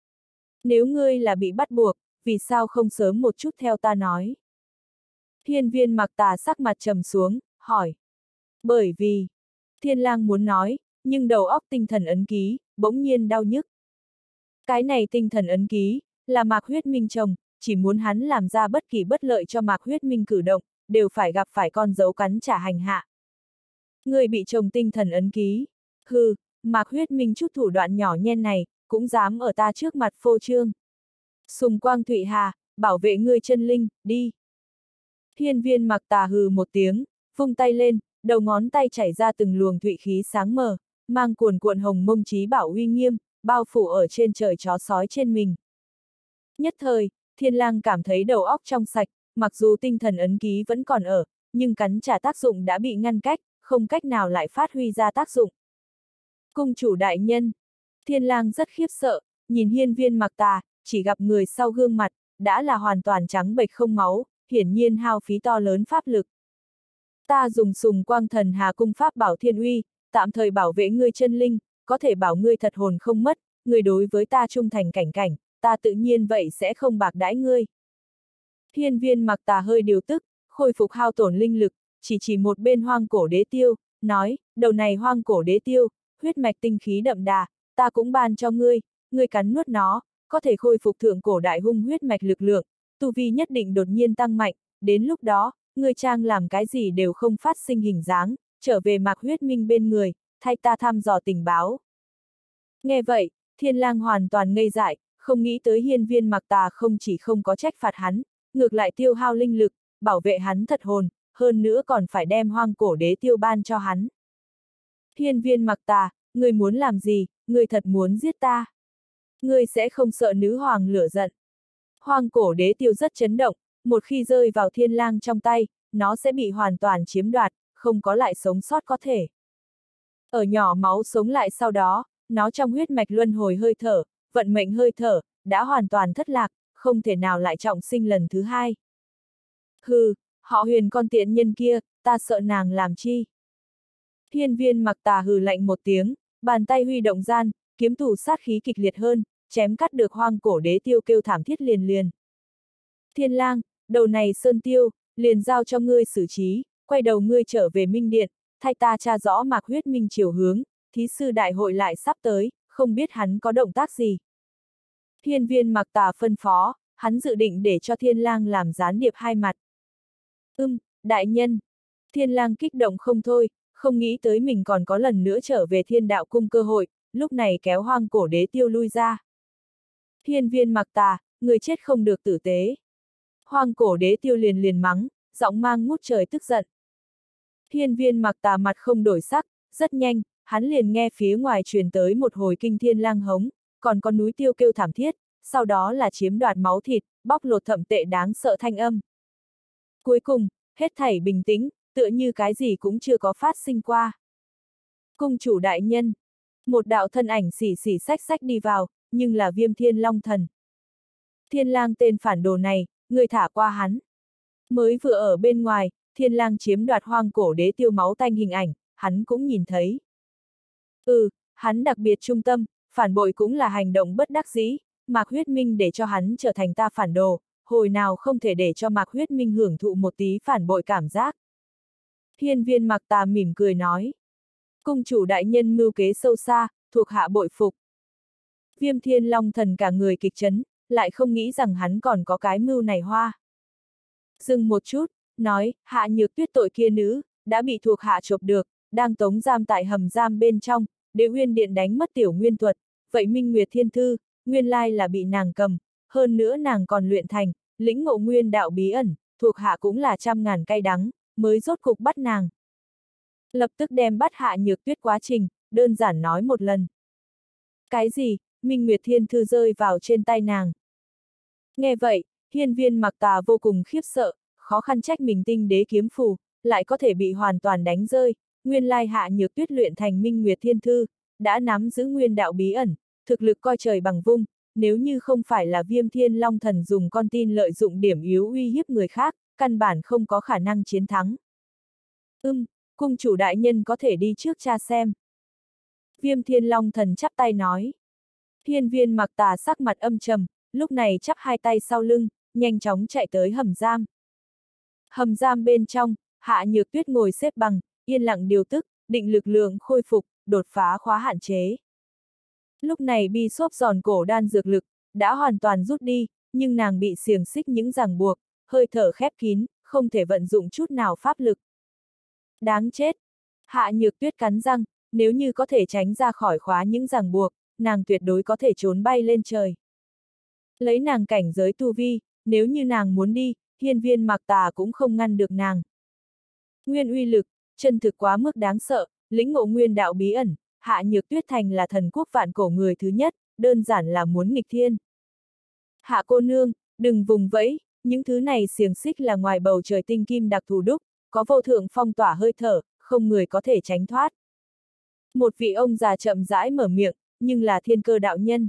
Nếu ngươi là bị bắt buộc, vì sao không sớm một chút theo ta nói? Hiên Viên Mặc Tà sắc mặt trầm xuống, hỏi. Bởi vì, Thiên Lang muốn nói, nhưng đầu óc tinh thần ấn ký, bỗng nhiên đau nhức. Cái này tinh thần ấn ký, là Mạc Huyết Minh trồng, chỉ muốn hắn làm ra bất kỳ bất lợi cho Mạc Huyết Minh cử động, đều phải gặp phải con dấu cắn trả hành hạ. Người bị trồng tinh thần ấn ký, hừ, Mạc Huyết Minh chút thủ đoạn nhỏ nhen này, cũng dám ở ta trước mặt phô trương. Sùng Quang Thụy Hà, bảo vệ ngươi chân linh, đi. Hiên Viên Mặc Tà hừ một tiếng, vung tay lên, đầu ngón tay chảy ra từng luồng thụy khí sáng mờ, mang cuồn cuộn hồng mông chí bảo uy nghiêm, bao phủ ở trên trời chó sói trên mình. Nhất thời, Thiên Lang cảm thấy đầu óc trong sạch, mặc dù tinh thần ấn ký vẫn còn ở, nhưng cắn trả tác dụng đã bị ngăn cách, không cách nào lại phát huy ra tác dụng. Cung chủ đại nhân, Thiên Lang rất khiếp sợ, nhìn Hiên Viên Mặc Tà, chỉ gặp người sau gương mặt, đã là hoàn toàn trắng bệch không máu, hiển nhiên hao phí to lớn pháp lực. Ta dùng Sùng Quang Thần Hà cung pháp bảo thiên uy, tạm thời bảo vệ ngươi chân linh, có thể bảo ngươi thật hồn không mất, ngươi đối với ta trung thành cảnh cảnh, ta tự nhiên vậy sẽ không bạc đãi ngươi. Hiên Viên Mặc Tà hơi điều tức, khôi phục hao tổn linh lực, chỉ chỉ một bên hoang cổ đế tiêu, nói, đầu này hoang cổ đế tiêu, huyết mạch tinh khí đậm đà, ta cũng ban cho ngươi, ngươi cắn nuốt nó, có thể khôi phục thượng cổ đại hung huyết mạch lực lượng, tu vi nhất định đột nhiên tăng mạnh, đến lúc đó, ngươi trang làm cái gì đều không phát sinh hình dáng, trở về Mạc Huyết Minh bên người, thay ta thăm dò tình báo. Nghe vậy, Thiên Lang hoàn toàn ngây dại, không nghĩ tới Hiên Viên Mặc Tà không chỉ không có trách phạt hắn, ngược lại tiêu hao linh lực, bảo vệ hắn thật hồn, hơn nữa còn phải đem hoang cổ đế tiêu ban cho hắn. Hiên Viên Mặc Tà, ngươi muốn làm gì, ngươi thật muốn giết ta? Ngươi sẽ không sợ nữ hoàng lửa giận. Hoang cổ đế tiêu rất chấn động, một khi rơi vào Thiên Lang trong tay, nó sẽ bị hoàn toàn chiếm đoạt, không có lại sống sót có thể. Ở nhỏ máu sống lại sau đó, nó trong huyết mạch luân hồi hơi thở, vận mệnh hơi thở, đã hoàn toàn thất lạc, không thể nào lại trọng sinh lần thứ hai. Hừ, họ Huyền con tiện nhân kia, ta sợ nàng làm chi? Hiên Viên Mặc Tà hừ lạnh một tiếng, bàn tay huy động gian, kiếm thủ sát khí kịch liệt hơn, chém cắt được hoang cổ đế tiêu kêu thảm thiết liền liền. Thiên Lang, đầu này sơn tiêu, liền giao cho ngươi xử trí, quay đầu ngươi trở về Minh Điện, thay ta tra rõ Mạc Huyết Minh chiều hướng, thí sư đại hội lại sắp tới, không biết hắn có động tác gì. Hiên Viên Mặc Tà phân phó, hắn dự định để cho Thiên Lang làm gián điệp hai mặt. Ưm, đại nhân. Thiên Lang kích động không thôi, không nghĩ tới mình còn có lần nữa trở về Thiên Đạo Cung cơ hội, lúc này kéo Hoang Cổ Đế Tiêu lui ra. Hiên Viên Mặc Tà, người chết không được tử tế. Hoang Cổ Đế Tiêu liền liền mắng, giọng mang ngút trời tức giận. Hiên Viên Mặc Tà mặt không đổi sắc, rất nhanh, hắn liền nghe phía ngoài truyền tới một hồi kinh thiên lang hống, còn có núi tiêu kêu thảm thiết, sau đó là chiếm đoạt máu thịt, bóc lột thậm tệ đáng sợ thanh âm. Cuối cùng, hết thảy bình tĩnh, tựa như cái gì cũng chưa có phát sinh qua. Cung chủ đại nhân, một đạo thân ảnh xỉ xỉ xách xách đi vào, nhưng là Viêm Thiên Long Thần. Thiên Lang tên phản đồ này, người thả qua hắn. Mới vừa ở bên ngoài, Thiên Lang chiếm đoạt Hoang Cổ Đế Tiêu máu tanh hình ảnh, hắn cũng nhìn thấy. Ừ, hắn đặc biệt trung tâm, phản bội cũng là hành động bất đắc dĩ, Mạc Huyết Minh để cho hắn trở thành ta phản đồ, hồi nào không thể để cho Mạc Huyết Minh hưởng thụ một tí phản bội cảm giác. Hiên Viên Mặc Tà mỉm cười nói. Cung chủ đại nhân mưu kế sâu xa, thuộc hạ bội phục. Viêm Thiên Long Thần cả người kịch chấn, lại không nghĩ rằng hắn còn có cái mưu này hoa. Dừng một chút, nói, Hạ Nhược Tuyết tội kia nữ, đã bị thuộc hạ chộp được, đang tống giam tại hầm giam bên trong, Đế Uyên Điện đánh mất tiểu nguyên thuật, vậy Minh Nguyệt Thiên Thư, nguyên lai là bị nàng cầm, hơn nữa nàng còn luyện thành, lĩnh ngộ nguyên đạo bí ẩn, thuộc hạ cũng là trăm ngàn cay đắng, mới rốt cục bắt nàng. Lập tức đem bắt Hạ Nhược Tuyết quá trình, đơn giản nói một lần. Cái gì, Minh Nguyệt Thiên Thư rơi vào trên tay nàng. Nghe vậy, Hiên Viên Mặc Tà vô cùng khiếp sợ, khó khăn trách mình tinh đế kiếm phù, lại có thể bị hoàn toàn đánh rơi, nguyên lai Hạ Nhược Tuyết luyện thành Minh Nguyệt Thiên Thư, đã nắm giữ nguyên đạo bí ẩn, thực lực coi trời bằng vung, nếu như không phải là Viêm Thiên Long Thần dùng con tin lợi dụng điểm yếu uy hiếp người khác, căn bản không có khả năng chiến thắng. Ưm, cung chủ đại nhân có thể đi trước tra xem. Viêm Thiên Long Thần chắp tay nói. Hiên Viên Mặc Tà sắc mặt âm trầm, lúc này chắp hai tay sau lưng, nhanh chóng chạy tới hầm giam. Hầm giam bên trong, Hạ Nhược Tuyết ngồi xếp bằng, yên lặng điều tức, định lực lượng khôi phục, đột phá khóa hạn chế. Lúc này bi xốp giòn cổ đan dược lực, đã hoàn toàn rút đi, nhưng nàng bị xiềng xích những ràng buộc, hơi thở khép kín, không thể vận dụng chút nào pháp lực. Đáng chết! Hạ Nhược Tuyết cắn răng, nếu như có thể tránh ra khỏi khóa những ràng buộc, nàng tuyệt đối có thể trốn bay lên trời. Lấy nàng cảnh giới tu vi, nếu như nàng muốn đi, Hiên Viên Mặc Tà cũng không ngăn được nàng. Nguyên uy lực, chân thực quá mức đáng sợ, lĩnh ngộ nguyên đạo bí ẩn, Hạ Nhược Tuyết thành là thần quốc vạn cổ người thứ nhất, đơn giản là muốn nghịch thiên. Hạ cô nương, đừng vùng vẫy, những thứ này xiềng xích là ngoài bầu trời tinh kim đặc thù đúc, có vô thượng phong tỏa hơi thở, không người có thể tránh thoát. Một vị ông già chậm rãi mở miệng, nhưng là Thiên Cơ đạo nhân.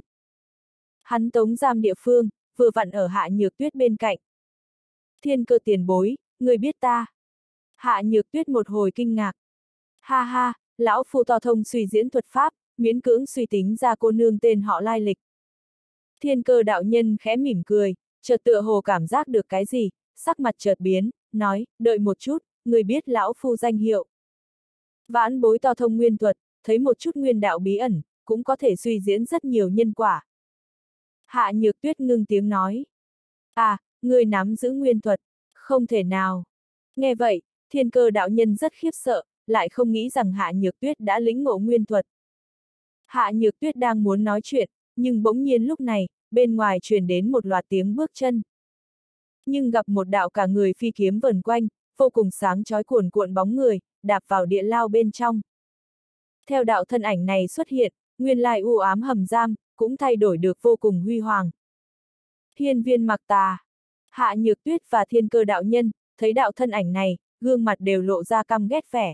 Hắn tống giam địa phương, vừa vặn ở Hạ Nhược Tuyết bên cạnh. Thiên Cơ tiền bối, người biết ta. Hạ Nhược Tuyết một hồi kinh ngạc. Ha ha, lão phu to thông suy diễn thuật pháp, miễn cưỡng suy tính ra cô nương tên họ lai lịch. Thiên Cơ đạo nhân khẽ mỉm cười, chợt tựa hồ cảm giác được cái gì, sắc mặt chợt biến, nói, đợi một chút, người biết lão phu danh hiệu. Vãn bối to thông nguyên thuật, thấy một chút nguyên đạo bí ẩn, cũng có thể suy diễn rất nhiều nhân quả. Hạ Nhược Tuyết ngưng tiếng nói. À, người nắm giữ nguyên thuật, không thể nào. Nghe vậy, Thiên Cơ đạo nhân rất khiếp sợ, lại không nghĩ rằng Hạ Nhược Tuyết đã lĩnh ngộ nguyên thuật. Hạ Nhược Tuyết đang muốn nói chuyện, nhưng bỗng nhiên lúc này, bên ngoài truyền đến một loạt tiếng bước chân. Nhưng gặp một đạo cả người phi kiếm vần quanh, vô cùng sáng chói cuồn cuộn bóng người, đạp vào địa lao bên trong. Theo đạo thân ảnh này xuất hiện, nguyên lai u ám hầm giam, cũng thay đổi được vô cùng huy hoàng. Hiên Viên Mặc Tà, Hạ Nhược Tuyết và Thiên Cơ đạo nhân, thấy đạo thân ảnh này, gương mặt đều lộ ra căm ghét vẻ.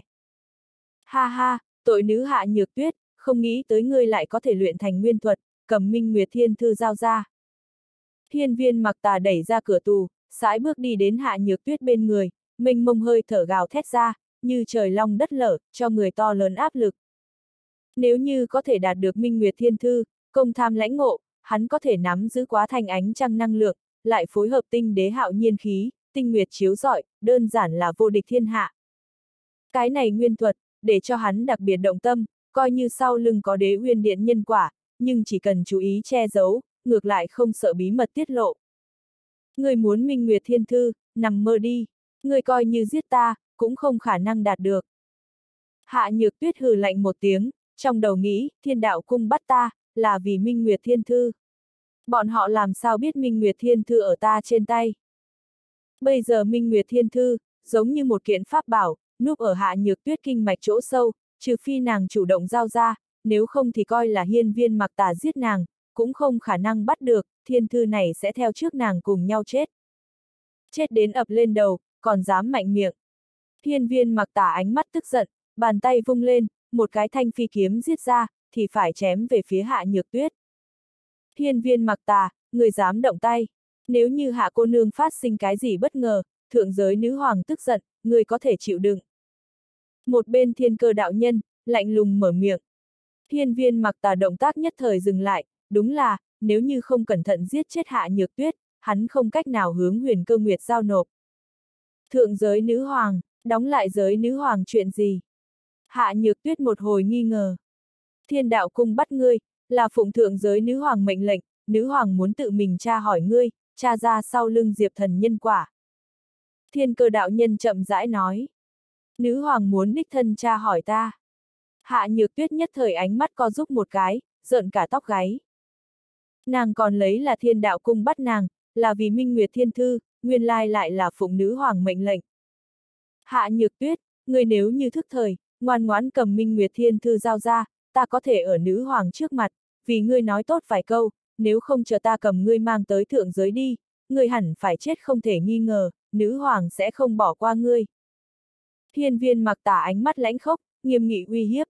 Ha ha, tội nữ Hạ Nhược Tuyết, không nghĩ tới ngươi lại có thể luyện thành nguyên thuật, cầm Minh Nguyệt Thiên Thư giao ra. Hiên Viên Mặc Tà đẩy ra cửa tù, sải bước đi đến Hạ Nhược Tuyết bên người, mênh mông hơi thở gào thét ra, như trời long đất lở, cho người to lớn áp lực. Nếu như có thể đạt được Minh Nguyệt Thiên Thư, công tham lãnh ngộ, hắn có thể nắm giữ quá thành ánh trăng năng lượng, lại phối hợp tinh đế hạo nhiên khí, tinh nguyệt chiếu rọi, đơn giản là vô địch thiên hạ. Cái này nguyên thuật, để cho hắn đặc biệt động tâm, coi như sau lưng có Đế Uyên Điện nhân quả, nhưng chỉ cần chú ý che giấu, ngược lại không sợ bí mật tiết lộ. Ngươi muốn Minh Nguyệt Thiên Thư, nằm mơ đi, ngươi coi như giết ta, cũng không khả năng đạt được. Hạ Nhược Tuyết hừ lạnh một tiếng, trong đầu nghĩ, Thiên Đạo Cung bắt ta, là vì Minh Nguyệt Thiên Thư. Bọn họ làm sao biết Minh Nguyệt Thiên Thư ở ta trên tay? Bây giờ Minh Nguyệt Thiên Thư, giống như một kiện pháp bảo, núp ở Hạ Nhược Tuyết kinh mạch chỗ sâu, trừ phi nàng chủ động giao ra, nếu không thì coi là hiên viên mặc tà giết nàng, cũng không khả năng bắt được, thiên thư này sẽ theo trước nàng cùng nhau chết. Chết đến ập lên đầu, còn dám mạnh miệng. Hiên viên mặc tà ánh mắt tức giận, bàn tay vung lên, một cái thanh phi kiếm giết ra, thì phải chém về phía Hạ Nhược Tuyết. Hiên viên mặc tà, người dám động tay. Nếu như Hạ cô nương phát sinh cái gì bất ngờ, thượng giới nữ hoàng tức giận, người có thể chịu đựng. Một bên Thiên Cơ đạo nhân, lạnh lùng mở miệng. Hiên viên mặc tà động tác nhất thời dừng lại, đúng là, nếu như không cẩn thận giết chết Hạ Nhược Tuyết, hắn không cách nào hướng Huyền Cơ Nguyệt giao nộp. Thượng giới nữ hoàng, đóng lại giới nữ hoàng chuyện gì? Hạ Nhược Tuyết một hồi nghi ngờ. Thiên Đạo Cung bắt ngươi, là phụng thượng giới nữ hoàng mệnh lệnh, nữ hoàng muốn tự mình tra hỏi ngươi, tra ra sau lưng Diệp Thần nhân quả. Thiên Cơ đạo nhân chậm rãi nói. Nữ hoàng muốn đích thân tra hỏi ta. Hạ Nhược Tuyết nhất thời ánh mắt co rúm một cái, rợn cả tóc gáy. Nàng còn lấy là Thiên Đạo Cung bắt nàng, là vì Minh Nguyệt Thiên Thư, nguyên lai lại là phụng nữ hoàng mệnh lệnh. Hạ Nhược Tuyết, người nếu như thức thời, ngoan ngoãn cầm Minh Nguyệt Thiên Thư giao ra, ta có thể ở nữ hoàng trước mặt, vì ngươi nói tốt vài câu, nếu không chờ ta cầm ngươi mang tới thượng giới đi, ngươi hẳn phải chết không thể nghi ngờ, nữ hoàng sẽ không bỏ qua ngươi. Hiên viên mặc tà ánh mắt lãnh khốc, nghiêm nghị uy hiếp.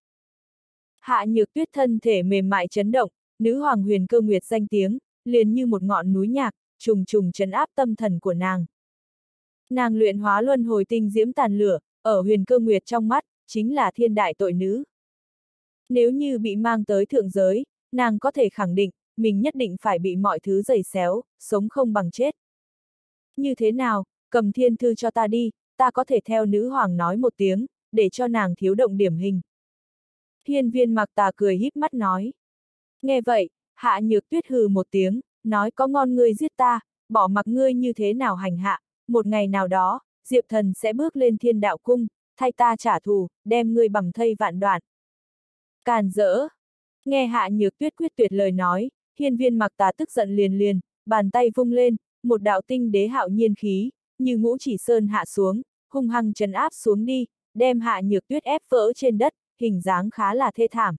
Hạ Nhược Tuyết thân thể mềm mại chấn động, nữ hoàng Huyền Cơ Nguyệt danh tiếng, liền như một ngọn núi nhạc, trùng trùng trấn áp tâm thần của nàng. Nàng luyện hóa luân hồi tinh diễm tàn lửa, ở Huyền Cơ Nguyệt trong mắt, chính là thiên đại tội nữ. Nếu như bị mang tới thượng giới, nàng có thể khẳng định, mình nhất định phải bị mọi thứ giày xéo, sống không bằng chết. Như thế nào, cầm thiên thư cho ta đi, ta có thể theo nữ hoàng nói một tiếng, để cho nàng thiếu động điểm hình. Hiên viên mặc tà cười híp mắt nói. Nghe vậy, Hạ Nhược Tuyết hừ một tiếng, nói có ngon ngươi giết ta, bỏ mặc ngươi như thế nào hành hạ, một ngày nào đó, Diệp Thần sẽ bước lên Thiên Đạo Cung, thay ta trả thù, đem ngươi bầm thây vạn đoạn. Càn rỡ! Nghe Hạ Nhược Tuyết quyết tuyệt lời nói, hiên viên mặc tà tức giận liền liền, bàn tay vung lên, một đạo tinh đế hạo nhiên khí, như ngũ chỉ sơn hạ xuống, hung hăng trấn áp xuống đi, đem Hạ Nhược Tuyết ép vỡ trên đất, hình dáng khá là thê thảm.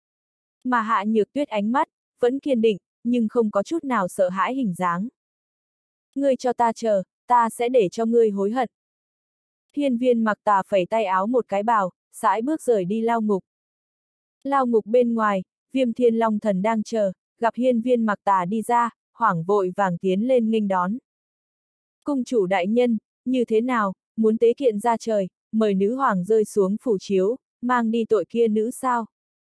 Mà Hạ Nhược Tuyết ánh mắt, vẫn kiên định, nhưng không có chút nào sợ hãi hình dáng. Ngươi cho ta chờ, ta sẽ để cho ngươi hối hận. Hiên viên mặc tà phẩy tay áo một cái bào, sải bước rời đi lao ngục. Lao ngục bên ngoài, Viêm Thiên Long Thần đang chờ, gặp hiên viên mặc tà đi ra, hoảng vội vàng tiến lên nghênh đón. Cung chủ đại nhân, như thế nào, muốn tế kiện ra trời, mời nữ hoàng rơi xuống phủ chiếu, mang đi tội kia nữ sao?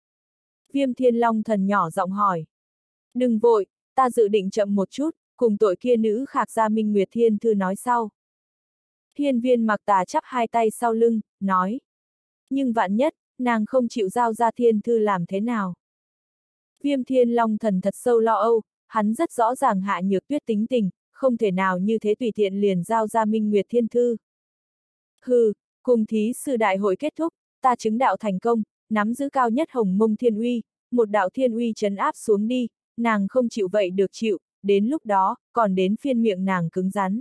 Viêm Thiên Long Thần nhỏ giọng hỏi. Đừng vội, ta dự định chậm một chút, cùng tội kia nữ khạc ra Minh Nguyệt Thiên Thư nói sau. Hiên viên mặc tà chắp hai tay sau lưng, nói. Nhưng vạn nhất, nàng không chịu giao ra thiên thư làm thế nào? Viêm Thiên Long Thần thật sâu lo âu, hắn rất rõ ràng Hạ Nhược Tuyết tính tình, không thể nào như thế tùy tiện liền giao ra Minh Nguyệt Thiên Thư. Hừ, cùng thí sư đại hội kết thúc, ta chứng đạo thành công, nắm giữ cao nhất hồng mông thiên uy, một đạo thiên uy trấn áp xuống đi, nàng không chịu vậy được chịu, đến lúc đó, còn đến phiên miệng nàng cứng rắn.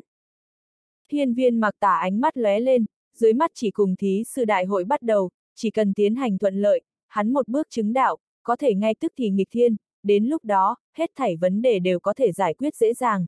Hiên viên mặc tả ánh mắt lóe lên, dưới mắt chỉ cùng thí sư đại hội bắt đầu, chỉ cần tiến hành thuận lợi, hắn một bước chứng đạo, có thể ngay tức thì nghịch thiên, đến lúc đó, hết thảy vấn đề đều có thể giải quyết dễ dàng.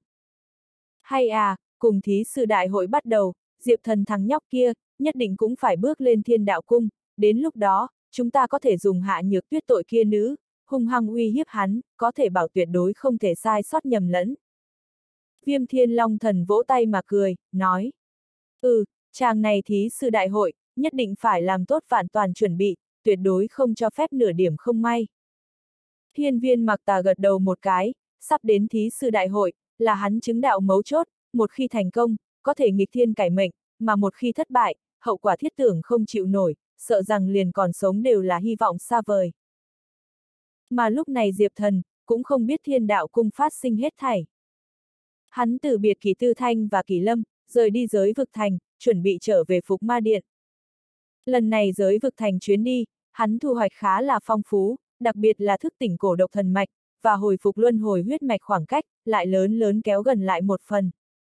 Hay à, cùng thí sư đại hội bắt đầu, Diệp Thần thằng nhóc kia, nhất định cũng phải bước lên Thiên Đạo Cung, đến lúc đó, chúng ta có thể dùng Hạ Nhược Tuyết tội kia nữ, hung hăng uy hiếp hắn, có thể bảo tuyệt đối không thể sai sót nhầm lẫn. Viêm Thiên Long Thần vỗ tay mà cười, nói. Ừ, chàng này thí sư đại hội, nhất định phải làm tốt vạn toàn chuẩn bị, tuyệt đối không cho phép nửa điểm không may. Hiên viên mặc tà gật đầu một cái, sắp đến thí sư đại hội, là hắn chứng đạo mấu chốt, một khi thành công, có thể nghịch thiên cải mệnh, mà một khi thất bại, hậu quả thiết tưởng không chịu nổi, sợ rằng liền còn sống đều là hy vọng xa vời. Mà lúc này Diệp Thần, cũng không biết Thiên Đạo Cung phát sinh hết thảy. Hắn từ biệt Kỳ Tư Thanh và Kỳ Lâm, rời đi giới vực thành, chuẩn bị trở về Phục Ma Điện. Lần này giới vực thành chuyến đi, hắn thu hoạch khá là phong phú, đặc biệt là thức tỉnh cổ độc thần mạch, và hồi phục luân hồi huyết mạch khoảng cách, lại lớn lớn kéo gần lại một phần.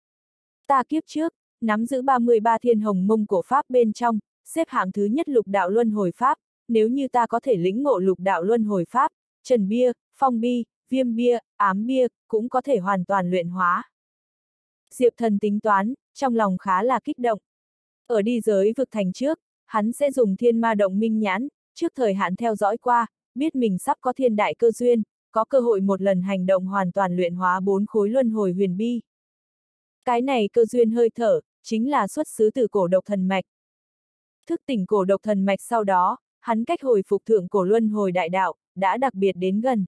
Ta kiếp trước, nắm giữ ba mươi ba thiên hồng mông cổ pháp bên trong, xếp hạng thứ nhất lục đạo luân hồi pháp, nếu như ta có thể lĩnh ngộ lục đạo luân hồi pháp, trần bia, phong bi, viêm bia, ám bia, cũng có thể hoàn toàn luyện hóa. Diệp Thần tính toán, trong lòng khá là kích động. Ở đi giới vực thành trước, hắn sẽ dùng thiên ma động minh nhãn, trước thời hạn theo dõi qua, biết mình sắp có thiên đại cơ duyên, có cơ hội một lần hành động hoàn toàn luyện hóa bốn khối luân hồi huyền bi. Cái này cơ duyên hơi thở, chính là xuất xứ từ cổ độc thần mạch. Thức tỉnh cổ độc thần mạch sau đó, hắn cách hồi phục thượng cổ luân hồi đại đạo, đã đặc biệt đến gần.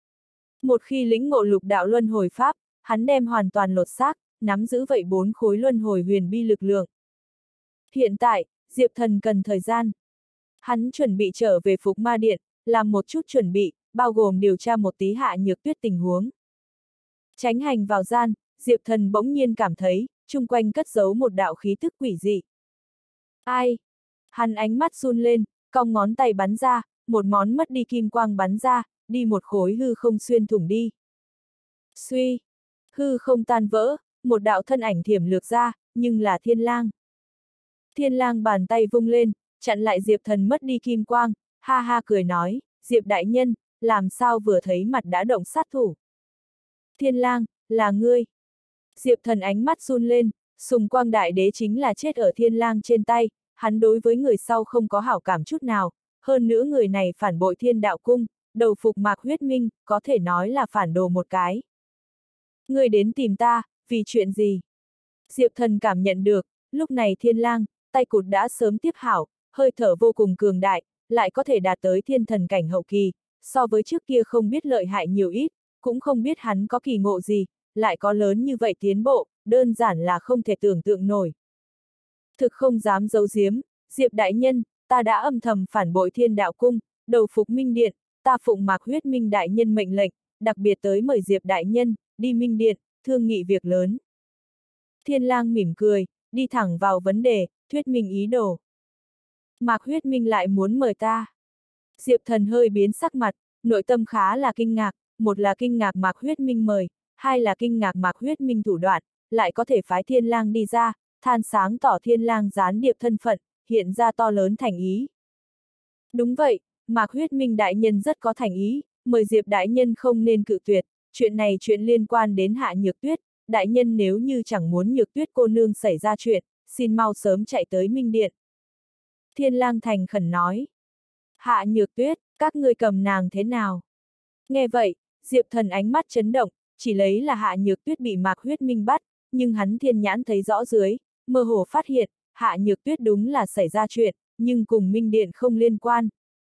Một khi lĩnh ngộ lục đạo luân hồi pháp, hắn đem hoàn toàn lột xác, nắm giữ vậy bốn khối luân hồi huyền bi lực lượng. Hiện tại, Diệp Thần cần thời gian. Hắn chuẩn bị trở về Phục Ma Điện, làm một chút chuẩn bị, bao gồm điều tra một tí Hạ Nhược Tuyết tình huống. Tránh hành vào gian, Diệp Thần bỗng nhiên cảm thấy, chung quanh cất giấu một đạo khí tức quỷ dị. Ai? Hắn ánh mắt run lên, cong ngón tay bắn ra, một món mất đi kim quang bắn ra, đi một khối hư không xuyên thủng đi. Suy! Hư không tan vỡ, một đạo thân ảnh thiểm lược ra, nhưng là Thiên Lang. Thiên Lang bàn tay vung lên, chặn lại Diệp Thần mất đi kim quang, ha ha cười nói, Diệp đại nhân, làm sao vừa thấy mặt đã động sát thủ. Thiên Lang, là ngươi. Diệp Thần ánh mắt run lên, Sùng Quang Đại Đế chính là chết ở Thiên Lang trên tay, hắn đối với người sau không có hảo cảm chút nào, hơn nữa người này phản bội Thiên Đạo Cung, đầu phục Mạc Huyết Minh, có thể nói là phản đồ một cái. Ngươi đến tìm ta, vì chuyện gì? Diệp Thần cảm nhận được, lúc này Thiên Lang, tay cụt đã sớm tiếp hảo, hơi thở vô cùng cường đại, lại có thể đạt tới thiên thần cảnh hậu kỳ, so với trước kia không biết lợi hại nhiều ít, cũng không biết hắn có kỳ ngộ gì, lại có lớn như vậy tiến bộ, đơn giản là không thể tưởng tượng nổi. Thực không dám giấu giếm, Diệp đại nhân, ta đã âm thầm phản bội Thiên Đạo Cung, đầu phục Minh Điện, ta phụng Mạc Huyết Minh đại nhân mệnh lệnh, đặc biệt tới mời Diệp đại nhân, đi Minh Điện, thương nghị việc lớn. Thiên Lang mỉm cười, đi thẳng vào vấn đề, thuyết minh ý đồ. Mạc Huyết Minh lại muốn mời ta. Diệp Thần hơi biến sắc mặt, nội tâm khá là kinh ngạc, một là kinh ngạc Mạc Huyết Minh mời, hai là kinh ngạc Mạc Huyết Minh thủ đoạn, lại có thể phái Thiên Lang đi ra, than sáng tỏ Thiên Lang gián điệp thân phận, hiện ra to lớn thành ý. Đúng vậy, Mạc Huyết Minh đại nhân rất có thành ý, mời Diệp đại nhân không nên cự tuyệt, chuyện này chuyện liên quan đến Hạ Nhược Tuyết, đại nhân nếu như chẳng muốn Nhược Tuyết cô nương xảy ra chuyện, xin mau sớm chạy tới Minh Điện. Thiên Lang thành khẩn nói. Hạ Nhược Tuyết, các ngươi cầm nàng thế nào? Nghe vậy, Diệp Thần ánh mắt chấn động, chỉ lấy là Hạ Nhược Tuyết bị Mạc Huyết Minh bắt, nhưng hắn thiên nhãn thấy rõ dưới, mơ hồ phát hiện, Hạ Nhược Tuyết đúng là xảy ra chuyện, nhưng cùng Minh Điện không liên quan.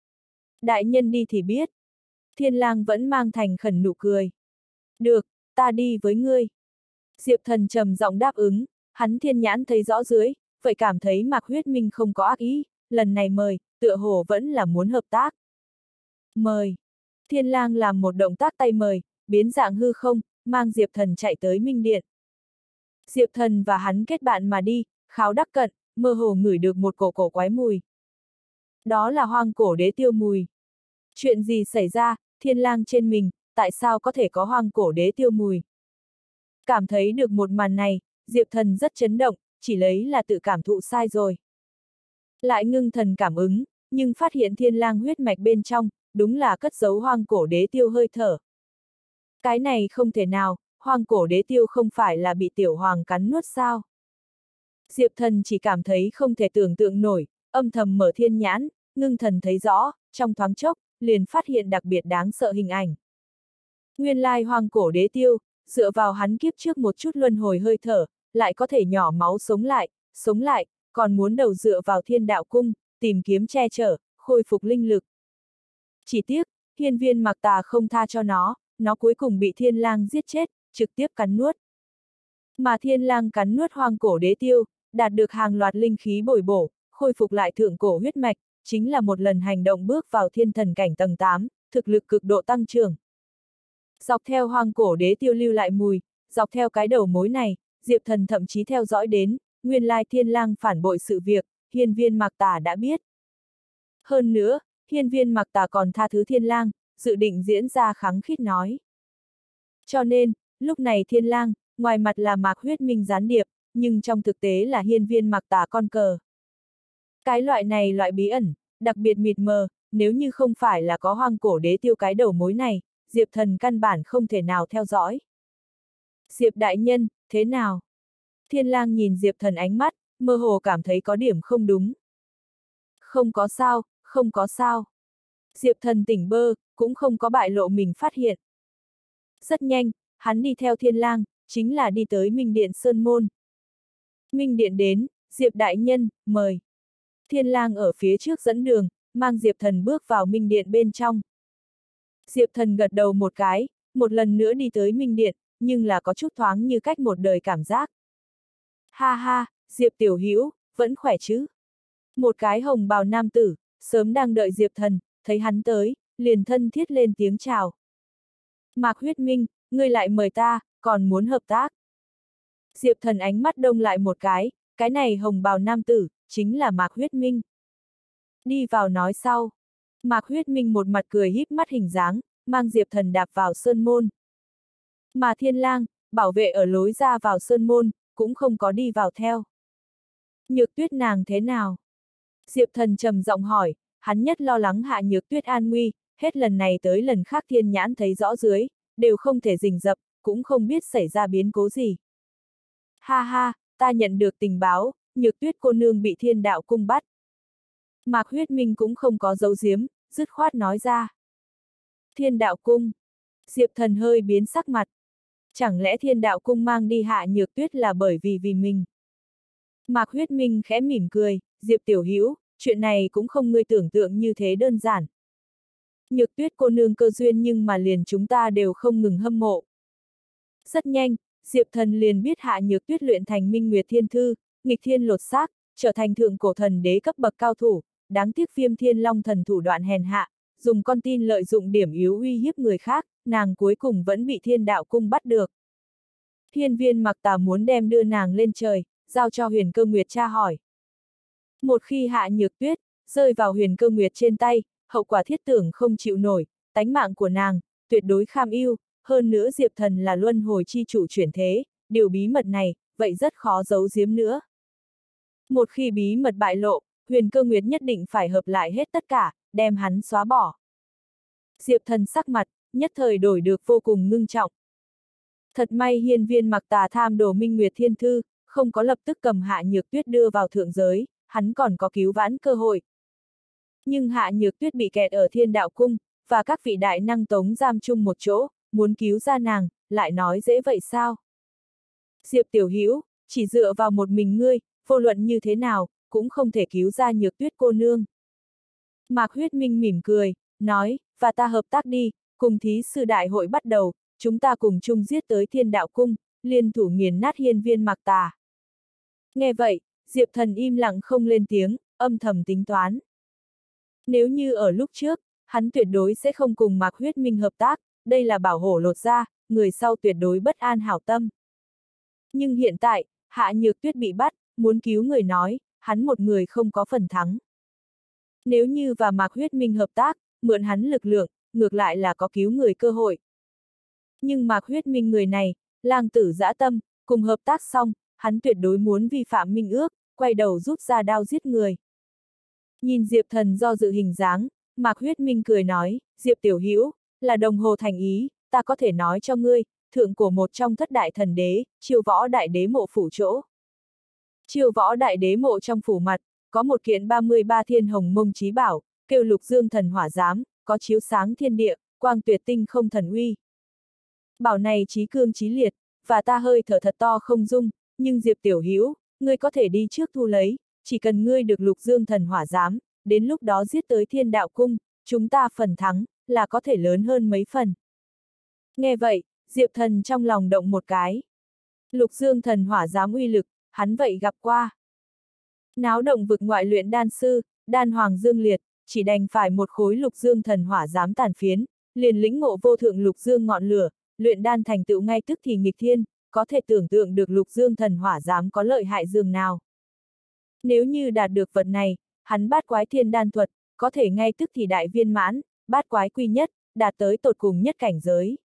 Đại nhân đi thì biết. Thiên Lang vẫn mang thành khẩn nụ cười. Được, ta đi với ngươi. Diệp Thần trầm giọng đáp ứng, hắn thiên nhãn thấy rõ dưới, vậy cảm thấy Mạc Huyết Minh không có ác ý, lần này mời, tựa hồ vẫn là muốn hợp tác. Mời. Thiên Lang làm một động tác tay mời, biến dạng hư không, mang Diệp Thần chạy tới Minh Điện. Diệp Thần và hắn kết bạn mà đi, kháo đắc cận, mơ hồ ngửi được một cổ cổ quái mùi. Đó là hoang cổ đế tiêu mùi. Chuyện gì xảy ra, Thiên Lang trên mình, tại sao có thể có hoang cổ đế tiêu mùi? Cảm thấy được một màn này, Diệp Thần rất chấn động, chỉ lấy là tự cảm thụ sai rồi. Lại ngưng thần cảm ứng, nhưng phát hiện Thiên Lang huyết mạch bên trong, đúng là cất giấu hoang cổ đế tiêu hơi thở. Cái này không thể nào, hoang cổ đế tiêu không phải là bị tiểu hoàng cắn nuốt sao? Diệp Thần chỉ cảm thấy không thể tưởng tượng nổi, âm thầm mở thiên nhãn, ngưng thần thấy rõ, trong thoáng chốc, liền phát hiện đặc biệt đáng sợ hình ảnh. Nguyên lai hoang cổ đế tiêu, dựa vào hắn kiếp trước một chút luân hồi hơi thở, lại có thể nhỏ máu sống lại, sống lại, còn muốn đầu dựa vào Thiên Đạo Cung, tìm kiếm che chở, khôi phục linh lực. Chỉ tiếc, hiên viên mặc tà không tha cho nó, nó cuối cùng bị Thiên Lang giết chết, trực tiếp cắn nuốt. Mà Thiên Lang cắn nuốt hoang cổ đế tiêu, đạt được hàng loạt linh khí bồi bổ, khôi phục lại thượng cổ huyết mạch, chính là một lần hành động bước vào thiên thần cảnh tầng tám, thực lực cực độ tăng trưởng. Dọc theo hoang cổ đế tiêu lưu lại mùi, dọc theo cái đầu mối này, Diệp Thần thậm chí theo dõi đến, nguyên lai Thiên Lang phản bội sự việc, hiên viên Mạc Tà đã biết. Hơn nữa, hiên viên Mạc Tà còn tha thứ Thiên Lang, dự định diễn ra kháng khít nói. Cho nên, lúc này Thiên Lang, ngoài mặt là Mạc Huyết Minh gián điệp, nhưng trong thực tế là hiên viên Mạc Tà con cờ. Cái loại này loại bí ẩn, đặc biệt mịt mờ, nếu như không phải là có hoang cổ đế tiêu cái đầu mối này, Diệp Thần căn bản không thể nào theo dõi. Diệp đại nhân, thế nào? Thiên Lang nhìn Diệp Thần ánh mắt, mơ hồ cảm thấy có điểm không đúng. Không có sao, không có sao. Diệp Thần tỉnh bơ, cũng không có bại lộ mình phát hiện. Rất nhanh, hắn đi theo Thiên Lang, chính là đi tới Minh Điện Sơn Môn. Minh Điện đến, Diệp đại nhân, mời. Thiên Lang ở phía trước dẫn đường, mang Diệp Thần bước vào Minh Điện bên trong. Diệp Thần gật đầu một cái, một lần nữa đi tới Minh Điện, nhưng là có chút thoáng như cách một đời cảm giác. Ha ha, Diệp tiểu hữu, vẫn khỏe chứ? Một cái hồng bào nam tử, sớm đang đợi Diệp Thần, thấy hắn tới, liền thân thiết lên tiếng chào. Mạc Huyết Minh, ngươi lại mời ta, còn muốn hợp tác. Diệp Thần ánh mắt đông lại một cái, cái này hồng bào nam tử, chính là Mạc Huyết Minh. Đi vào nói sau. Mạc Huyết Minh một mặt cười híp mắt hình dáng, mang Diệp Thần đạp vào sơn môn. Mà Thiên Lang, bảo vệ ở lối ra vào sơn môn, cũng không có đi vào theo. Nhược Tuyết nàng thế nào? Diệp Thần trầm giọng hỏi, hắn nhất lo lắng Hạ Nhược Tuyết an nguy, hết lần này tới lần khác thiên nhãn thấy rõ dưới, đều không thể rình rập, cũng không biết xảy ra biến cố gì. Ha ha, ta nhận được tình báo, Nhược Tuyết cô nương bị Thiên Đạo Cung bắt. Mạc Huyết Minh cũng không có giấu giếm, dứt khoát nói ra. Thiên Đạo Cung. Diệp Thần hơi biến sắc mặt. Chẳng lẽ Thiên Đạo Cung mang đi Hạ Nhược Tuyết là bởi vì vì mình? Mạc Huyết Minh khẽ mỉm cười, Diệp tiểu hữu, chuyện này cũng không ngươi tưởng tượng như thế đơn giản. Nhược Tuyết cô nương cơ duyên nhưng mà liền chúng ta đều không ngừng hâm mộ. Rất nhanh, Diệp Thần liền biết Hạ Nhược Tuyết luyện thành Minh Nguyệt Thiên Thư, nghịch thiên lột xác, trở thành thượng cổ thần đế cấp bậc cao thủ, đáng tiếc Viêm Thiên Long thần thủ đoạn hèn hạ, dùng con tin lợi dụng điểm yếu uy hiếp người khác, nàng cuối cùng vẫn bị Thiên Đạo Cung bắt được. Hiên viên Mạc Tà muốn đem đưa nàng lên trời, giao cho Huyền Cơ Nguyệt tra hỏi. Một khi Hạ Nhược Tuyết rơi vào Huyền Cơ Nguyệt trên tay, hậu quả thiết tưởng không chịu nổi, tánh mạng của nàng tuyệt đối kham ưu, hơn nữa Diệp Thần là luân hồi chi chủ chuyển thế, điều bí mật này, vậy rất khó giấu giếm nữa. Một khi bí mật bại lộ, Huyền Cơ Nguyệt nhất định phải hợp lại hết tất cả, đem hắn xóa bỏ. Diệp Thần sắc mặt, nhất thời đổi được vô cùng ngưng trọng. Thật may hiên viên Mạc Tà tham đồ Minh Nguyệt Thiên Thư, không có lập tức cầm Hạ Nhược Tuyết đưa vào thượng giới, hắn còn có cứu vãn cơ hội. Nhưng Hạ Nhược Tuyết bị kẹt ở Thiên Đạo Cung, và các vị đại năng tống giam chung một chỗ, muốn cứu ra nàng, lại nói dễ vậy sao? Diệp tiểu hữu, chỉ dựa vào một mình ngươi, vô luận như thế nào, cũng không thể cứu ra Nhược Tuyết cô nương. Mạc Huyết Minh mỉm cười, nói, và ta hợp tác đi, cùng thí sư đại hội bắt đầu, chúng ta cùng chung giết tới Thiên Đạo Cung, liên thủ nghiền nát hiên viên Mạc Tà. Nghe vậy, Diệp Thần im lặng không lên tiếng, âm thầm tính toán. Nếu như ở lúc trước, hắn tuyệt đối sẽ không cùng Mạc Huyết Minh hợp tác, đây là bảo hổ lột ra, người sau tuyệt đối bất an hảo tâm. Nhưng hiện tại, Hạ Nhược Tuyết bị bắt, muốn cứu người nói, hắn một người không có phần thắng. Nếu như và Mạc Huyết Minh hợp tác, mượn hắn lực lượng, ngược lại là có cứu người cơ hội. Nhưng Mạc Huyết Minh người này, lang tử dã tâm, cùng hợp tác xong, hắn tuyệt đối muốn vi phạm minh ước, quay đầu rút ra đao giết người. Nhìn Diệp Thần do dự hình dáng, Mạc Huyết Minh cười nói, Diệp tiểu hữu, là đồng hồ thành ý, ta có thể nói cho ngươi, thượng cổ một trong thất đại thần đế, Chiêu Võ Đại Đế mộ phủ chỗ. Chiêu Võ Đại Đế mộ trong phủ mặt, có một kiện ba mươi ba thiên hồng mông chí bảo, kêu Lục Dương thần hỏa giám, có chiếu sáng thiên địa, quang tuyệt tinh không thần uy. Bảo này chí cương chí liệt, và ta hơi thở thật to không dung, nhưng Diệp tiểu hữu, ngươi có thể đi trước thu lấy, chỉ cần ngươi được Lục Dương thần hỏa giám, đến lúc đó giết tới Thiên Đạo Cung, chúng ta phần thắng, là có thể lớn hơn mấy phần. Nghe vậy, Diệp Thần trong lòng động một cái. Lục Dương thần hỏa giám uy lực, hắn vậy gặp qua. Náo động vực ngoại luyện đan sư, đan hoàng dương liệt, chỉ đành phải một khối Lục Dương thần hỏa giám tàn phiến, liền lĩnh ngộ vô thượng Lục Dương ngọn lửa, luyện đan thành tựu ngay tức thì nghịch thiên, có thể tưởng tượng được Lục Dương thần hỏa giám có lợi hại dường nào. Nếu như đạt được vật này, hắn bát quái thiên đan thuật, có thể ngay tức thì đại viên mãn, bát quái quy nhất, đạt tới tột cùng nhất cảnh giới.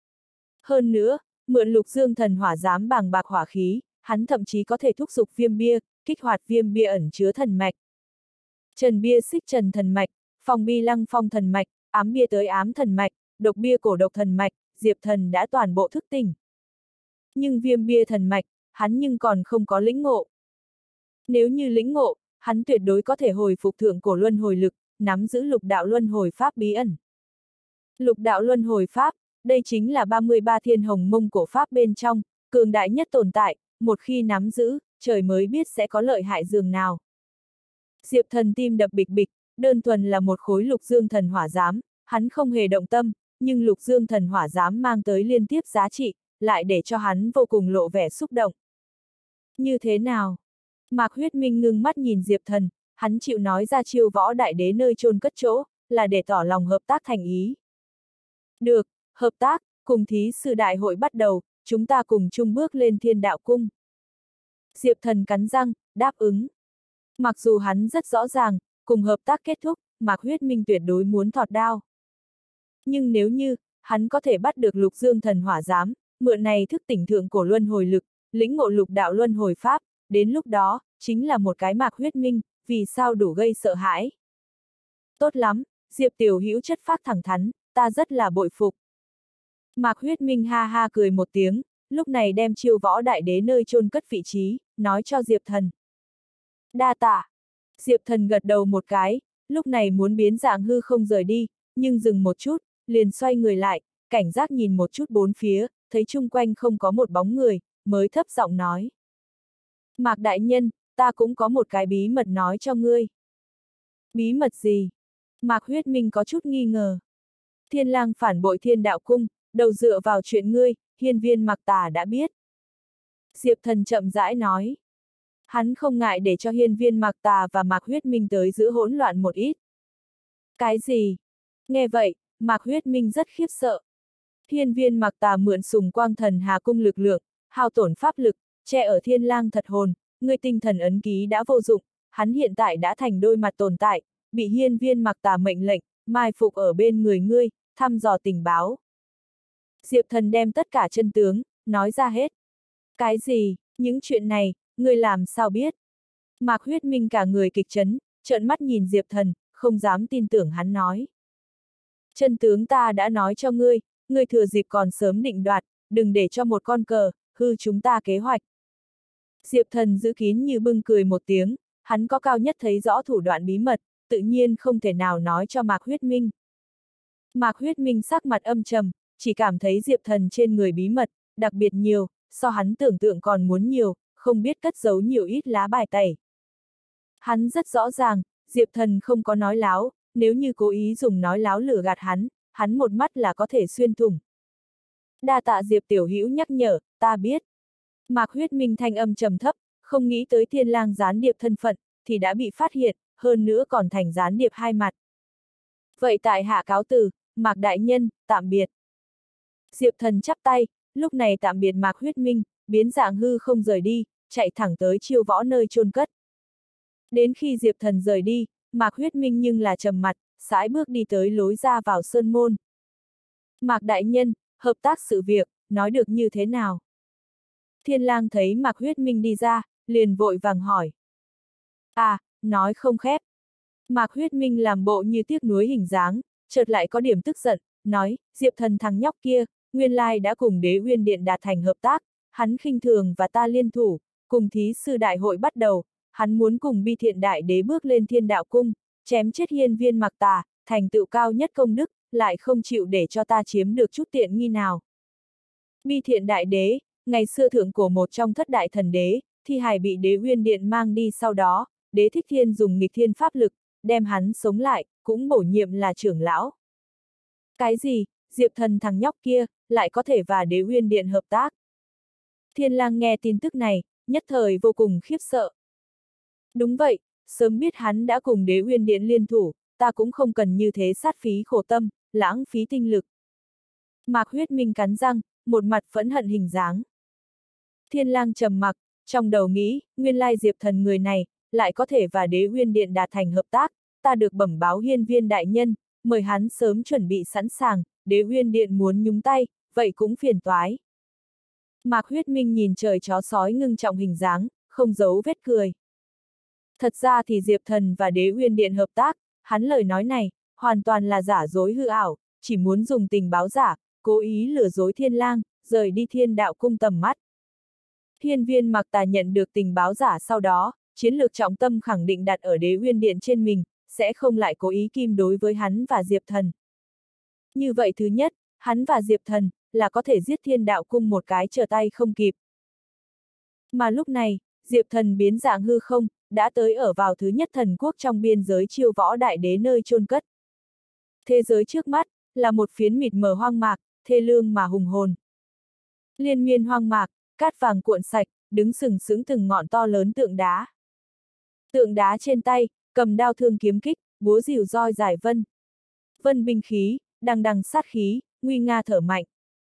Hơn nữa, mượn Lục Dương thần hỏa giám bàng bạc hỏa khí, hắn thậm chí có thể thúc giục viêm bia, kích hoạt viêm bia ẩn chứa thần mạch. Trần bia xích trần thần mạch, phong bi lăng phong thần mạch, ám bia tới ám thần mạch, độc bia cổ độc thần mạch, Diệp Thần đã toàn bộ thức tỉnh. Nhưng viêm bia thần mạch, hắn nhưng còn không có lĩnh ngộ. Nếu như lĩnh ngộ, hắn tuyệt đối có thể hồi phục thượng cổ luân hồi lực, nắm giữ lục đạo luân hồi pháp bí ẩn. Lục đạo luân hồi pháp, đây chính là ba mươi ba thiên hồng mông cổ pháp bên trong, cường đại nhất tồn tại, một khi nắm giữ, trời mới biết sẽ có lợi hại dường nào. Diệp Thần tim đập bịch bịch, đơn thuần là một khối Lục Dương thần hỏa giám, hắn không hề động tâm, nhưng Lục Dương thần hỏa giám mang tới liên tiếp giá trị, lại để cho hắn vô cùng lộ vẻ xúc động. Như thế nào? Mạc Huyết Minh ngưng mắt nhìn Diệp Thần, hắn chịu nói ra chiêu võ đại đế nơi chôn cất chỗ, là để tỏ lòng hợp tác thành ý. Được, hợp tác, cùng thí sư đại hội bắt đầu, chúng ta cùng chung bước lên thiên đạo cung. Diệp Thần cắn răng, đáp ứng. Mặc dù hắn rất rõ ràng, cùng hợp tác kết thúc, Mạc Huyết Minh tuyệt đối muốn thọt đao. Nhưng nếu như, hắn có thể bắt được Lục Dương thần hỏa giám, mượn này thức tỉnh thượng cổ luân hồi lực, lĩnh ngộ lục đạo luân hồi pháp, đến lúc đó, chính là một cái Mạc Huyết Minh, vì sao đủ gây sợ hãi. Tốt lắm, Diệp tiểu hữu chất phác thẳng thắn, ta rất là bội phục. Mạc Huyết Minh ha ha cười một tiếng, lúc này đem chiêu võ đại đế nơi chôn cất vị trí, nói cho Diệp Thần. Đa tạ. Diệp Thần gật đầu một cái, lúc này muốn biến dạng hư không rời đi, nhưng dừng một chút, liền xoay người lại, cảnh giác nhìn một chút bốn phía, thấy chung quanh không có một bóng người, mới thấp giọng nói. Mạc đại nhân, ta cũng có một cái bí mật nói cho ngươi. Bí mật gì? Mạc Huyết Minh có chút nghi ngờ. Thiên lang phản bội thiên đạo cung, đầu dựa vào chuyện ngươi, hiên viên Mạc Tà đã biết. Diệp Thần chậm rãi nói. Hắn không ngại để cho hiên viên Mạc Tà và Mạc Huyết Minh tới giữ hỗn loạn một ít. Cái gì? Nghe vậy, Mạc Huyết Minh rất khiếp sợ. Hiên viên Mạc Tà mượn sùng quang thần hà cung lực lượng, hao tổn pháp lực, che ở thiên lang thật hồn, ngươi tinh thần ấn ký đã vô dụng, hắn hiện tại đã thành đôi mặt tồn tại, bị hiên viên Mạc Tà mệnh lệnh, mai phục ở bên người ngươi, thăm dò tình báo. Diệp Thần đem tất cả chân tướng, nói ra hết. Cái gì, những chuyện này, ngươi làm sao biết? Mạc Huyết Minh cả người kịch chấn, trợn mắt nhìn Diệp Thần, không dám tin tưởng hắn nói. Chân tướng ta đã nói cho ngươi, ngươi thừa dịp còn sớm định đoạt, đừng để cho một con cờ, hư chúng ta kế hoạch. Diệp Thần giữ kín như bưng cười một tiếng, hắn có cao nhất thấy rõ thủ đoạn bí mật, tự nhiên không thể nào nói cho Mạc Huyết Minh. Mạc Huyết Minh sắc mặt âm trầm, chỉ cảm thấy Diệp Thần trên người bí mật, đặc biệt nhiều, so hắn tưởng tượng còn muốn nhiều, không biết cất giấu nhiều ít lá bài tẩy. Hắn rất rõ ràng, Diệp Thần không có nói láo, nếu như cố ý dùng nói láo lừa gạt hắn, hắn một mắt là có thể xuyên thủng. Đa tạ Diệp tiểu hữu nhắc nhở, ta biết. Mạc Huyết Minh thanh âm trầm thấp, không nghĩ tới thiên lang gián điệp thân phận, thì đã bị phát hiện, hơn nữa còn thành gián điệp hai mặt. Vậy tại hạ cáo từ, Mạc đại nhân, tạm biệt. Diệp Thần chắp tay, lúc này tạm biệt Mạc Huyết Minh, biến dạng hư không rời đi, chạy thẳng tới chiêu võ nơi chôn cất. Đến khi Diệp Thần rời đi, Mạc Huyết Minh nhưng là trầm mặt, sải bước đi tới lối ra vào sơn môn. Mạc đại nhân, hợp tác sự việc, nói được như thế nào? Thiên lang thấy Mạc Huyết Minh đi ra, liền vội vàng hỏi. À, nói không khép. Mạc Huyết Minh làm bộ như tiếc nuối hình dáng, chợt lại có điểm tức giận, nói, Diệp Thần thằng nhóc kia, nguyên lai đã cùng Đế Uyên Điện đạt thành hợp tác, hắn khinh thường và ta liên thủ, cùng thí sư đại hội bắt đầu, hắn muốn cùng Bi Thiện Đại Đế bước lên thiên đạo cung, chém chết hiên viên Mạc Tà, thành tựu cao nhất công đức, lại không chịu để cho ta chiếm được chút tiện nghi nào. Bi Thiện Đại Đế, ngày xưa thượng cổ một trong thất đại thần đế, thi hài bị Đế Uyên Điện mang đi sau đó, Đế Thích Thiên dùng nghịch thiên pháp lực, đem hắn sống lại, cũng bổ nhiệm là trưởng lão. Cái gì, Diệp Thần thằng nhóc kia, lại có thể và Đế Uyên Điện hợp tác? Thiên lang nghe tin tức này, nhất thời vô cùng khiếp sợ. Đúng vậy, sớm biết hắn đã cùng Đế Uyên Điện liên thủ, ta cũng không cần như thế sát phí khổ tâm, lãng phí tinh lực. Mạc Huyết Minh cắn răng, một mặt phẫn hận hình dáng. Thiên Lang trầm mặc, trong đầu nghĩ, nguyên lai Diệp Thần người này, lại có thể và Đế Uyên Điện đạt thành hợp tác, ta được bẩm báo hiên viên đại nhân, mời hắn sớm chuẩn bị sẵn sàng, Đế Uyên Điện muốn nhúng tay, vậy cũng phiền toái. Mạc Huyết Minh nhìn trời chó sói ngưng trọng hình dáng, không giấu vết cười. Thật ra thì Diệp Thần và Đế Uyên Điện hợp tác, hắn lời nói này, hoàn toàn là giả dối hư ảo, chỉ muốn dùng tình báo giả, cố ý lừa dối Thiên Lang, rời đi Thiên Đạo Cung tầm mắt. Hiên viên Mạc Tà nhận được tình báo giả sau đó, chiến lược trọng tâm khẳng định đặt ở Đế Uyên Điện trên mình, sẽ không lại cố ý kim đối với hắn và Diệp Thần. Như vậy thứ nhất, hắn và Diệp Thần, là có thể giết Thiên Đạo Cung một cái trở tay không kịp. Mà lúc này, Diệp Thần biến dạng hư không, đã tới ở vào thứ nhất thần quốc trong biên giới Chiêu Võ Đại Đế nơi chôn cất. Thế giới trước mắt, là một phiến mịt mờ hoang mạc, thê lương mà hùng hồn. Liên miên hoang mạc, cát vàng cuộn sạch, đứng sừng sững từng ngọn to lớn tượng đá. Tượng đá trên tay, cầm đao thương kiếm kích, búa rìu roi giải vân. Vân binh khí, đằng đằng sát khí, nguy nga thở mạnh.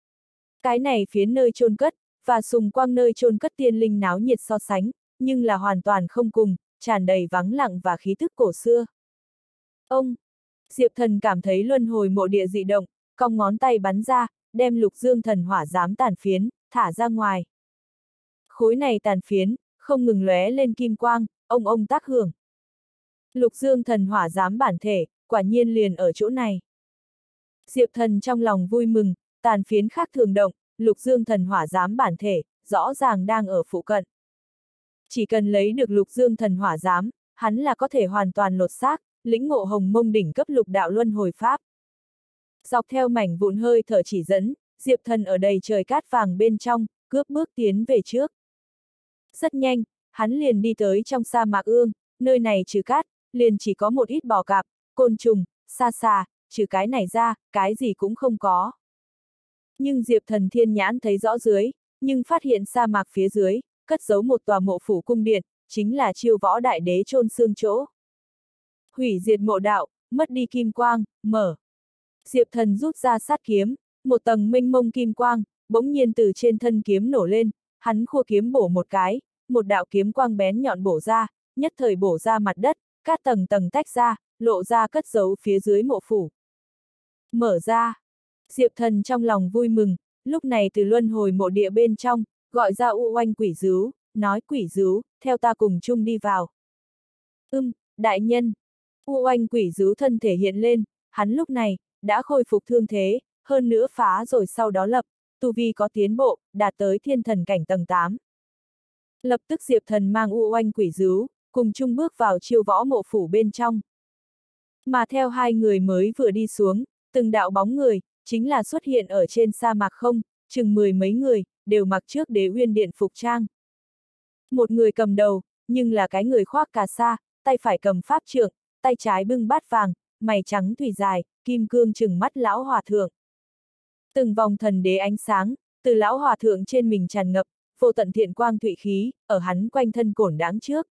Cái này phiến nơi chôn cất, và xung quanh nơi chôn cất tiên linh náo nhiệt so sánh, nhưng là hoàn toàn không cùng, tràn đầy vắng lặng và khí thức cổ xưa. Ông, Diệp Thần cảm thấy luân hồi mộ địa dị động, cong ngón tay bắn ra, đem Lục Dương Thần Hỏa Giám tàn phiến, thả ra ngoài. Khối này tàn phiến, không ngừng lóe lên kim quang, ông ông tác hưởng. Lục Dương Thần Hỏa Giám bản thể, quả nhiên liền ở chỗ này. Diệp Thần trong lòng vui mừng, tàn phiến khác thường động, Lục Dương Thần Hỏa Giám bản thể, rõ ràng đang ở phụ cận. Chỉ cần lấy được Lục Dương Thần Hỏa Giám, hắn là có thể hoàn toàn lột xác, lĩnh ngộ hồng mông đỉnh cấp lục đạo luân hồi pháp. Dọc theo mảnh vụn hơi thở chỉ dẫn, Diệp Thần ở đầy trời cát vàng bên trong, cướp bước tiến về trước. Rất nhanh, hắn liền đi tới trong sa mạc ương, nơi này trừ cát, liền chỉ có một ít bò cạp, côn trùng, sa xà, trừ cái này ra, cái gì cũng không có. Nhưng Diệp Thần thiên nhãn thấy rõ dưới, nhưng phát hiện sa mạc phía dưới, cất giấu một tòa mộ phủ cung điện, chính là Chiêu Võ Đại Đế chôn xương chỗ. Hủy diệt mộ đạo, mất đi kim quang, mở. Diệp Thần rút ra sát kiếm, một tầng mênh mông kim quang, bỗng nhiên từ trên thân kiếm nổ lên, hắn khua kiếm bổ một cái, một đạo kiếm quang bén nhọn bổ ra, nhất thời bổ ra mặt đất, các tầng tầng tách ra, lộ ra cất giấu phía dưới mộ phủ. Mở ra. Diệp Thần trong lòng vui mừng, lúc này từ luân hồi mộ địa bên trong, gọi ra U Oanh Quỷ Dứu, nói Quỷ Dứu, theo ta cùng chung đi vào. Ưm, đại nhân. U Oanh Quỷ Dứu thân thể hiện lên, hắn lúc này, đã khôi phục thương thế, hơn nữa phá rồi sau đó lập, tu vi có tiến bộ, đạt tới thiên thần cảnh tầng tám. Lập tức Diệp Thần mang U Oanh Quỷ Dứu, cùng chung bước vào Chiêu Võ mộ phủ bên trong. Mà theo hai người mới vừa đi xuống, từng đạo bóng người, chính là xuất hiện ở trên sa mạc không, chừng mười mấy người, đều mặc trước Đế Uyên Điện phục trang. Một người cầm đầu, nhưng là cái người khoác cà sa, tay phải cầm pháp trượng, tay trái bưng bát vàng, mày trắng thủy dài, kim cương trừng mắt lão hòa thượng. Từng vòng thần đế ánh sáng, từ lão hòa thượng trên mình tràn ngập, vô tận thiện quang thụy khí, ở hắn quanh thân cổn đáng trước.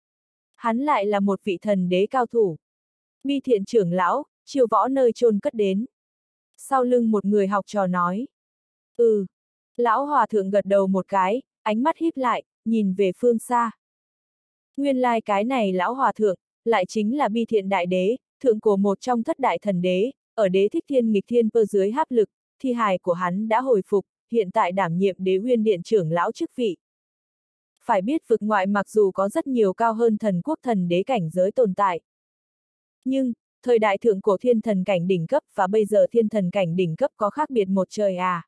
Hắn lại là một vị thần đế cao thủ. Bi Thiện trưởng lão, Chiêu Võ nơi chôn cất đến. Sau lưng một người học trò nói. Ừ. Lão hòa thượng gật đầu một cái, ánh mắt híp lại, nhìn về phương xa. Nguyên lai cái này lão hòa thượng, lại chính là Bi Thiện đại đế, thượng cổ một trong thất đại thần đế, ở Đế Thích Thiên nghịch thiên cơ dưới háp lực, thi hài của hắn đã hồi phục, hiện tại đảm nhiệm Đế Uyên Điện trưởng lão chức vị. Phải biết vực ngoại mặc dù có rất nhiều cao hơn thần quốc thần đế cảnh giới tồn tại. Nhưng, thời đại thượng cổ thiên thần cảnh đỉnh cấp và bây giờ thiên thần cảnh đỉnh cấp có khác biệt một trời à.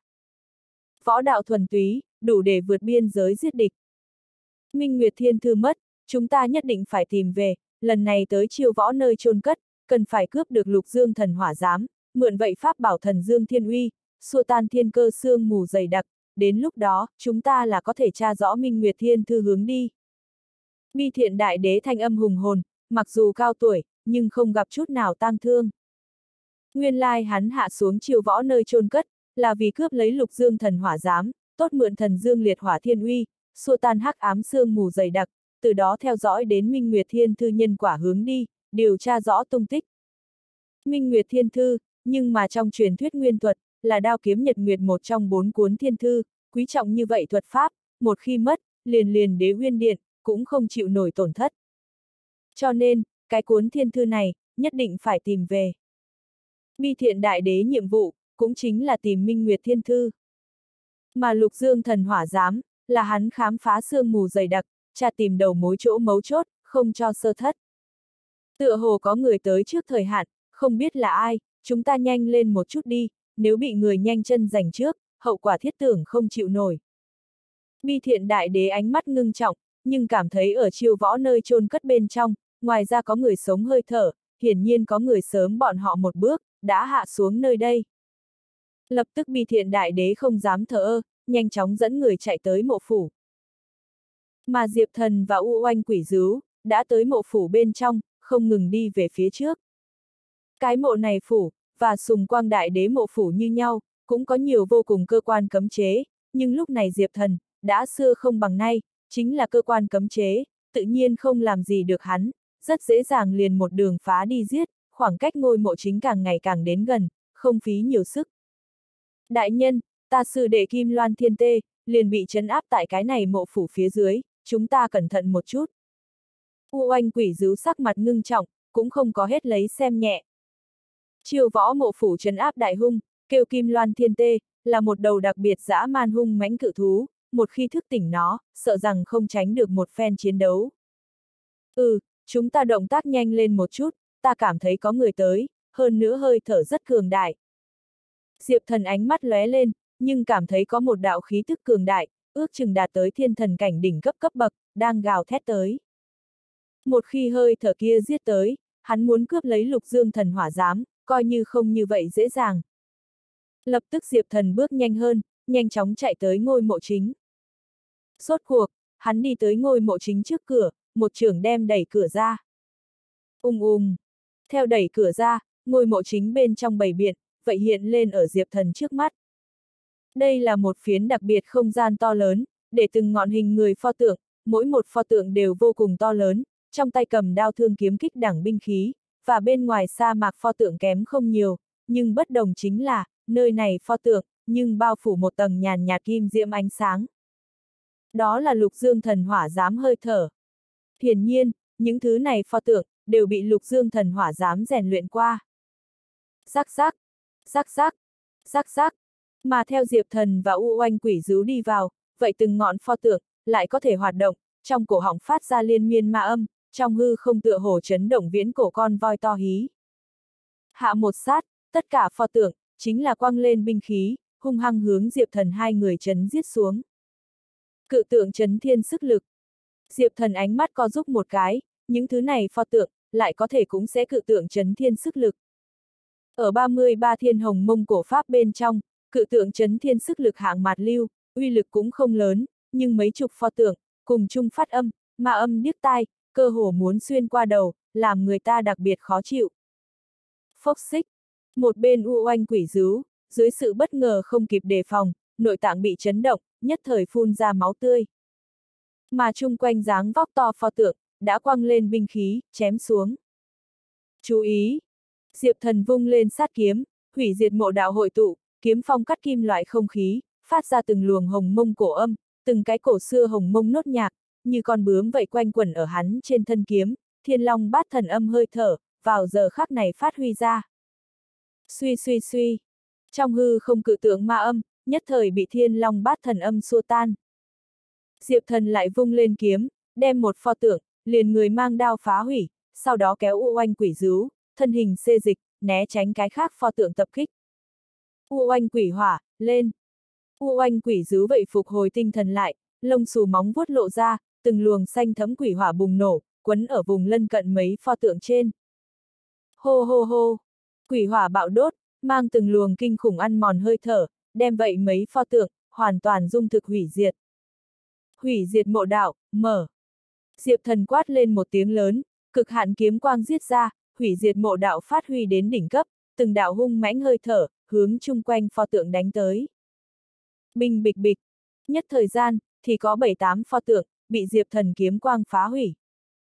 Võ đạo thuần túy, đủ để vượt biên giới giết địch. Minh Nguyệt Thiên Thư mất, chúng ta nhất định phải tìm về, lần này tới Chiêu Võ nơi chôn cất, cần phải cướp được Lục Dương Thần Hỏa Giám, mượn vậy pháp bảo thần Dương Thiên Uy, xua tan thiên cơ sương mù dày đặc, đến lúc đó, chúng ta là có thể tra rõ Minh Nguyệt Thiên Thư hướng đi. Bi Thiện đại đế thanh âm hùng hồn, mặc dù cao tuổi, nhưng không gặp chút nào tang thương. Nguyên lai hắn hạ xuống Chiêu Võ nơi chôn cất, là vì cướp lấy Lục Dương Thần Hỏa Giám, tốt mượn thần Dương liệt hỏa thiên uy, xua tan hắc ám sương mù dày đặc, từ đó theo dõi đến Minh Nguyệt Thiên Thư nhân quả hướng đi, điều tra rõ tung tích. Minh Nguyệt Thiên Thư, nhưng mà trong truyền thuyết nguyên thuật, là đao kiếm nhật nguyệt một trong bốn cuốn thiên thư, quý trọng như vậy thuật pháp, một khi mất, liền liền Đế Uyên Điện, cũng không chịu nổi tổn thất. Cho nên, cái cuốn thiên thư này, nhất định phải tìm về. Bi Thiện Đại Đế nhiệm vụ, cũng chính là tìm Minh Nguyệt Thiên Thư. Mà Lục Dương Thần Hỏa Giám, là hắn khám phá sương mù dày đặc, tra tìm đầu mối chỗ mấu chốt, không cho sơ thất. Tựa hồ có người tới trước thời hạn, không biết là ai, chúng ta nhanh lên một chút đi, nếu bị người nhanh chân giành trước, hậu quả thiết tưởng không chịu nổi. Bi Thiện Đại Đế ánh mắt ngưng trọng, nhưng cảm thấy ở Chiêu Võ nơi chôn cất bên trong, ngoài ra có người sống hơi thở, hiển nhiên có người sớm bọn họ một bước, đã hạ xuống nơi đây. Lập tức Bi Thiện Đại Đế không dám thờ ơ, nhanh chóng dẫn người chạy tới mộ phủ. Mà Diệp Thần và U Oanh Quỷ Dứu, đã tới mộ phủ bên trong, không ngừng đi về phía trước. Cái mộ này phủ, và Sùng Quang Đại Đế mộ phủ như nhau, cũng có nhiều vô cùng cơ quan cấm chế, nhưng lúc này Diệp Thần, đã xưa không bằng nay, chính là cơ quan cấm chế, tự nhiên không làm gì được hắn, rất dễ dàng liền một đường phá đi giết, khoảng cách ngôi mộ chính càng ngày càng đến gần, không phí nhiều sức. Đại nhân, ta sư đệ Kim Loan Thiên Tê, liền bị trấn áp tại cái này mộ phủ phía dưới, chúng ta cẩn thận một chút. U Oanh Quỷ Dứu sắc mặt ngưng trọng, cũng không có hết lấy xem nhẹ. Chiêu Võ mộ phủ trấn áp đại hung, kêu Kim Loan Thiên Tê, là một đầu đặc biệt dã man hung mãnh cự thú, một khi thức tỉnh nó, sợ rằng không tránh được một phen chiến đấu. Ừ, chúng ta động tác nhanh lên một chút, ta cảm thấy có người tới, hơn nữa hơi thở rất cường đại. Diệp Thần ánh mắt lóe lên, nhưng cảm thấy có một đạo khí tức cường đại, ước chừng đạt tới thiên thần cảnh đỉnh cấp cấp bậc, đang gào thét tới. Một khi hơi thở kia giết tới, hắn muốn cướp lấy Lục Dương Thần Hỏa Giám, coi như không như vậy dễ dàng. Lập tức Diệp Thần bước nhanh hơn, nhanh chóng chạy tới ngôi mộ chính. Sốt cuộc, hắn đi tới ngôi mộ chính trước cửa, một chưởng đem đẩy cửa ra. Ung ung. Theo đẩy cửa ra, ngôi mộ chính bên trong bầy biện, vậy hiện lên ở Diệp Thần trước mắt. Đây là một phiến đặc biệt không gian to lớn, để từng ngọn hình người pho tượng, mỗi một pho tượng đều vô cùng to lớn, trong tay cầm đao thương kiếm kích đẳng binh khí, và bên ngoài sa mạc pho tượng kém không nhiều, nhưng bất đồng chính là, nơi này pho tượng, nhưng bao phủ một tầng nhàn nhạt kim diễm ánh sáng. Đó là Lục Dương Thần Hỏa Giám hơi thở. Hiển nhiên, những thứ này pho tượng, đều bị Lục Dương Thần Hỏa Giám rèn luyện qua. Rắc rắc, rắc rắc, rắc rắc, mà theo Diệp Thần và U Oanh Quỷ Dứu đi vào, vậy từng ngọn pho tượng, lại có thể hoạt động, trong cổ họng phát ra liên miên ma âm, trong hư không tựa hồ chấn động viễn cổ con voi to hí. Hạ một sát, tất cả pho tượng, chính là quăng lên binh khí, hung hăng hướng Diệp Thần hai người chấn giết xuống. Cự tượng chấn thiên sức lực. Diệp Thần ánh mắt co rúc một cái, những thứ này pho tượng, lại có thể cũng sẽ cự tượng chấn thiên sức lực. Ở ba mươi ba thiên hồng mông cổ pháp bên trong, cự tượng chấn thiên sức lực hạng mạt lưu, uy lực cũng không lớn, nhưng mấy chục pho tượng, cùng chung phát âm, ma âm điếc tai, cơ hồ muốn xuyên qua đầu, làm người ta đặc biệt khó chịu. Phốc xích. Một bên U Oanh Quỷ Dứu, dưới sự bất ngờ không kịp đề phòng, nội tạng bị chấn động, nhất thời phun ra máu tươi. Mà chung quanh dáng vóc to pho tượng, đã quăng lên binh khí, chém xuống. Chú ý! Diệp Thần vung lên sát kiếm, hủy diệt mộ đạo hội tụ, kiếm phong cắt kim loại không khí, phát ra từng luồng hồng mông cổ âm, từng cái cổ xưa hồng mông nốt nhạc, như con bướm vậy quanh quẩn ở hắn trên thân kiếm, thiên long bát thần âm hơi thở, vào giờ khắc này phát huy ra. Suy suy suy, trong hư không cự tượng ma âm, nhất thời bị thiên long bát thần âm xua tan. Diệp Thần lại vung lên kiếm, đem một pho tượng, liền người mang đao phá hủy, sau đó kéo U Oanh Quỷ Dứu, thân hình xê dịch, né tránh cái khác pho tượng tập kích. U Oanh Quỷ Hỏa, lên! U Oanh Quỷ Dứu vậy phục hồi tinh thần lại, lông xù móng vuốt lộ ra, từng luồng xanh thấm quỷ hỏa bùng nổ, quấn ở vùng lân cận mấy pho tượng trên. Hô hô hô! Quỷ hỏa bạo đốt, mang từng luồng kinh khủng ăn mòn hơi thở, đem vậy mấy pho tượng, hoàn toàn dung thực hủy diệt. Hủy diệt mộ đạo, mở! Diệp Thần quát lên một tiếng lớn, cực hạn kiếm quang giết ra, hủy diệt mộ đạo phát huy đến đỉnh cấp, từng đạo hung mãnh hơi thở, hướng chung quanh pho tượng đánh tới. Bình bịch bịch, nhất thời gian, thì có bảy tám pho tượng, bị Diệp Thần kiếm quang phá hủy.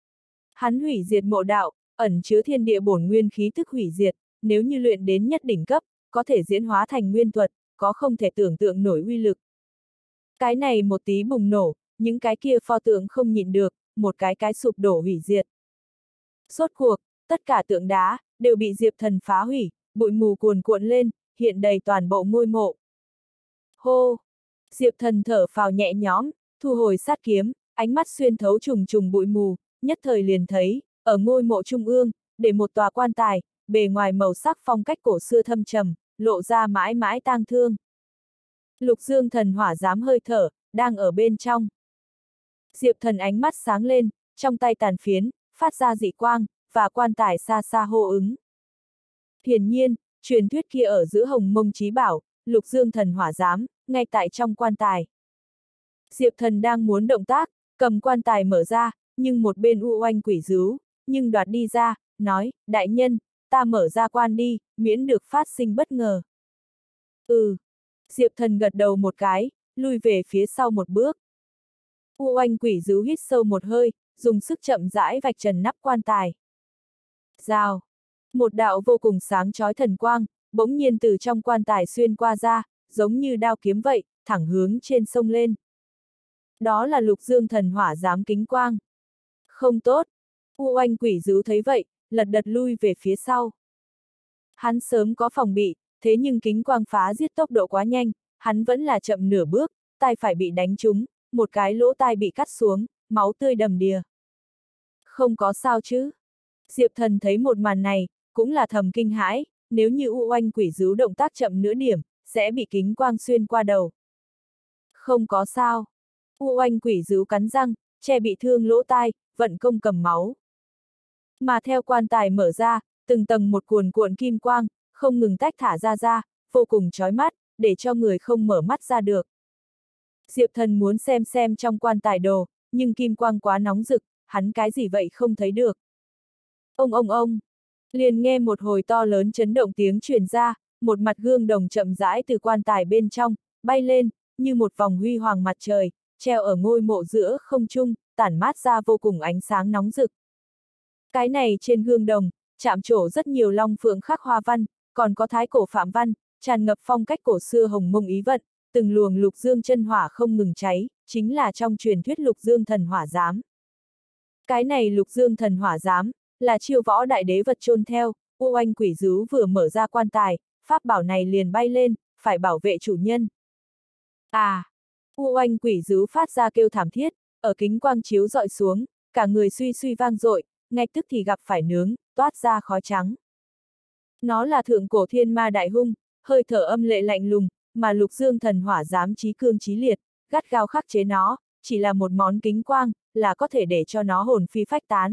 Hắn hủy diệt mộ đạo, ẩn chứa thiên địa bổn nguyên khí tức hủy diệt, nếu như luyện đến nhất đỉnh cấp, có thể diễn hóa thành nguyên thuật, có không thể tưởng tượng nổi uy lực. Cái này một tí bùng nổ, những cái kia pho tượng không nhịn được, một cái cái sụp đổ hủy diệt. Rốt cuộc, tất cả tượng đá, đều bị Diệp Thần phá hủy, bụi mù cuồn cuộn lên, hiện đầy toàn bộ ngôi mộ. Hô! Diệp Thần thở phào nhẹ nhõm, thu hồi sát kiếm, ánh mắt xuyên thấu trùng trùng bụi mù, nhất thời liền thấy, ở ngôi mộ trung ương, để một tòa quan tài, bề ngoài màu sắc phong cách cổ xưa thâm trầm, lộ ra mãi mãi tang thương. Lục Dương Thần Hỏa Giám hơi thở, đang ở bên trong. Diệp Thần ánh mắt sáng lên, trong tay tàn phiến, phát ra dị quang, và quan tài xa xa hô ứng. Hiển nhiên, truyền thuyết kia ở giữa Hồng Mông Chí Bảo, Lục Dương Thần Hỏa Giám, ngay tại trong quan tài. Diệp Thần đang muốn động tác, cầm quan tài mở ra, nhưng một bên U Oanh Quỷ Dứu, nhưng đoạt đi ra, nói, đại nhân, ta mở ra quan đi, miễn được phát sinh bất ngờ. Ừ. Diệp Thần gật đầu một cái, lui về phía sau một bước. U Oanh Quỷ Dứu hít sâu một hơi, dùng sức chậm rãi vạch trần nắp quan tài. Rào! Một đạo vô cùng sáng chói thần quang, bỗng nhiên từ trong quan tài xuyên qua ra, giống như đao kiếm vậy, thẳng hướng trên sông lên. Đó là Lục Dương Thần Hỏa Giám kính quang. Không tốt! U Oanh Quỷ Dứu thấy vậy, lật đật lui về phía sau. Hắn sớm có phòng bị, thế nhưng kính quang phá giết tốc độ quá nhanh, hắn vẫn là chậm nửa bước, tai phải bị đánh trúng, một cái lỗ tai bị cắt xuống, máu tươi đầm đìa. Không có sao chứ? Diệp Thần thấy một màn này, cũng là thầm kinh hãi, nếu như U Oanh Quỷ Dứu động tác chậm nửa điểm, sẽ bị kính quang xuyên qua đầu. Không có sao. U Oanh Quỷ Dứu cắn răng, che bị thương lỗ tai, vận công cầm máu. Mà theo quan tài mở ra, từng tầng một cuồn cuộn kim quang, không ngừng tách thả ra ra, vô cùng chói mắt, để cho người không mở mắt ra được. Diệp Thần muốn xem xem trong quan tài đồ, nhưng kim quang quá nóng rực, hắn cái gì vậy không thấy được. Ông ông ông! Liền nghe một hồi to lớn chấn động tiếng truyền ra, một mặt gương đồng chậm rãi từ quan tài bên trong, bay lên, như một vòng huy hoàng mặt trời, treo ở ngôi mộ giữa không trung, tản mát ra vô cùng ánh sáng nóng rực. Cái này trên gương đồng, chạm trổ rất nhiều long phượng khắc hoa văn, còn có thái cổ phạm văn, tràn ngập phong cách cổ xưa Hồng Mông ý vận, từng luồng Lục Dương chân hỏa không ngừng cháy, chính là trong truyền thuyết Lục Dương Thần Hỏa Giám. Cái này Lục Dương Thần Hỏa Giám, là chiêu võ đại đế vật chôn theo, U Oanh Quỷ Dứu vừa mở ra quan tài, pháp bảo này liền bay lên, phải bảo vệ chủ nhân. À! U Oanh Quỷ Dứu phát ra kêu thảm thiết, ở kính quang chiếu dọi xuống, cả người suy suy vang dội, ngay tức thì gặp phải nướng, toát ra khói trắng. Nó là thượng cổ thiên ma đại hung, hơi thở âm lệ lạnh lùng, mà Lục Dương Thần Hỏa Giám chí cương chí liệt, gắt gao khắc chế nó, chỉ là một món kính quang, là có thể để cho nó hồn phi phách tán.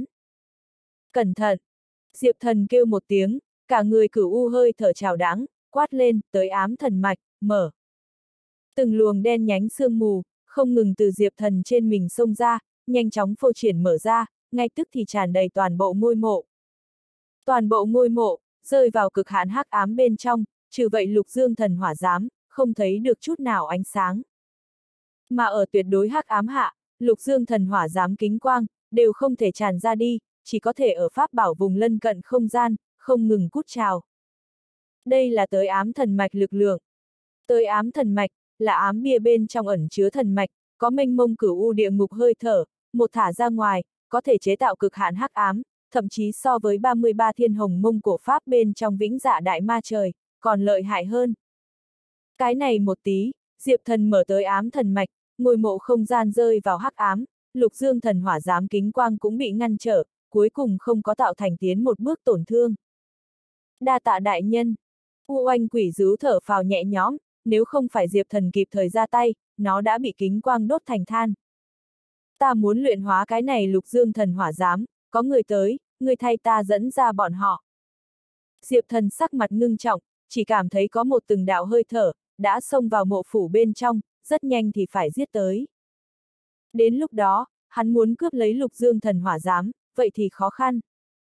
Cẩn thận! Diệp Thần kêu một tiếng, cả người cửu u hơi thở trào đãng, quát lên, tới ám thần mạch, mở. Từng luồng đen nhánh sương mù, không ngừng từ Diệp Thần trên mình xông ra, nhanh chóng phô triển mở ra, ngay tức thì tràn đầy toàn bộ ngôi mộ. Toàn bộ ngôi mộ, rơi vào cực hạn hắc ám bên trong, trừ vậy Lục Dương Thần Hỏa Giám, không thấy được chút nào ánh sáng. Mà ở tuyệt đối hắc ám hạ, Lục Dương Thần Hỏa Giám kính quang, đều không thể tràn ra đi, chỉ có thể ở pháp bảo vùng lân cận không gian, không ngừng cút trào. Đây là tới ám thần mạch lực lượng. Tới ám thần mạch, là ám bia bên trong ẩn chứa thần mạch, có mênh mông cửu u địa ngục hơi thở, một thả ra ngoài, có thể chế tạo cực hạn hắc ám, thậm chí so với ba mươi ba thiên hồng mông cổ pháp bên trong vĩnh dạ đại ma trời, còn lợi hại hơn. Cái này một tí, Diệp Thần mở tới ám thần mạch, ngôi mộ không gian rơi vào hắc ám, Lục Dương Thần Hỏa Giám kính quang cũng bị ngăn trở, cuối cùng không có tạo thành tiến một bước tổn thương. Đa tạ đại nhân! U Oanh Quỷ Dứu thở phào nhẹ nhõm, nếu không phải Diệp Thần kịp thời ra tay, nó đã bị kính quang đốt thành than. Ta muốn luyện hóa cái này Lục Dương Thần Hỏa Giám, có người tới, người thay ta dẫn ra bọn họ. Diệp Thần sắc mặt ngưng trọng, chỉ cảm thấy có một từng đạo hơi thở, đã xông vào mộ phủ bên trong, rất nhanh thì phải giết tới. Đến lúc đó, hắn muốn cướp lấy Lục Dương Thần Hỏa Giám, vậy thì khó khăn.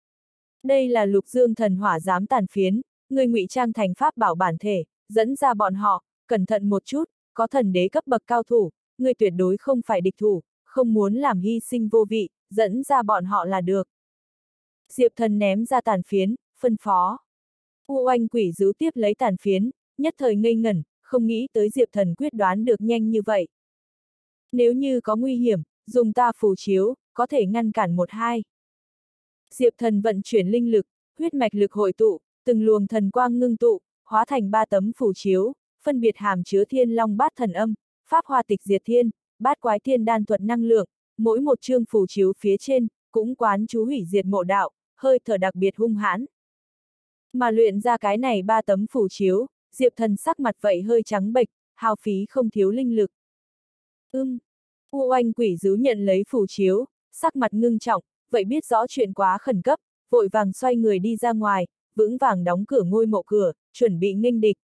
Đây là Lục Dương Thần Hỏa Giám tàn phiến, người ngụy trang thành pháp bảo bản thể, dẫn ra bọn họ, cẩn thận một chút, có thần đế cấp bậc cao thủ, người tuyệt đối không phải địch thủ, không muốn làm hy sinh vô vị, dẫn ra bọn họ là được. Diệp Thần ném ra tàn phiến, phân phó. U Oanh Quỷ Dứu tiếp lấy tàn phiến, nhất thời ngây ngẩn, không nghĩ tới Diệp Thần quyết đoán được nhanh như vậy. Nếu như có nguy hiểm, dùng ta phù chiếu, có thể ngăn cản một hai. Diệp Thần vận chuyển linh lực, huyết mạch lực hội tụ, từng luồng thần quang ngưng tụ, hóa thành ba tấm phù chiếu, phân biệt hàm chứa thiên long bát thần âm, pháp hoa tịch diệt thiên, bát quái thiên đan thuật năng lượng, mỗi một chương phù chiếu phía trên, cũng quán chú hủy diệt mộ đạo, hơi thở đặc biệt hung hãn. Mà luyện ra cái này ba tấm phù chiếu, Diệp Thần sắc mặt vậy hơi trắng bệch, hao phí không thiếu linh lực. Ưm, U Oanh quỷ dứ nhận lấy phù chiếu, sắc mặt ngưng trọng, vậy biết rõ chuyện quá khẩn cấp, vội vàng xoay người đi ra ngoài, vững vàng đóng cửa ngôi mộ cửa, chuẩn bị nghênh địch.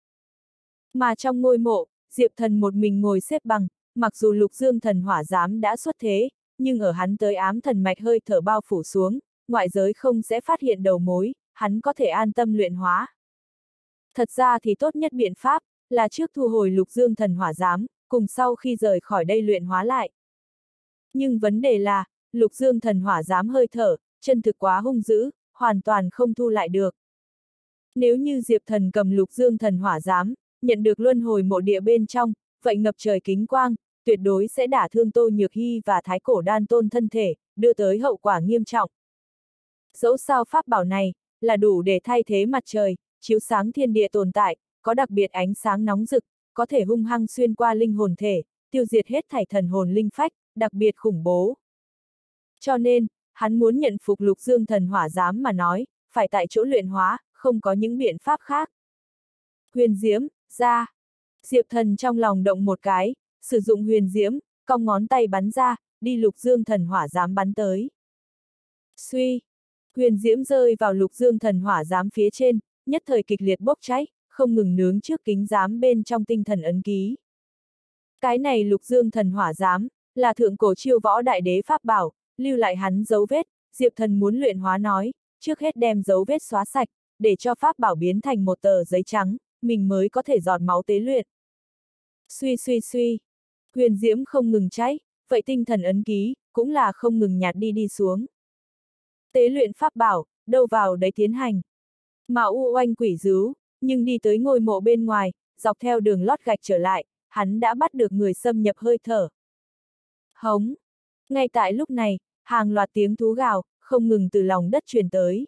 Mà trong ngôi mộ, Diệp Thần một mình ngồi xếp bằng, mặc dù Lục Dương thần hỏa giám đã xuất thế, nhưng ở hắn tới ám thần mạch hơi thở bao phủ xuống, ngoại giới không sẽ phát hiện đầu mối, hắn có thể an tâm luyện hóa. Thật ra thì tốt nhất biện pháp, là trước thu hồi Lục Dương thần hỏa giám, cùng sau khi rời khỏi đây luyện hóa lại. Nhưng vấn đề là, Lục Dương thần hỏa giám hơi thở, chân thực quá hung dữ, hoàn toàn không thu lại được. Nếu như Diệp Thần cầm Lục Dương thần hỏa giám, nhận được luân hồi mộ địa bên trong, vậy ngập trời kính quang, tuyệt đối sẽ đả thương Tô Nhược Hy và Thái Cổ Đan Tôn thân thể, đưa tới hậu quả nghiêm trọng. Dẫu sao pháp bảo này, là đủ để thay thế mặt trời, chiếu sáng thiên địa tồn tại, có đặc biệt ánh sáng nóng rực, có thể hung hăng xuyên qua linh hồn thể, tiêu diệt hết thảy thần hồn linh phách, đặc biệt khủng bố. Cho nên, hắn muốn nhận phục Lục Dương thần hỏa giám mà nói, phải tại chỗ luyện hóa, không có những biện pháp khác. Huyền diễm, ra. Diệp Thần trong lòng động một cái, sử dụng huyền diễm, cong ngón tay bắn ra, đi Lục Dương thần hỏa giám bắn tới. Suy. Huyền diễm rơi vào Lục Dương thần hỏa giám phía trên, nhất thời kịch liệt bốc cháy, không ngừng nướng trước kính giám bên trong tinh thần ấn ký. Cái này Lục Dương thần hỏa giám, là thượng cổ chiêu võ đại đế pháp bảo, lưu lại hắn dấu vết, Diệp Thần muốn luyện hóa nói, trước hết đem dấu vết xóa sạch, để cho pháp bảo biến thành một tờ giấy trắng, mình mới có thể giọt máu tế luyện. Suy suy suy, huyền diễm không ngừng cháy, vậy tinh thần ấn ký, cũng là không ngừng nhạt đi đi xuống. Tế luyện pháp bảo, đâu vào đấy tiến hành. Mà U Oanh quỷ dứ, nhưng đi tới ngôi mộ bên ngoài, dọc theo đường lót gạch trở lại, hắn đã bắt được người xâm nhập hơi thở. Hống! Ngay tại lúc này, hàng loạt tiếng thú gào, không ngừng từ lòng đất truyền tới.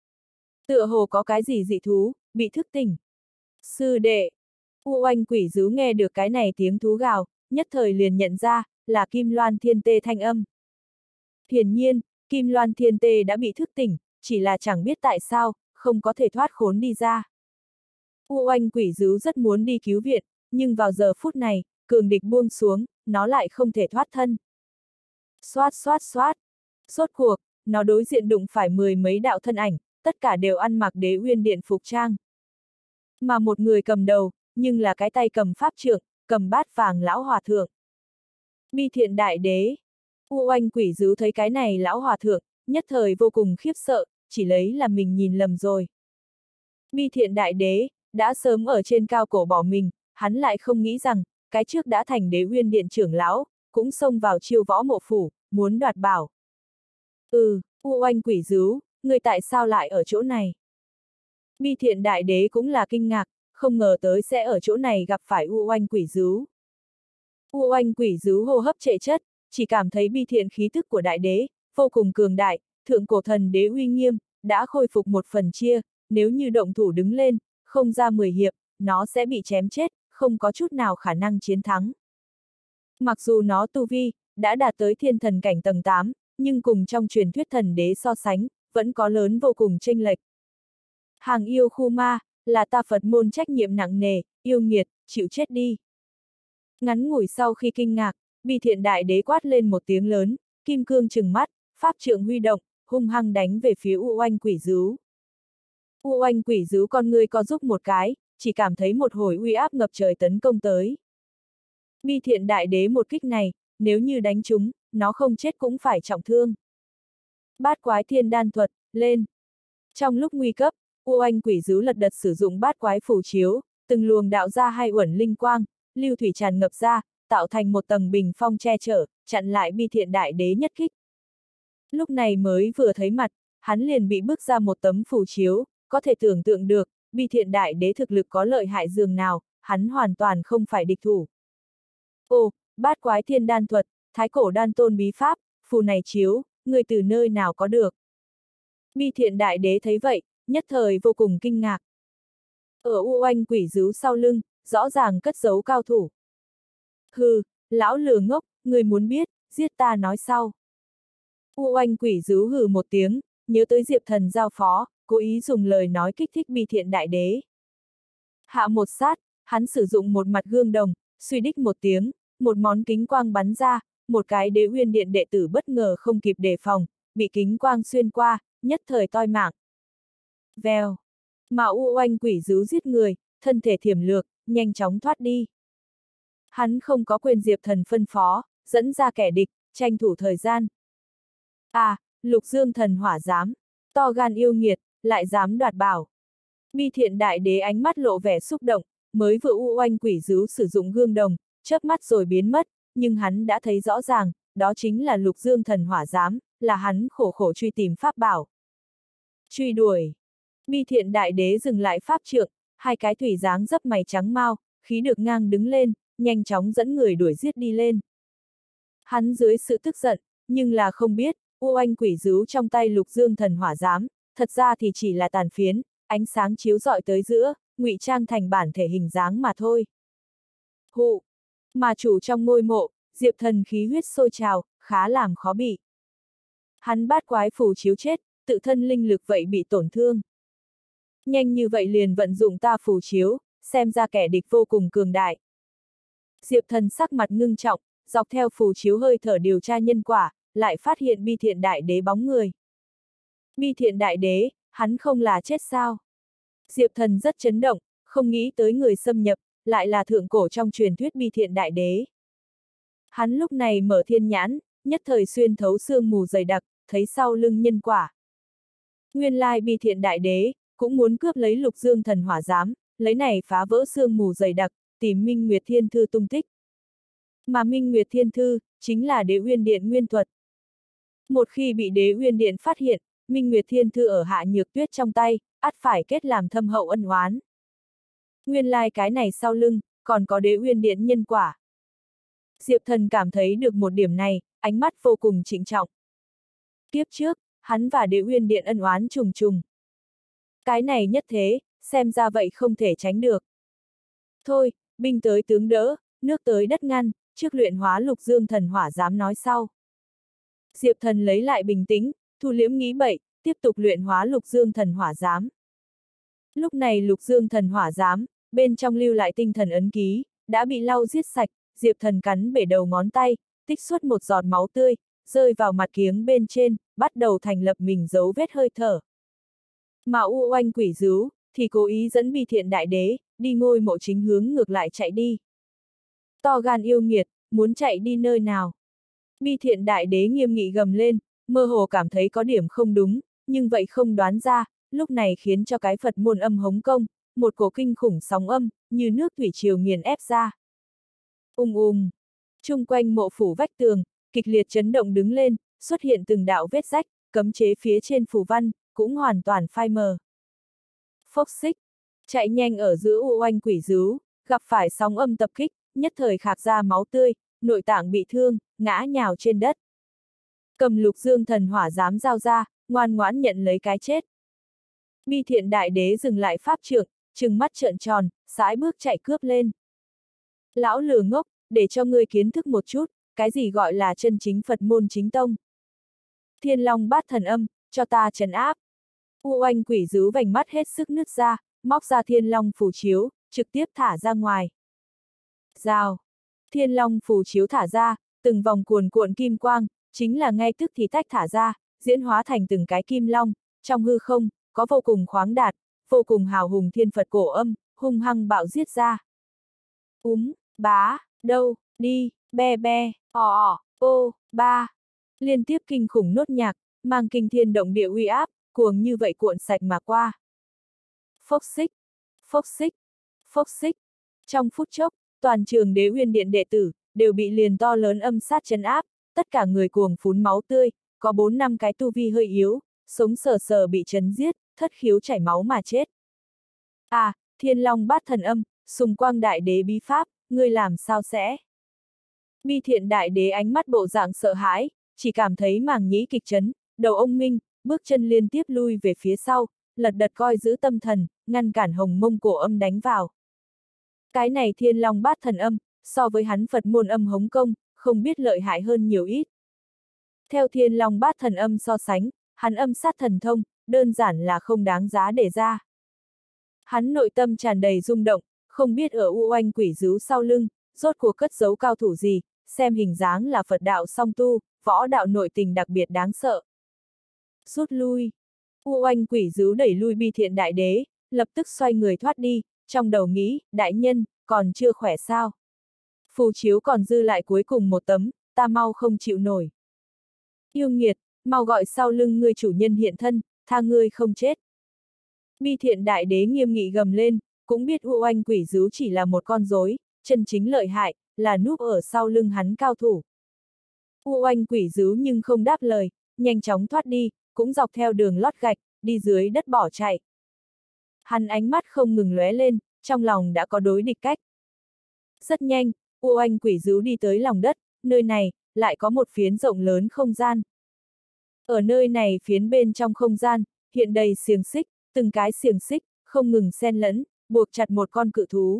Tựa hồ có cái gì dị thú, bị thức tỉnh. Sư đệ! U Oanh quỷ dứ nghe được cái này tiếng thú gào, nhất thời liền nhận ra, là Kim Loan Thiên Tê thanh âm. Hiển nhiên, Kim Loan Thiên Tê đã bị thức tỉnh, chỉ là chẳng biết tại sao, không có thể thoát khốn đi ra. U Oanh quỷ dứ rất muốn đi cứu viện, nhưng vào giờ phút này, cường địch buông xuống, nó lại không thể thoát thân. Xoát xoát xoát. Rốt cuộc, nó đối diện đụng phải mười mấy đạo thân ảnh, tất cả đều ăn mặc Đế Uyên Điện phục trang. Mà một người cầm đầu, nhưng là cái tay cầm pháp trượng, cầm bát vàng lão hòa thượng. Bi Thiện Đại Đế. U Oanh quỷ dứ thấy cái này lão hòa thượng, nhất thời vô cùng khiếp sợ, chỉ lấy là mình nhìn lầm rồi. Bi Thiện Đại Đế, đã sớm ở trên cao cổ bỏ mình, hắn lại không nghĩ rằng, cái trước đã thành Đế Uyên Điện trưởng lão, cũng xông vào chiêu võ mộ phủ, muốn đoạt bảo. Ừ, U Oanh quỷ dứ, người tại sao lại ở chỗ này? Bi Thiện Đại Đế cũng là kinh ngạc, không ngờ tới sẽ ở chỗ này gặp phải U Oanh quỷ dứ. U Oanh quỷ dứ hô hấp trệ chất, chỉ cảm thấy bi thiện khí tức của Đại Đế, vô cùng cường đại, thượng cổ thần đế uy nghiêm, đã khôi phục một phần chia, nếu như động thủ đứng lên, không ra mười hiệp, nó sẽ bị chém chết, không có chút nào khả năng chiến thắng. Mặc dù nó tu vi, đã đạt tới thiên thần cảnh tầng tám, nhưng cùng trong truyền thuyết thần đế so sánh, vẫn có lớn vô cùng chênh lệch. Hàng yêu khu ma, là ta Phật môn trách nhiệm nặng nề, yêu nghiệt, chịu chết đi. Ngắn ngủi sau khi kinh ngạc, Bi Thiện Đại Đế quát lên một tiếng lớn, kim cương trừng mắt, pháp trượng huy động, hung hăng đánh về phía U Oanh quỷ dứ. U Oanh quỷ dứ con ngươi co rúm một cái, chỉ cảm thấy một hồi uy áp ngập trời tấn công tới. Bi Thiện Đại Đế một kích này, nếu như đánh trúng, nó không chết cũng phải trọng thương. Bát quái thiên đan thuật, lên. Trong lúc nguy cấp, U Oanh quỷ dứ lật đật sử dụng bát quái phù chiếu, từng luồng đạo ra hai uẩn linh quang, lưu thủy tràn ngập ra, tạo thành một tầng bình phong che chở, chặn lại Bi Thiện Đại Đế nhất kích. Lúc này mới vừa thấy mặt, hắn liền bị bước ra một tấm phù chiếu, có thể tưởng tượng được, Bi Thiện Đại Đế thực lực có lợi hại dường nào, hắn hoàn toàn không phải địch thủ. Ồ, bát quái thiên đan thuật, thái cổ đan tôn bí pháp, phù này chiếu, người từ nơi nào có được. Bi Thiện Đại Đế thấy vậy, nhất thời vô cùng kinh ngạc. Ở U Oanh Quỷ Dứu sau lưng, rõ ràng cất giấu cao thủ. Hừ, lão lừa ngốc, người muốn biết, giết ta nói sau. U Oanh Quỷ Dứu hừ một tiếng, nhớ tới Diệp Thần giao phó, cố ý dùng lời nói kích thích Bi Thiện Đại Đế. Hạ một sát, hắn sử dụng một mặt gương đồng, suy đích một tiếng, một món kính quang bắn ra, một cái Đế Uyên Điện đệ tử bất ngờ không kịp đề phòng, bị kính quang xuyên qua, nhất thời toi mạng. Vèo, mà U Oanh Quỷ Dứu giết người, thân thể thiểm lược, nhanh chóng thoát đi. Hắn không có quyền Diệp Thần phân phó, dẫn ra kẻ địch, tranh thủ thời gian. À, Lục Dương Thần Hỏa dám, to gan yêu nghiệt, lại dám đoạt bảo. Bi Thiện Đại Đế ánh mắt lộ vẻ xúc động, mới vừa U Oanh Quỷ Dứu sử dụng gương đồng, chớp mắt rồi biến mất, nhưng hắn đã thấy rõ ràng, đó chính là Lục Dương Thần Hỏa giám, là hắn khổ khổ truy tìm pháp bảo. Truy đuổi. Bi Thiện Đại Đế dừng lại pháp trượng, hai cái thủy dáng dấp mày trắng mau, khí được ngang đứng lên, nhanh chóng dẫn người đuổi giết đi lên. Hắn dưới sự tức giận, nhưng là không biết, U Oanh Quỷ Dứu trong tay Lục Dương Thần Hỏa giám, thật ra thì chỉ là tàn phiến, ánh sáng chiếu rọi tới giữa, ngụy trang thành bản thể hình dáng mà thôi. Hụ, mà chủ trong ngôi mộ, Diệp Thần khí huyết sôi trào, khá làm khó bị. Hắn bát quái phù chiếu chết, tự thân linh lực vậy bị tổn thương. Nhanh như vậy liền vận dụng ta phù chiếu, xem ra kẻ địch vô cùng cường đại. Diệp Thần sắc mặt ngưng trọng, dọc theo phù chiếu hơi thở điều tra nhân quả, lại phát hiện Bi Thiện Đại Đế bóng người. Bi Thiện Đại Đế, hắn không là chết sao? Diệp Thần rất chấn động, không nghĩ tới người xâm nhập, lại là thượng cổ trong truyền thuyết Bi Thiện Đại Đế. Hắn lúc này mở thiên nhãn, nhất thời xuyên thấu sương mù dày đặc, thấy sau lưng nhân quả. Nguyên lai Bi Thiện Đại Đế, cũng muốn cướp lấy Lục Dương Thần Hỏa giám, lấy này phá vỡ sương mù dày đặc, tìm Minh Nguyệt Thiên Thư tung tích. Mà Minh Nguyệt Thiên Thư, chính là Đế Uyên Điện nguyên thuật. Một khi bị Đế Uyên Điện phát hiện, Minh Nguyệt Thiên Thư ở Hạ Nhược Tuyết trong tay, ắt phải kết làm thâm hậu ân oán. Nguyên lai cái này sau lưng, còn có Đế Uyên Điện nhân quả. Diệp Thần cảm thấy được một điểm này, ánh mắt vô cùng trịnh trọng. Kiếp trước, hắn và Đế Uyên Điện ân oán trùng trùng. Cái này nhất thế, xem ra vậy không thể tránh được. Thôi, binh tới tướng đỡ, nước tới đất ngăn, trước luyện hóa Lục Dương Thần Hỏa giám nói sau. Diệp Thần lấy lại bình tĩnh, thu liễm nghĩ bậy, tiếp tục luyện hóa Lục Dương Thần Hỏa giám. Lúc này Lục Dương Thần Hỏa giám, bên trong lưu lại tinh thần ấn ký, đã bị lau giết sạch, Diệp Thần cắn bể đầu ngón tay, tích xuất một giọt máu tươi, rơi vào mặt kiếng bên trên, bắt đầu thành lập mình dấu vết hơi thở. Mà U Oanh Quỷ Dứu, thì cố ý dẫn Bi Thiện Đại Đế, đi ngôi mộ chính hướng ngược lại chạy đi. To gan yêu nghiệt, muốn chạy đi nơi nào? Bi Thiện Đại Đế nghiêm nghị gầm lên, mơ hồ cảm thấy có điểm không đúng, nhưng vậy không đoán ra, lúc này khiến cho cái Phật môn âm hống công, một cổ kinh khủng sóng âm, như nước thủy triều nghiền ép ra. Ung ung, chung quanh mộ phủ vách tường, kịch liệt chấn động đứng lên, xuất hiện từng đạo vết rách, cấm chế phía trên phù văn, cũng hoàn toàn phai mờ. Phốc xích, chạy nhanh ở giữa U Oanh Quỷ Dứu, gặp phải sóng âm tập kích, nhất thời khạc ra máu tươi, nội tạng bị thương, ngã nhào trên đất. Cầm Lục Dương Thần Hỏa giám giao ra, ngoan ngoãn nhận lấy cái chết. Bi Thiện Đại Đế dừng lại pháp trượng, trừng mắt trợn tròn, sải bước chạy cướp lên. Lão lừa ngốc, để cho ngươi kiến thức một chút, cái gì gọi là chân chính Phật môn chính tông. Thiên Long Bát Thần Âm, cho ta trấn áp. U Oanh Quỷ Dứu vành mắt hết sức nứt ra, móc ra Thiên Long phù chiếu, trực tiếp thả ra ngoài. Rào. Thiên Long phù chiếu thả ra, từng vòng cuồn cuộn kim quang, chính là ngay tức thì tách thả ra, diễn hóa thành từng cái kim long, trong hư không, có vô cùng khoáng đạt, vô cùng hào hùng thiên Phật cổ âm, hung hăng bạo giết ra. Úm, bá, đâu, đi, be be, ò ò, ô, ba. Liên tiếp kinh khủng nốt nhạc, mang kinh thiên động địa uy áp, cuồng như vậy cuộn sạch mà qua. Phốc xích, phốc xích, phốc xích. Trong phút chốc, toàn trường Đế Uyên Điện đệ tử, đều bị liền to lớn âm sát trấn áp, tất cả người cuồng phún máu tươi, có bốn năm cái tu vi hơi yếu, sống sờ sờ bị chấn giết, thất khiếu chảy máu mà chết. À, Thiên Long Bát Thần Âm, Sùng Quang Đại Đế bí pháp, ngươi làm sao sẽ? Bi Thiện Đại Đế ánh mắt bộ dạng sợ hãi, chỉ cảm thấy màng nhĩ kịch chấn, đầu ông minh, bước chân liên tiếp lui về phía sau, lật đật coi giữ tâm thần, ngăn cản hồng mông cổ âm đánh vào. Cái này Thiên Long Bát Thần Âm, so với hắn Phật môn âm hống công, không biết lợi hại hơn nhiều ít. Theo Thiên Long Bát Thần Âm so sánh, hắn âm sát thần thông, đơn giản là không đáng giá để ra. Hắn nội tâm tràn đầy rung động, không biết ở u oanh quỷ dứu sau lưng, rốt cuộc cất giấu cao thủ gì, xem hình dáng là Phật đạo song tu, võ đạo nội tình đặc biệt đáng sợ. Rút lui. U oanh quỷ dứu đẩy lui Bi Thiện Đại Đế, lập tức xoay người thoát đi, trong đầu nghĩ, đại nhân, còn chưa khỏe sao? Phù chiếu còn dư lại cuối cùng một tấm, ta mau không chịu nổi. Yêu nghiệt, mau gọi sau lưng ngươi chủ nhân hiện thân, tha ngươi không chết. Bi Thiện Đại Đế nghiêm nghị gầm lên, cũng biết u oanh quỷ dứu chỉ là một con rối, chân chính lợi hại, là núp ở sau lưng hắn cao thủ. U oanh quỷ dứu nhưng không đáp lời, nhanh chóng thoát đi, cũng dọc theo đường lót gạch, đi dưới đất bỏ chạy. Hắn ánh mắt không ngừng lóe lên, trong lòng đã có đối địch cách. Rất nhanh, u oanh quỷ dứu đi tới lòng đất, nơi này, lại có một phiến rộng lớn không gian. Ở nơi này phiến bên trong không gian, hiện đầy xiềng xích, từng cái xiềng xích, không ngừng xen lẫn, buộc chặt một con cự thú.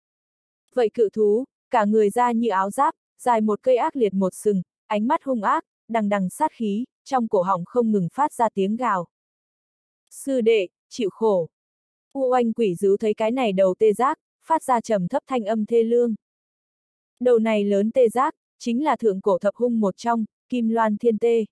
Vậy cự thú, cả người da như áo giáp, dài một cây ác liệt một sừng, ánh mắt hung ác, đằng đằng sát khí, trong cổ họng không ngừng phát ra tiếng gào. Sư đệ, chịu khổ. U oanh quỷ dứu thấy cái này đầu tê giác, phát ra trầm thấp thanh âm thê lương. Đầu này lớn tê giác, chính là thượng cổ thập hung một trong, Kim Loan Thiên Tê.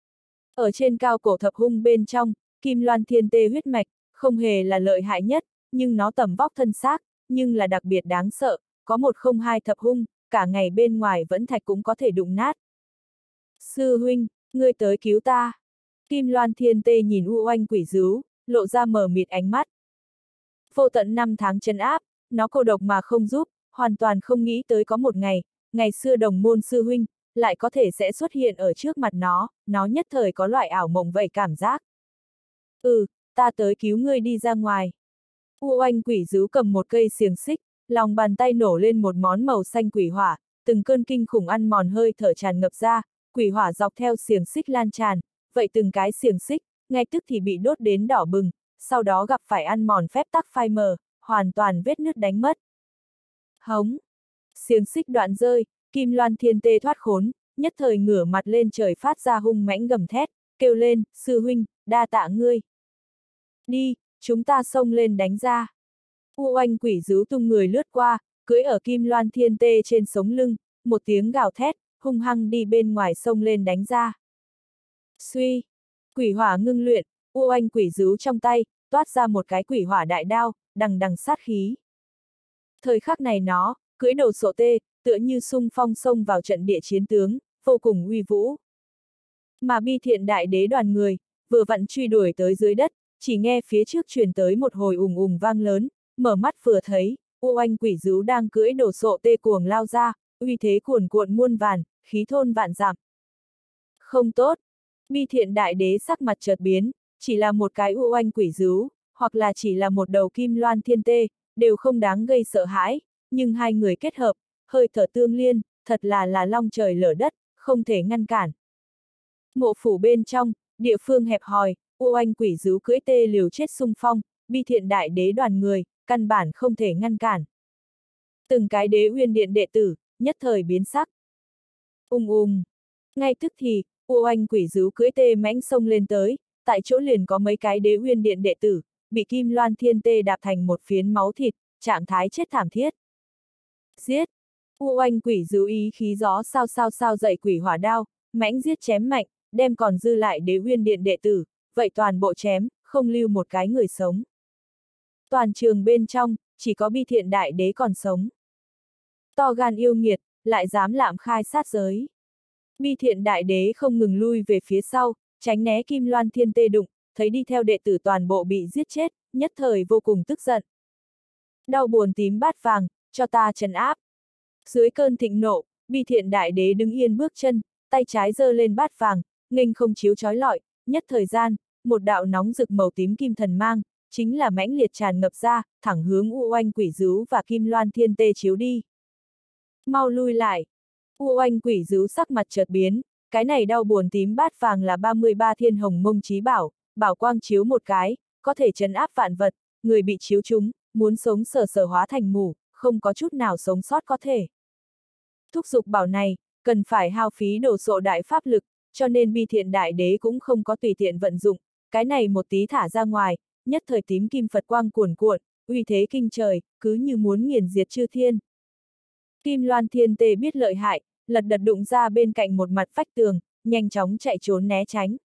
Ở trên cao cổ thập hung bên trong, Kim Loan Thiên Tê huyết mạch, không hề là lợi hại nhất, nhưng nó tầm vóc thân xác, nhưng là đặc biệt đáng sợ, có một không hai thập hung, cả ngày bên ngoài vẫn thạch cũng có thể đụng nát. Sư huynh, ngươi tới cứu ta. Kim Loan Thiên Tê nhìn u oanh quỷ dứu, lộ ra mờ mịt ánh mắt. Vô tận năm tháng trấn áp, nó cô độc mà không giúp, hoàn toàn không nghĩ tới có một ngày, ngày xưa đồng môn sư huynh, lại có thể sẽ xuất hiện ở trước mặt nó, nó nhất thời có loại ảo mộng vậy cảm giác. Ừ, ta tới cứu ngươi đi ra ngoài. U oanh quỷ dứu cầm một cây xiềng xích, lòng bàn tay nổ lên một món màu xanh quỷ hỏa, từng cơn kinh khủng ăn mòn hơi thở tràn ngập ra, quỷ hỏa dọc theo xiềng xích lan tràn, vậy từng cái xiềng xích, ngay tức thì bị đốt đến đỏ bừng, sau đó gặp phải ăn mòn phép tắc phai mờ, hoàn toàn vết nứt đánh mất. Hống! Xiềng xích đoạn rơi, Kim Loan Thiên Tê thoát khốn, nhất thời ngửa mặt lên trời phát ra hung mãnh gầm thét, kêu lên, sư huynh, đa tạ ngươi. Đi, chúng ta xông lên đánh ra. U oanh quỷ dứu tung người lướt qua, cưỡi ở Kim Loan Thiên Tê trên sống lưng, một tiếng gào thét, hung hăng đi bên ngoài xông lên đánh ra. Suy! Quỷ hỏa ngưng luyện, u oanh quỷ dứu trong tay, toát ra một cái quỷ hỏa đại đao, đằng đằng sát khí. Thời khắc này nó, cưỡi đầu sổ tê, tựa như xung phong xông vào trận địa chiến tướng, vô cùng uy vũ. Mà Bi Thiện Đại Đế đoàn người, vừa vặn truy đuổi tới dưới đất, chỉ nghe phía trước truyền tới một hồi ùng ùng vang lớn, mở mắt vừa thấy, u oanh quỷ dứu đang cưỡi đồ sộ tê cuồng lao ra, uy thế cuồn cuộn muôn vàn, khí thôn vạn dặm. Không tốt! Bi Thiện Đại Đế sắc mặt chợt biến, chỉ là một cái u oanh quỷ dứu, hoặc là chỉ là một đầu Kim Loan Thiên Tê, đều không đáng gây sợ hãi, nhưng hai người kết hợp, hơi thở tương liên, thật là là long trời lở đất, không thể ngăn cản. Mộ phủ bên trong, địa phương hẹp hòi, u oanh quỷ dứu cưỡi tê liều chết xung phong, Bi Thiện Đại Đế đoàn người, căn bản không thể ngăn cản. Từng cái Đế Uyên Điện đệ tử, nhất thời biến sắc. Ung ung. Ngay tức thì, u oanh quỷ dứu cưỡi tê mãnh xông lên tới, tại chỗ liền có mấy cái Đế Uyên Điện đệ tử, bị Kim Loan Thiên Tê đạp thành một phiến máu thịt, trạng thái chết thảm thiết. Giết! U oanh quỷ dứu ý khí gió sao sao sao dậy quỷ hỏa đao, mãnh giết chém mạnh, đem còn dư lại Đế Uyên Điện đệ tử, vậy toàn bộ chém, không lưu một cái người sống. Toàn trường bên trong, chỉ có Bi Thiện Đại Đế còn sống. To gan yêu nghiệt, lại dám lạm khai sát giới. Bi Thiện Đại Đế không ngừng lui về phía sau, tránh né Kim Loan Thiên Tê đụng, thấy đi theo đệ tử toàn bộ bị giết chết, nhất thời vô cùng tức giận. Đau buồn tím bát vàng, cho ta trấn áp. Dưới cơn thịnh nộ, Bi Thiện Đại Đế đứng yên bước chân, tay trái giơ lên bát vàng, nghênh không chiếu chói lọi, nhất thời gian, một đạo nóng rực màu tím kim thần mang, chính là mãnh liệt tràn ngập ra, thẳng hướng u oanh quỷ dứu và Kim Loan Thiên Tê chiếu đi. Mau lui lại! U Oanh quỷ dữ sắc mặt chợt biến, cái này đau buồn tím bát vàng là ba mươi ba thiên hồng mông chí bảo, bảo quang chiếu một cái, có thể trấn áp vạn vật, người bị chiếu chúng, muốn sống sờ sờ hóa thành mù, không có chút nào sống sót có thể. Thúc giục bảo này, cần phải hao phí đồ sộ đại pháp lực, cho nên Bi Thiện Đại Đế cũng không có tùy tiện vận dụng, cái này một tí thả ra ngoài, nhất thời tím kim Phật quang cuồn cuộn, uy thế kinh trời, cứ như muốn nghiền diệt chư thiên. Kim Loan Thiên Tê biết lợi hại, lật đật đụng ra bên cạnh một mặt vách tường, nhanh chóng chạy trốn né tránh.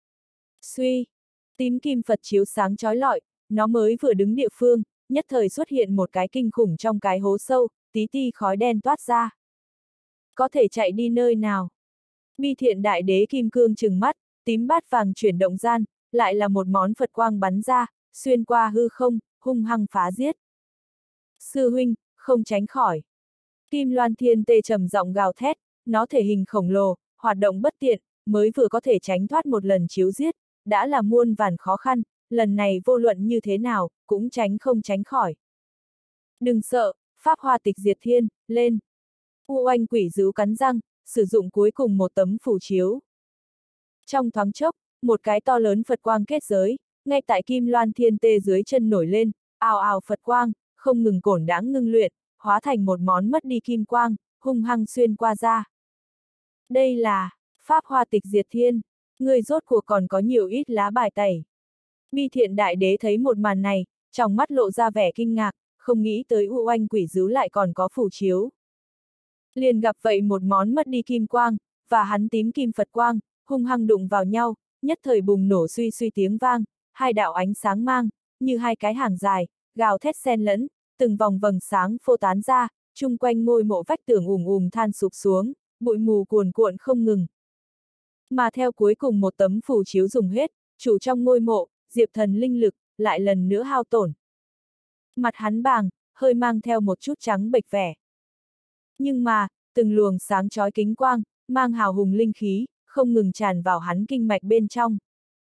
Suy, tím kim Phật chiếu sáng chói lọi, nó mới vừa đứng địa phương, nhất thời xuất hiện một cái kinh khủng trong cái hố sâu, tí ti khói đen toát ra. Có thể chạy đi nơi nào? Bi Thiện Đại Đế kim cương trừng mắt, tím bát vàng chuyển động gian, lại là một món Phật quang bắn ra, xuyên qua hư không, hung hăng phá giết. Sư huynh, không tránh khỏi. Kim Loan Thiên Tê trầm giọng gào thét, nó thể hình khổng lồ, hoạt động bất tiện, mới vừa có thể tránh thoát một lần chiếu giết, đã là muôn vàn khó khăn, lần này vô luận như thế nào, cũng tránh không tránh khỏi. Đừng sợ, pháp hoa tịch diệt thiên, lên. U Oanh quỷ dữ cắn răng, sử dụng cuối cùng một tấm phù chiếu. Trong thoáng chốc, một cái to lớn Phật quang kết giới, ngay tại Kim Loan Thiên Tê dưới chân nổi lên, ào ào Phật quang, không ngừng cổn đáng ngưng luyện, hóa thành một món mất đi kim quang, hung hăng xuyên qua ra. Đây là pháp hoa tịch diệt thiên, người rốt cuộc còn có nhiều ít lá bài tẩy. Bi Thiện Đại Đế thấy một màn này, trong mắt lộ ra vẻ kinh ngạc, không nghĩ tới U Oanh quỷ dữ lại còn có phù chiếu. Liền gặp vậy một món mất đi kim quang, và hắn tím kim Phật quang, hung hăng đụng vào nhau, nhất thời bùng nổ suy suy tiếng vang, hai đạo ánh sáng mang, như hai cái hàng dài, gào thét xen lẫn, từng vòng vầng sáng phô tán ra, chung quanh ngôi mộ vách tường ùm ùm than sụp xuống, bụi mù cuồn cuộn không ngừng. Mà theo cuối cùng một tấm phù chiếu dùng hết, chủ trong ngôi mộ, Diệp Thần linh lực, lại lần nữa hao tổn. Mặt hắn bàng, hơi mang theo một chút trắng bệch vẻ. Nhưng mà, từng luồng sáng chói kính quang, mang hào hùng linh khí, không ngừng tràn vào hắn kinh mạch bên trong.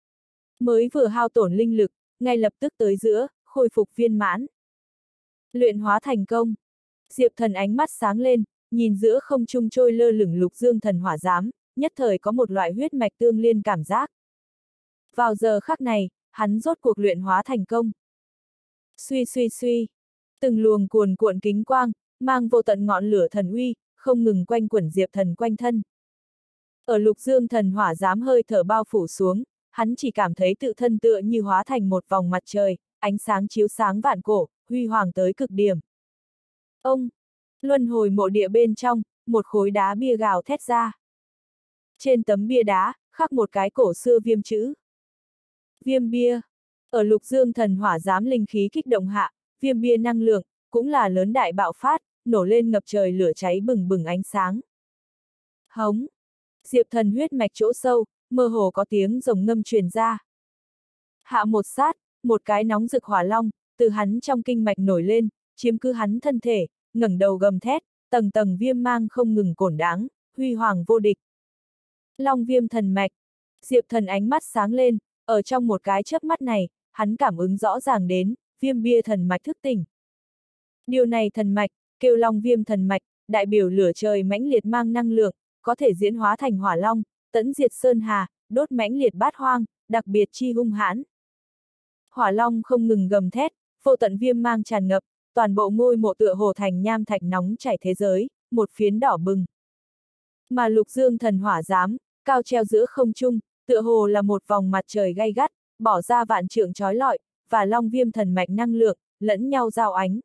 Mới vừa hao tổn linh lực, ngay lập tức tới giữa, khôi phục viên mãn. Luyện hóa thành công. Diệp Thần ánh mắt sáng lên, nhìn giữa không trung trôi lơ lửng lục dương thần hỏa giám, nhất thời có một loại huyết mạch tương liên cảm giác. Vào giờ khắc này, hắn rốt cuộc luyện hóa thành công. Suy suy suy, từng luồng cuồn cuộn kính quang, mang vô tận ngọn lửa thần uy, không ngừng quanh quẩn Diệp Thần quanh thân. Ở lục dương thần hỏa giám hơi thở bao phủ xuống, hắn chỉ cảm thấy tự thân tựa như hóa thành một vòng mặt trời, ánh sáng chiếu sáng vạn cổ, huy hoàng tới cực điểm. Ông, luân hồi mộ địa bên trong, một khối đá bia gào thét ra. Trên tấm bia đá, khắc một cái cổ xưa viêm chữ. Viêm bia. Ở lục dương thần hỏa giám linh khí kích động hạ, viêm bia năng lượng, cũng là lớn đại bạo phát, nổ lên ngập trời lửa cháy bừng bừng ánh sáng. Hống. Diệp Thần huyết mạch chỗ sâu, mơ hồ có tiếng rồng ngâm truyền ra. Hạ một sát, một cái nóng rực hỏa long, từ hắn trong kinh mạch nổi lên, chiếm cứ hắn thân thể, ngẩng đầu gầm thét, tầng tầng viêm mang không ngừng cổn đáng, huy hoàng vô địch. Long viêm thần mạch. Diệp Thần ánh mắt sáng lên, ở trong một cái chớp mắt này, hắn cảm ứng rõ ràng đến, viêm bia thần mạch thức tỉnh. Điều này thần mạch, kêu long viêm thần mạch, đại biểu lửa trời mãnh liệt mang năng lượng, có thể diễn hóa thành hỏa long, tẫn diệt sơn hà, đốt mãnh liệt bát hoang, đặc biệt chi hung hãn. Hỏa long không ngừng gầm thét, vô tận viêm mang tràn ngập, toàn bộ ngôi mộ tựa hồ thành nham thạch nóng chảy thế giới, một phiến đỏ bừng. Mà lục dương thần hỏa giám, cao treo giữa không trung, tựa hồ là một vòng mặt trời gay gắt, bỏ ra vạn trượng chói lọi, và long viêm thần mạch năng lượng, lẫn nhau giao ánh.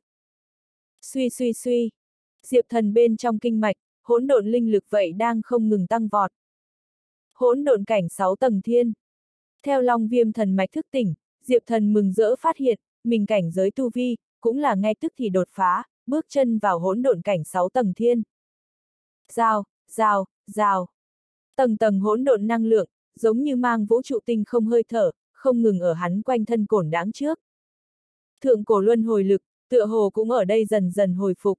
Suy suy suy, Diệp Thần bên trong kinh mạch, hỗn độn linh lực vậy đang không ngừng tăng vọt. Hỗn độn cảnh sáu tầng thiên. Theo long viêm thần mạch thức tỉnh, Diệp Thần mừng rỡ phát hiện, mình cảnh giới tu vi, cũng là ngay tức thì đột phá, bước chân vào hỗn độn cảnh sáu tầng thiên. Rào, rào, rào. Tầng tầng hỗn độn năng lượng, giống như mang vũ trụ tinh không hơi thở, không ngừng ở hắn quanh thân cổn đáng trước. Thượng cổ luân hồi lực, tựa hồ cũng ở đây dần dần hồi phục.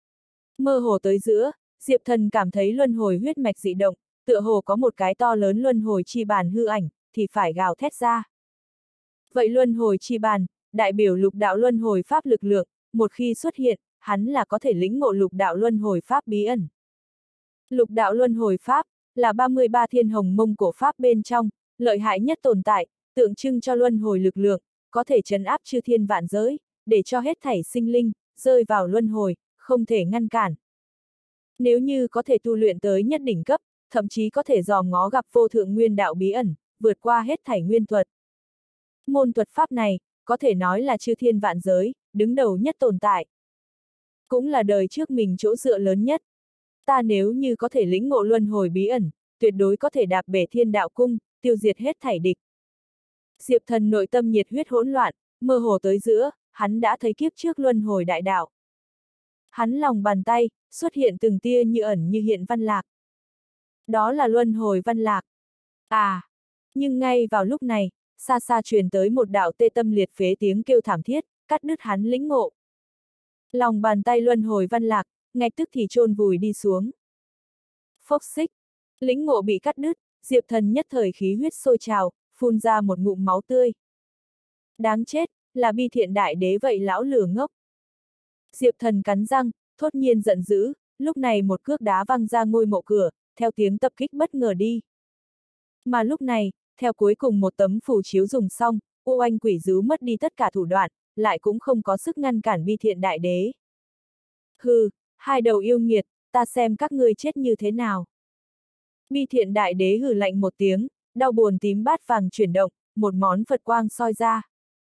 Mơ hồ tới giữa, Diệp Thần cảm thấy luân hồi huyết mạch dị động, tựa hồ có một cái to lớn luân hồi chi bàn hư ảnh, thì phải gào thét ra. Vậy luân hồi chi bàn, đại biểu lục đạo luân hồi pháp lực lượng, một khi xuất hiện, hắn là có thể lĩnh ngộ lục đạo luân hồi pháp bí ẩn. Lục đạo luân hồi pháp, là ba mươi ba thiên hồng mông cổ pháp bên trong, lợi hại nhất tồn tại, tượng trưng cho luân hồi lực lượng, có thể trấn áp chư thiên vạn giới, để cho hết thảy sinh linh, rơi vào luân hồi, không thể ngăn cản. Nếu như có thể tu luyện tới nhất đỉnh cấp, thậm chí có thể dòm ngó gặp vô thượng nguyên đạo bí ẩn, vượt qua hết thảy nguyên thuật. Môn thuật pháp này, có thể nói là chư thiên vạn giới, đứng đầu nhất tồn tại. Cũng là đời trước mình chỗ dựa lớn nhất. Ta nếu như có thể lĩnh ngộ luân hồi bí ẩn, tuyệt đối có thể đạp bể thiên đạo cung, tiêu diệt hết thảy địch. Diệp Thần nội tâm nhiệt huyết hỗn loạn, mơ hồ tới giữa, hắn đã thấy kiếp trước luân hồi đại đạo. Hắn lòng bàn tay, xuất hiện từng tia như ẩn như hiện văn lạc. Đó là luân hồi văn lạc. À! Nhưng ngay vào lúc này, xa xa truyền tới một đạo tê tâm liệt phế tiếng kêu thảm thiết, cắt đứt hắn lĩnh ngộ. Lòng bàn tay luân hồi văn lạc, ngay tức thì chôn vùi đi xuống. Phốc xích! Lĩnh ngộ bị cắt đứt, Diệp Thần nhất thời khí huyết sôi trào, phun ra một ngụm máu tươi. Đáng chết, là Bi Thiện Đại Đế vậy lão lừa ngốc. Diệp Thần cắn răng, thốt nhiên giận dữ, lúc này một cước đá văng ra ngôi mộ cửa, theo tiếng tập kích bất ngờ đi. Mà lúc này, theo cuối cùng một tấm phù chiếu dùng xong, U Oanh Quỷ Dứu mất đi tất cả thủ đoạn, lại cũng không có sức ngăn cản Bi Thiện Đại Đế. Hừ, hai đầu yêu nghiệt, ta xem các ngươi chết như thế nào. Bi Thiện Đại Đế hừ lạnh một tiếng, đau buồn tím bát vàng chuyển động, một món Phật quang soi ra.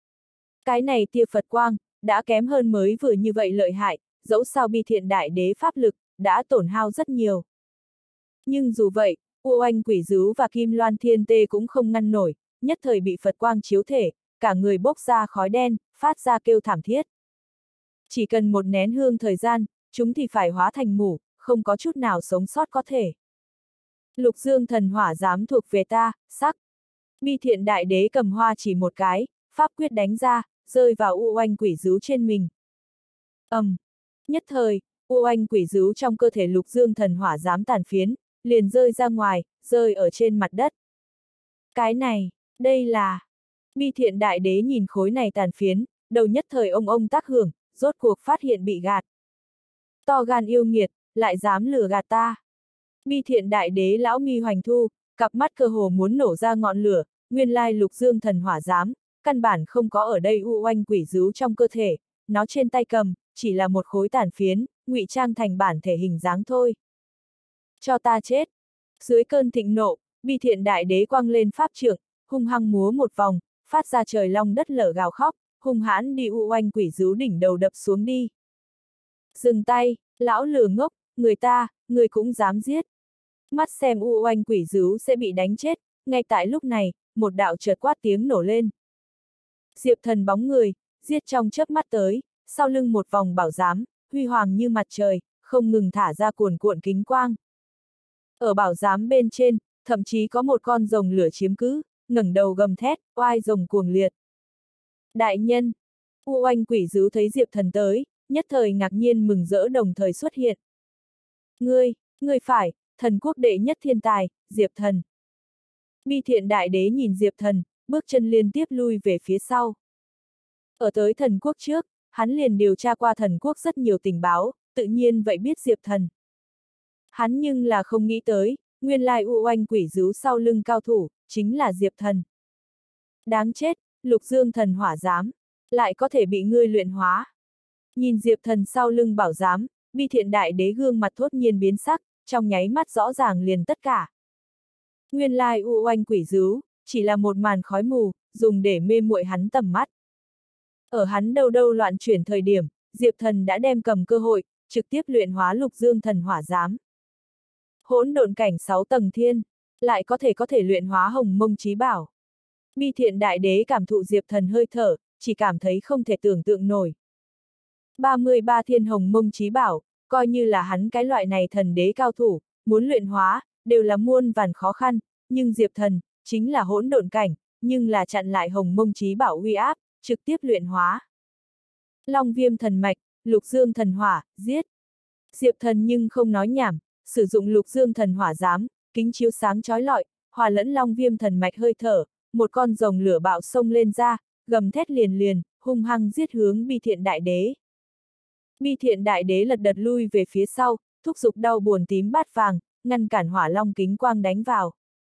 Cái này tia Phật quang, đã kém hơn mới vừa như vậy lợi hại, dẫu sao Bi Thiện Đại Đế pháp lực, đã tổn hao rất nhiều. Nhưng dù vậy, U Oanh Quỷ Dứu và Kim Loan Thiên Tê cũng không ngăn nổi, nhất thời bị Phật quang chiếu thể, cả người bốc ra khói đen, phát ra kêu thảm thiết. Chỉ cần một nén hương thời gian, chúng thì phải hóa thành mủ, không có chút nào sống sót có thể. Lục Dương thần hỏa dám thuộc về ta, sắc. Bi Thiện Đại Đế cầm hoa chỉ một cái, pháp quyết đánh ra, rơi vào U Oanh Quỷ Dứu trên mình. ầm, um, nhất thời, U Oanh Quỷ Dứu trong cơ thể Lục Dương thần hỏa dám tàn phiến, liền rơi ra ngoài, rơi ở trên mặt đất. Cái này, đây là... Bi Thiện Đại Đế nhìn khối này tàn phiến, đầu nhất thời ông ông tác hưởng, rốt cuộc phát hiện bị gạt. To gan yêu nghiệt, lại dám lừa gạt ta. Bi Thiện Đại Đế lão mi hoành thu, cặp mắt cơ hồ muốn nổ ra ngọn lửa, nguyên lai Lục Dương thần hỏa giám, căn bản không có ở đây U Oanh Quỷ Dứu trong cơ thể, nó trên tay cầm, chỉ là một khối tàn phiến, ngụy trang thành bản thể hình dáng thôi. Cho ta chết! Dưới cơn thịnh nộ, Bi Thiện Đại Đế quăng lên pháp trượng, hung hăng múa một vòng, phát ra trời long đất lở gào khóc, hung hãn đi U Oanh Quỷ Dứu đỉnh đầu đập xuống đi. Dừng tay, lão lừa ngốc, người ta, người cũng dám giết. Mắt xem U Oanh Quỷ Dứu sẽ bị đánh chết, ngay tại lúc này, một đạo chợt quát tiếng nổ lên. Diệp Thần bóng người, giết trong chớp mắt tới, sau lưng một vòng bảo giám, huy hoàng như mặt trời, không ngừng thả ra cuồn cuộn kính quang. Ở bảo giám bên trên, thậm chí có một con rồng lửa chiếm cứ, ngẩng đầu gầm thét, oai rồng cuồng liệt. Đại nhân! U Oanh Quỷ Dứu thấy Diệp Thần tới, nhất thời ngạc nhiên mừng rỡ đồng thời xuất hiện. Ngươi, ngươi phải, thần quốc đệ nhất thiên tài, Diệp Thần. Bi Thiện Đại Đế nhìn Diệp Thần, bước chân liên tiếp lui về phía sau. Ở tới thần quốc trước, hắn liền điều tra qua thần quốc rất nhiều tình báo, tự nhiên vậy biết Diệp Thần. Hắn nhưng là không nghĩ tới, nguyên lai U Oanh Quỷ Dứu sau lưng cao thủ, chính là Diệp Thần. Đáng chết, Lục Dương thần hỏa giám, lại có thể bị ngươi luyện hóa. Nhìn Diệp Thần sau lưng bảo giám, Bi Thiện Đại Đế gương mặt thốt nhiên biến sắc, trong nháy mắt rõ ràng liền tất cả. Nguyên lai U Oanh Quỷ Dứu, chỉ là một màn khói mù, dùng để mê muội hắn tầm mắt. Ở hắn đâu đâu loạn chuyển thời điểm, Diệp Thần đã đem cầm cơ hội, trực tiếp luyện hóa Lục Dương thần hỏa giám. Hỗn độn cảnh sáu tầng thiên, lại có thể có thể luyện hóa Hồng Mông Chí Bảo. Bi Thiện Đại Đế cảm thụ Diệp Thần hơi thở, chỉ cảm thấy không thể tưởng tượng nổi. ba mươi ba thiên Hồng Mông Chí Bảo, coi như là hắn cái loại này thần đế cao thủ, muốn luyện hóa, đều là muôn vàn khó khăn, nhưng Diệp Thần, chính là hỗn độn cảnh, nhưng là chặn lại Hồng Mông Chí Bảo uy áp, trực tiếp luyện hóa. Long Viêm thần mạch, Lục Dương thần hỏa, giết. Diệp Thần nhưng không nói nhảm, sử dụng Lục Dương thần hỏa giám, kính chiếu sáng chói lọi, hòa lẫn Long Viêm thần mạch hơi thở, một con rồng lửa bạo xông lên ra, gầm thét liền liền, hung hăng giết hướng Bi Thiện Đại Đế. Bi Thiện Đại Đế lật đật lui về phía sau, thúc giục đau buồn tím bát vàng, ngăn cản hỏa long kính quang đánh vào.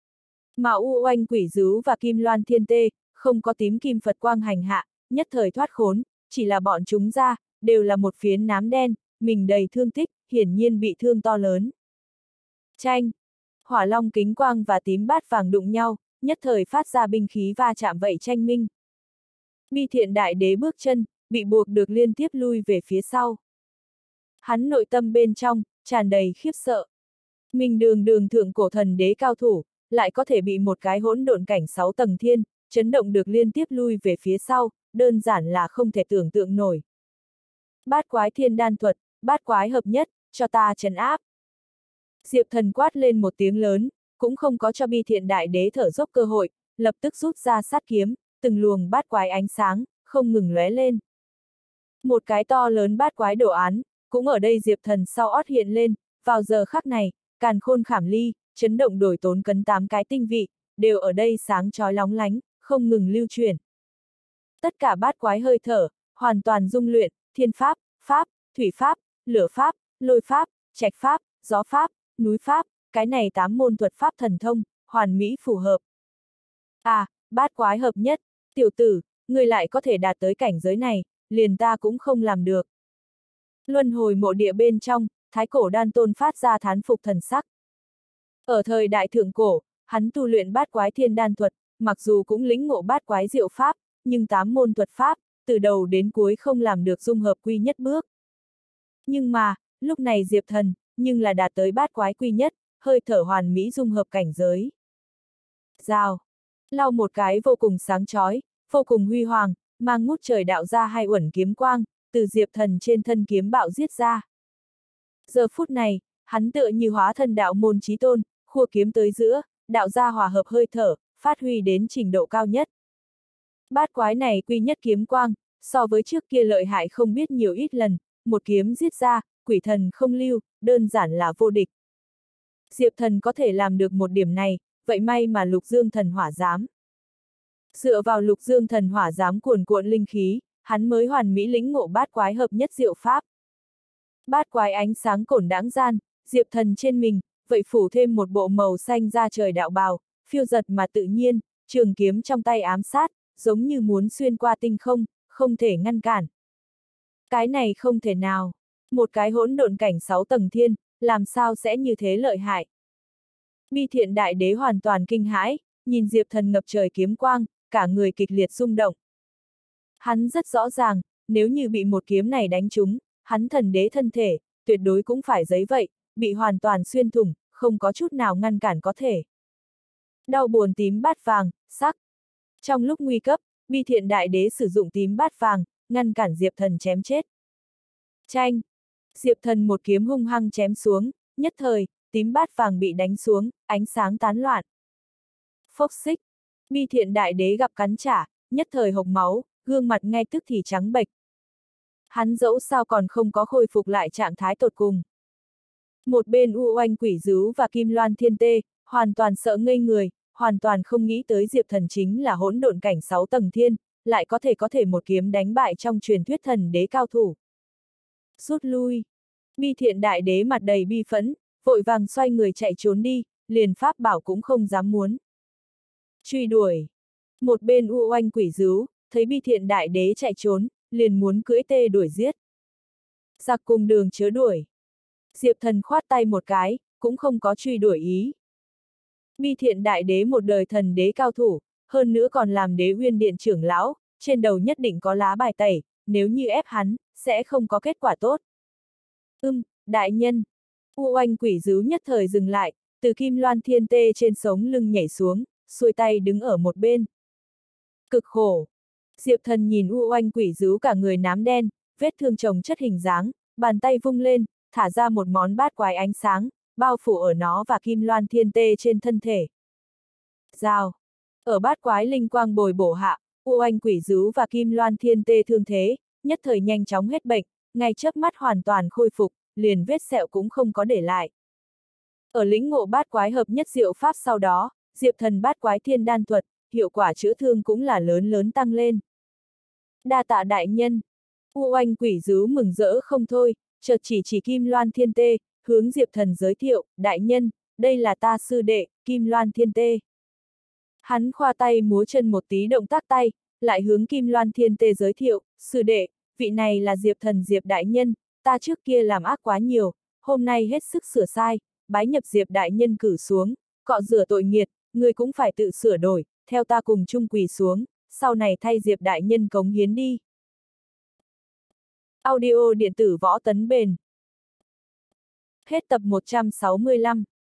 Mà U Oanh Quỷ Dứu và Kim Loan Thiên Tê, không có tím kim Phật quang hành hạ, nhất thời thoát khốn, chỉ là bọn chúng ra, đều là một phiến nám đen, mình đầy thương tích, hiển nhiên bị thương to lớn. Chanh! Hỏa long kính quang và tím bát vàng đụng nhau, nhất thời phát ra binh khí va chạm vậy tranh minh. Bi Thiện Đại Đế bước chân, bị buộc được liên tiếp lui về phía sau. Hắn nội tâm bên trong, tràn đầy khiếp sợ. Mình đường đường thượng cổ thần đế cao thủ, lại có thể bị một cái hỗn độn cảnh sáu tầng thiên, chấn động được liên tiếp lui về phía sau, đơn giản là không thể tưởng tượng nổi. Bát quái thiên đan thuật, bát quái hợp nhất, cho ta trấn áp. Diệp Thần quát lên một tiếng lớn, cũng không có cho Bi Thiện Đại Đế thở dốc cơ hội, lập tức rút ra sát kiếm, từng luồng bát quái ánh sáng, không ngừng lóe lên. Một cái to lớn bát quái đồ án, cũng ở đây Diệp Thần sau ót hiện lên, vào giờ khắc này, càn khôn khảm ly, chấn động đổi tốn cấn tám cái tinh vị, đều ở đây sáng chói lóng lánh, không ngừng lưu truyền. Tất cả bát quái hơi thở, hoàn toàn dung luyện, thiên pháp, pháp, thủy pháp, lửa pháp, lôi pháp, trạch pháp, gió pháp, núi pháp, cái này tám môn thuật pháp thần thông, hoàn mỹ phù hợp. À, bát quái hợp nhất, tiểu tử, người lại có thể đạt tới cảnh giới này, liền ta cũng không làm được. Luân hồi mộ địa bên trong, Thái Cổ Đan Tôn phát ra thán phục thần sắc. Ở thời đại thượng cổ, hắn tu luyện bát quái thiên đan thuật, mặc dù cũng lĩnh ngộ bát quái diệu pháp, nhưng tám môn thuật pháp, từ đầu đến cuối không làm được dung hợp quy nhất bước. Nhưng mà, lúc này Diệp Thần, nhưng là đạt tới bát quái quy nhất, hơi thở hoàn mỹ dung hợp cảnh giới. Rào! Lau một cái vô cùng sáng chói, vô cùng huy hoàng, mang ngút trời đạo ra hai uẩn kiếm quang, từ Diệp Thần trên thân kiếm bạo giết ra. Giờ phút này, hắn tựa như hóa thân đạo môn chí tôn, khua kiếm tới giữa, đạo ra hòa hợp hơi thở, phát huy đến trình độ cao nhất. Bát quái này quy nhất kiếm quang, so với trước kia lợi hại không biết nhiều ít lần, một kiếm giết ra, quỷ thần không lưu, đơn giản là vô địch. Diệp Thần có thể làm được một điểm này, vậy may mà Lục Dương Thần Hỏa Giám. Dựa vào Lục Dương Thần Hỏa Giám cuồn cuộn linh khí, hắn mới hoàn mỹ lĩnh ngộ bát quái hợp nhất diệu pháp. Bát quái ánh sáng cổn đãng gian, Diệp Thần trên mình, vậy phủ thêm một bộ màu xanh da trời đạo bào, phiêu giật mà tự nhiên, trường kiếm trong tay ám sát, giống như muốn xuyên qua tinh không, không thể ngăn cản. Cái này không thể nào, một cái hỗn độn cảnh sáu tầng thiên, làm sao sẽ như thế lợi hại. Bi Thiện Đại Đế hoàn toàn kinh hãi, nhìn Diệp Thần ngập trời kiếm quang, cả người kịch liệt rung động. Hắn rất rõ ràng, nếu như bị một kiếm này đánh trúng, hắn thần đế thân thể, tuyệt đối cũng phải giấy vậy, bị hoàn toàn xuyên thủng, không có chút nào ngăn cản có thể. Đau buồn tím bát vàng, sắc. Trong lúc nguy cấp, Bi Thiện Đại Đế sử dụng tím bát vàng, ngăn cản Diệp Thần chém chết. Chanh! Diệp Thần một kiếm hung hăng chém xuống, nhất thời, tím bát vàng bị đánh xuống, ánh sáng tán loạn. Phốc xích! Bi Thiện Đại Đế gặp cắn trả, nhất thời hộc máu, gương mặt ngay tức thì trắng bệch. Hắn dẫu sao còn không có khôi phục lại trạng thái tột cùng. Một bên U Oanh Quỷ Dứu và Kim Loan Thiên Tê, hoàn toàn sợ ngây người, hoàn toàn không nghĩ tới Diệp Thần chính là hỗn độn cảnh sáu tầng thiên, lại có thể có thể một kiếm đánh bại trong truyền thuyết thần đế cao thủ. Rút lui. Bi Thiện Đại Đế mặt đầy bi phẫn, vội vàng xoay người chạy trốn đi, liền pháp bảo cũng không dám muốn. Truy đuổi. Một bên U Oanh Quỷ Dứu, thấy Bi Thiện Đại Đế chạy trốn, liền muốn cưỡi tê đuổi giết. Giặc cùng đường chớ đuổi. Diệp Thần khoát tay một cái, cũng không có truy đuổi ý. Bi Thiện Đại Đế một đời thần đế cao thủ, hơn nữa còn làm Đế Uyên Điện trưởng lão, trên đầu nhất định có lá bài tẩy, nếu như ép hắn, sẽ không có kết quả tốt. Ưm, đại nhân. U Oanh Quỷ Dứu nhất thời dừng lại, từ Kim Loan Thiên Tê trên sống lưng nhảy xuống, xuôi tay đứng ở một bên. Cực khổ. Diệp Thần nhìn U Oanh Quỷ Dứu cả người nám đen, vết thương chồng chất hình dáng, bàn tay vung lên, thả ra một món bát quái ánh sáng, bao phủ ở nó và Kim Loan Thiên Tê trên thân thể. Rào. Ở bát quái linh quang bồi bổ hạ, U Oanh Quỷ Dứu và Kim Loan Thiên Tê thương thế, nhất thời nhanh chóng hết bệnh, ngay chớp mắt hoàn toàn khôi phục, liền vết sẹo cũng không có để lại. Ở lĩnh ngộ bát quái hợp nhất diệu pháp sau đó, Diệp Thần bát quái thiên đan thuật, hiệu quả chữa thương cũng là lớn lớn tăng lên. Đa tạ đại nhân. U Oanh Quỷ Dứu mừng rỡ không thôi, chợt chỉ chỉ Kim Loan Thiên Tê, hướng Diệp Thần giới thiệu, đại nhân, đây là ta sư đệ, Kim Loan Thiên Tê. Hắn khoa tay múa chân một tí động tác tay, lại hướng Kim Loan Thiên Tê giới thiệu, sư đệ, vị này là Diệp Thần Diệp đại nhân, ta trước kia làm ác quá nhiều, hôm nay hết sức sửa sai, bái nhập Diệp đại nhân cử xuống, cọ rửa tội nghiệt, người cũng phải tự sửa đổi, theo ta cùng chung quỳ xuống, sau này thay Diệp đại nhân cống hiến đi. Audio điện tử võ tấn bền. Hết tập một trăm sáu mươi lăm.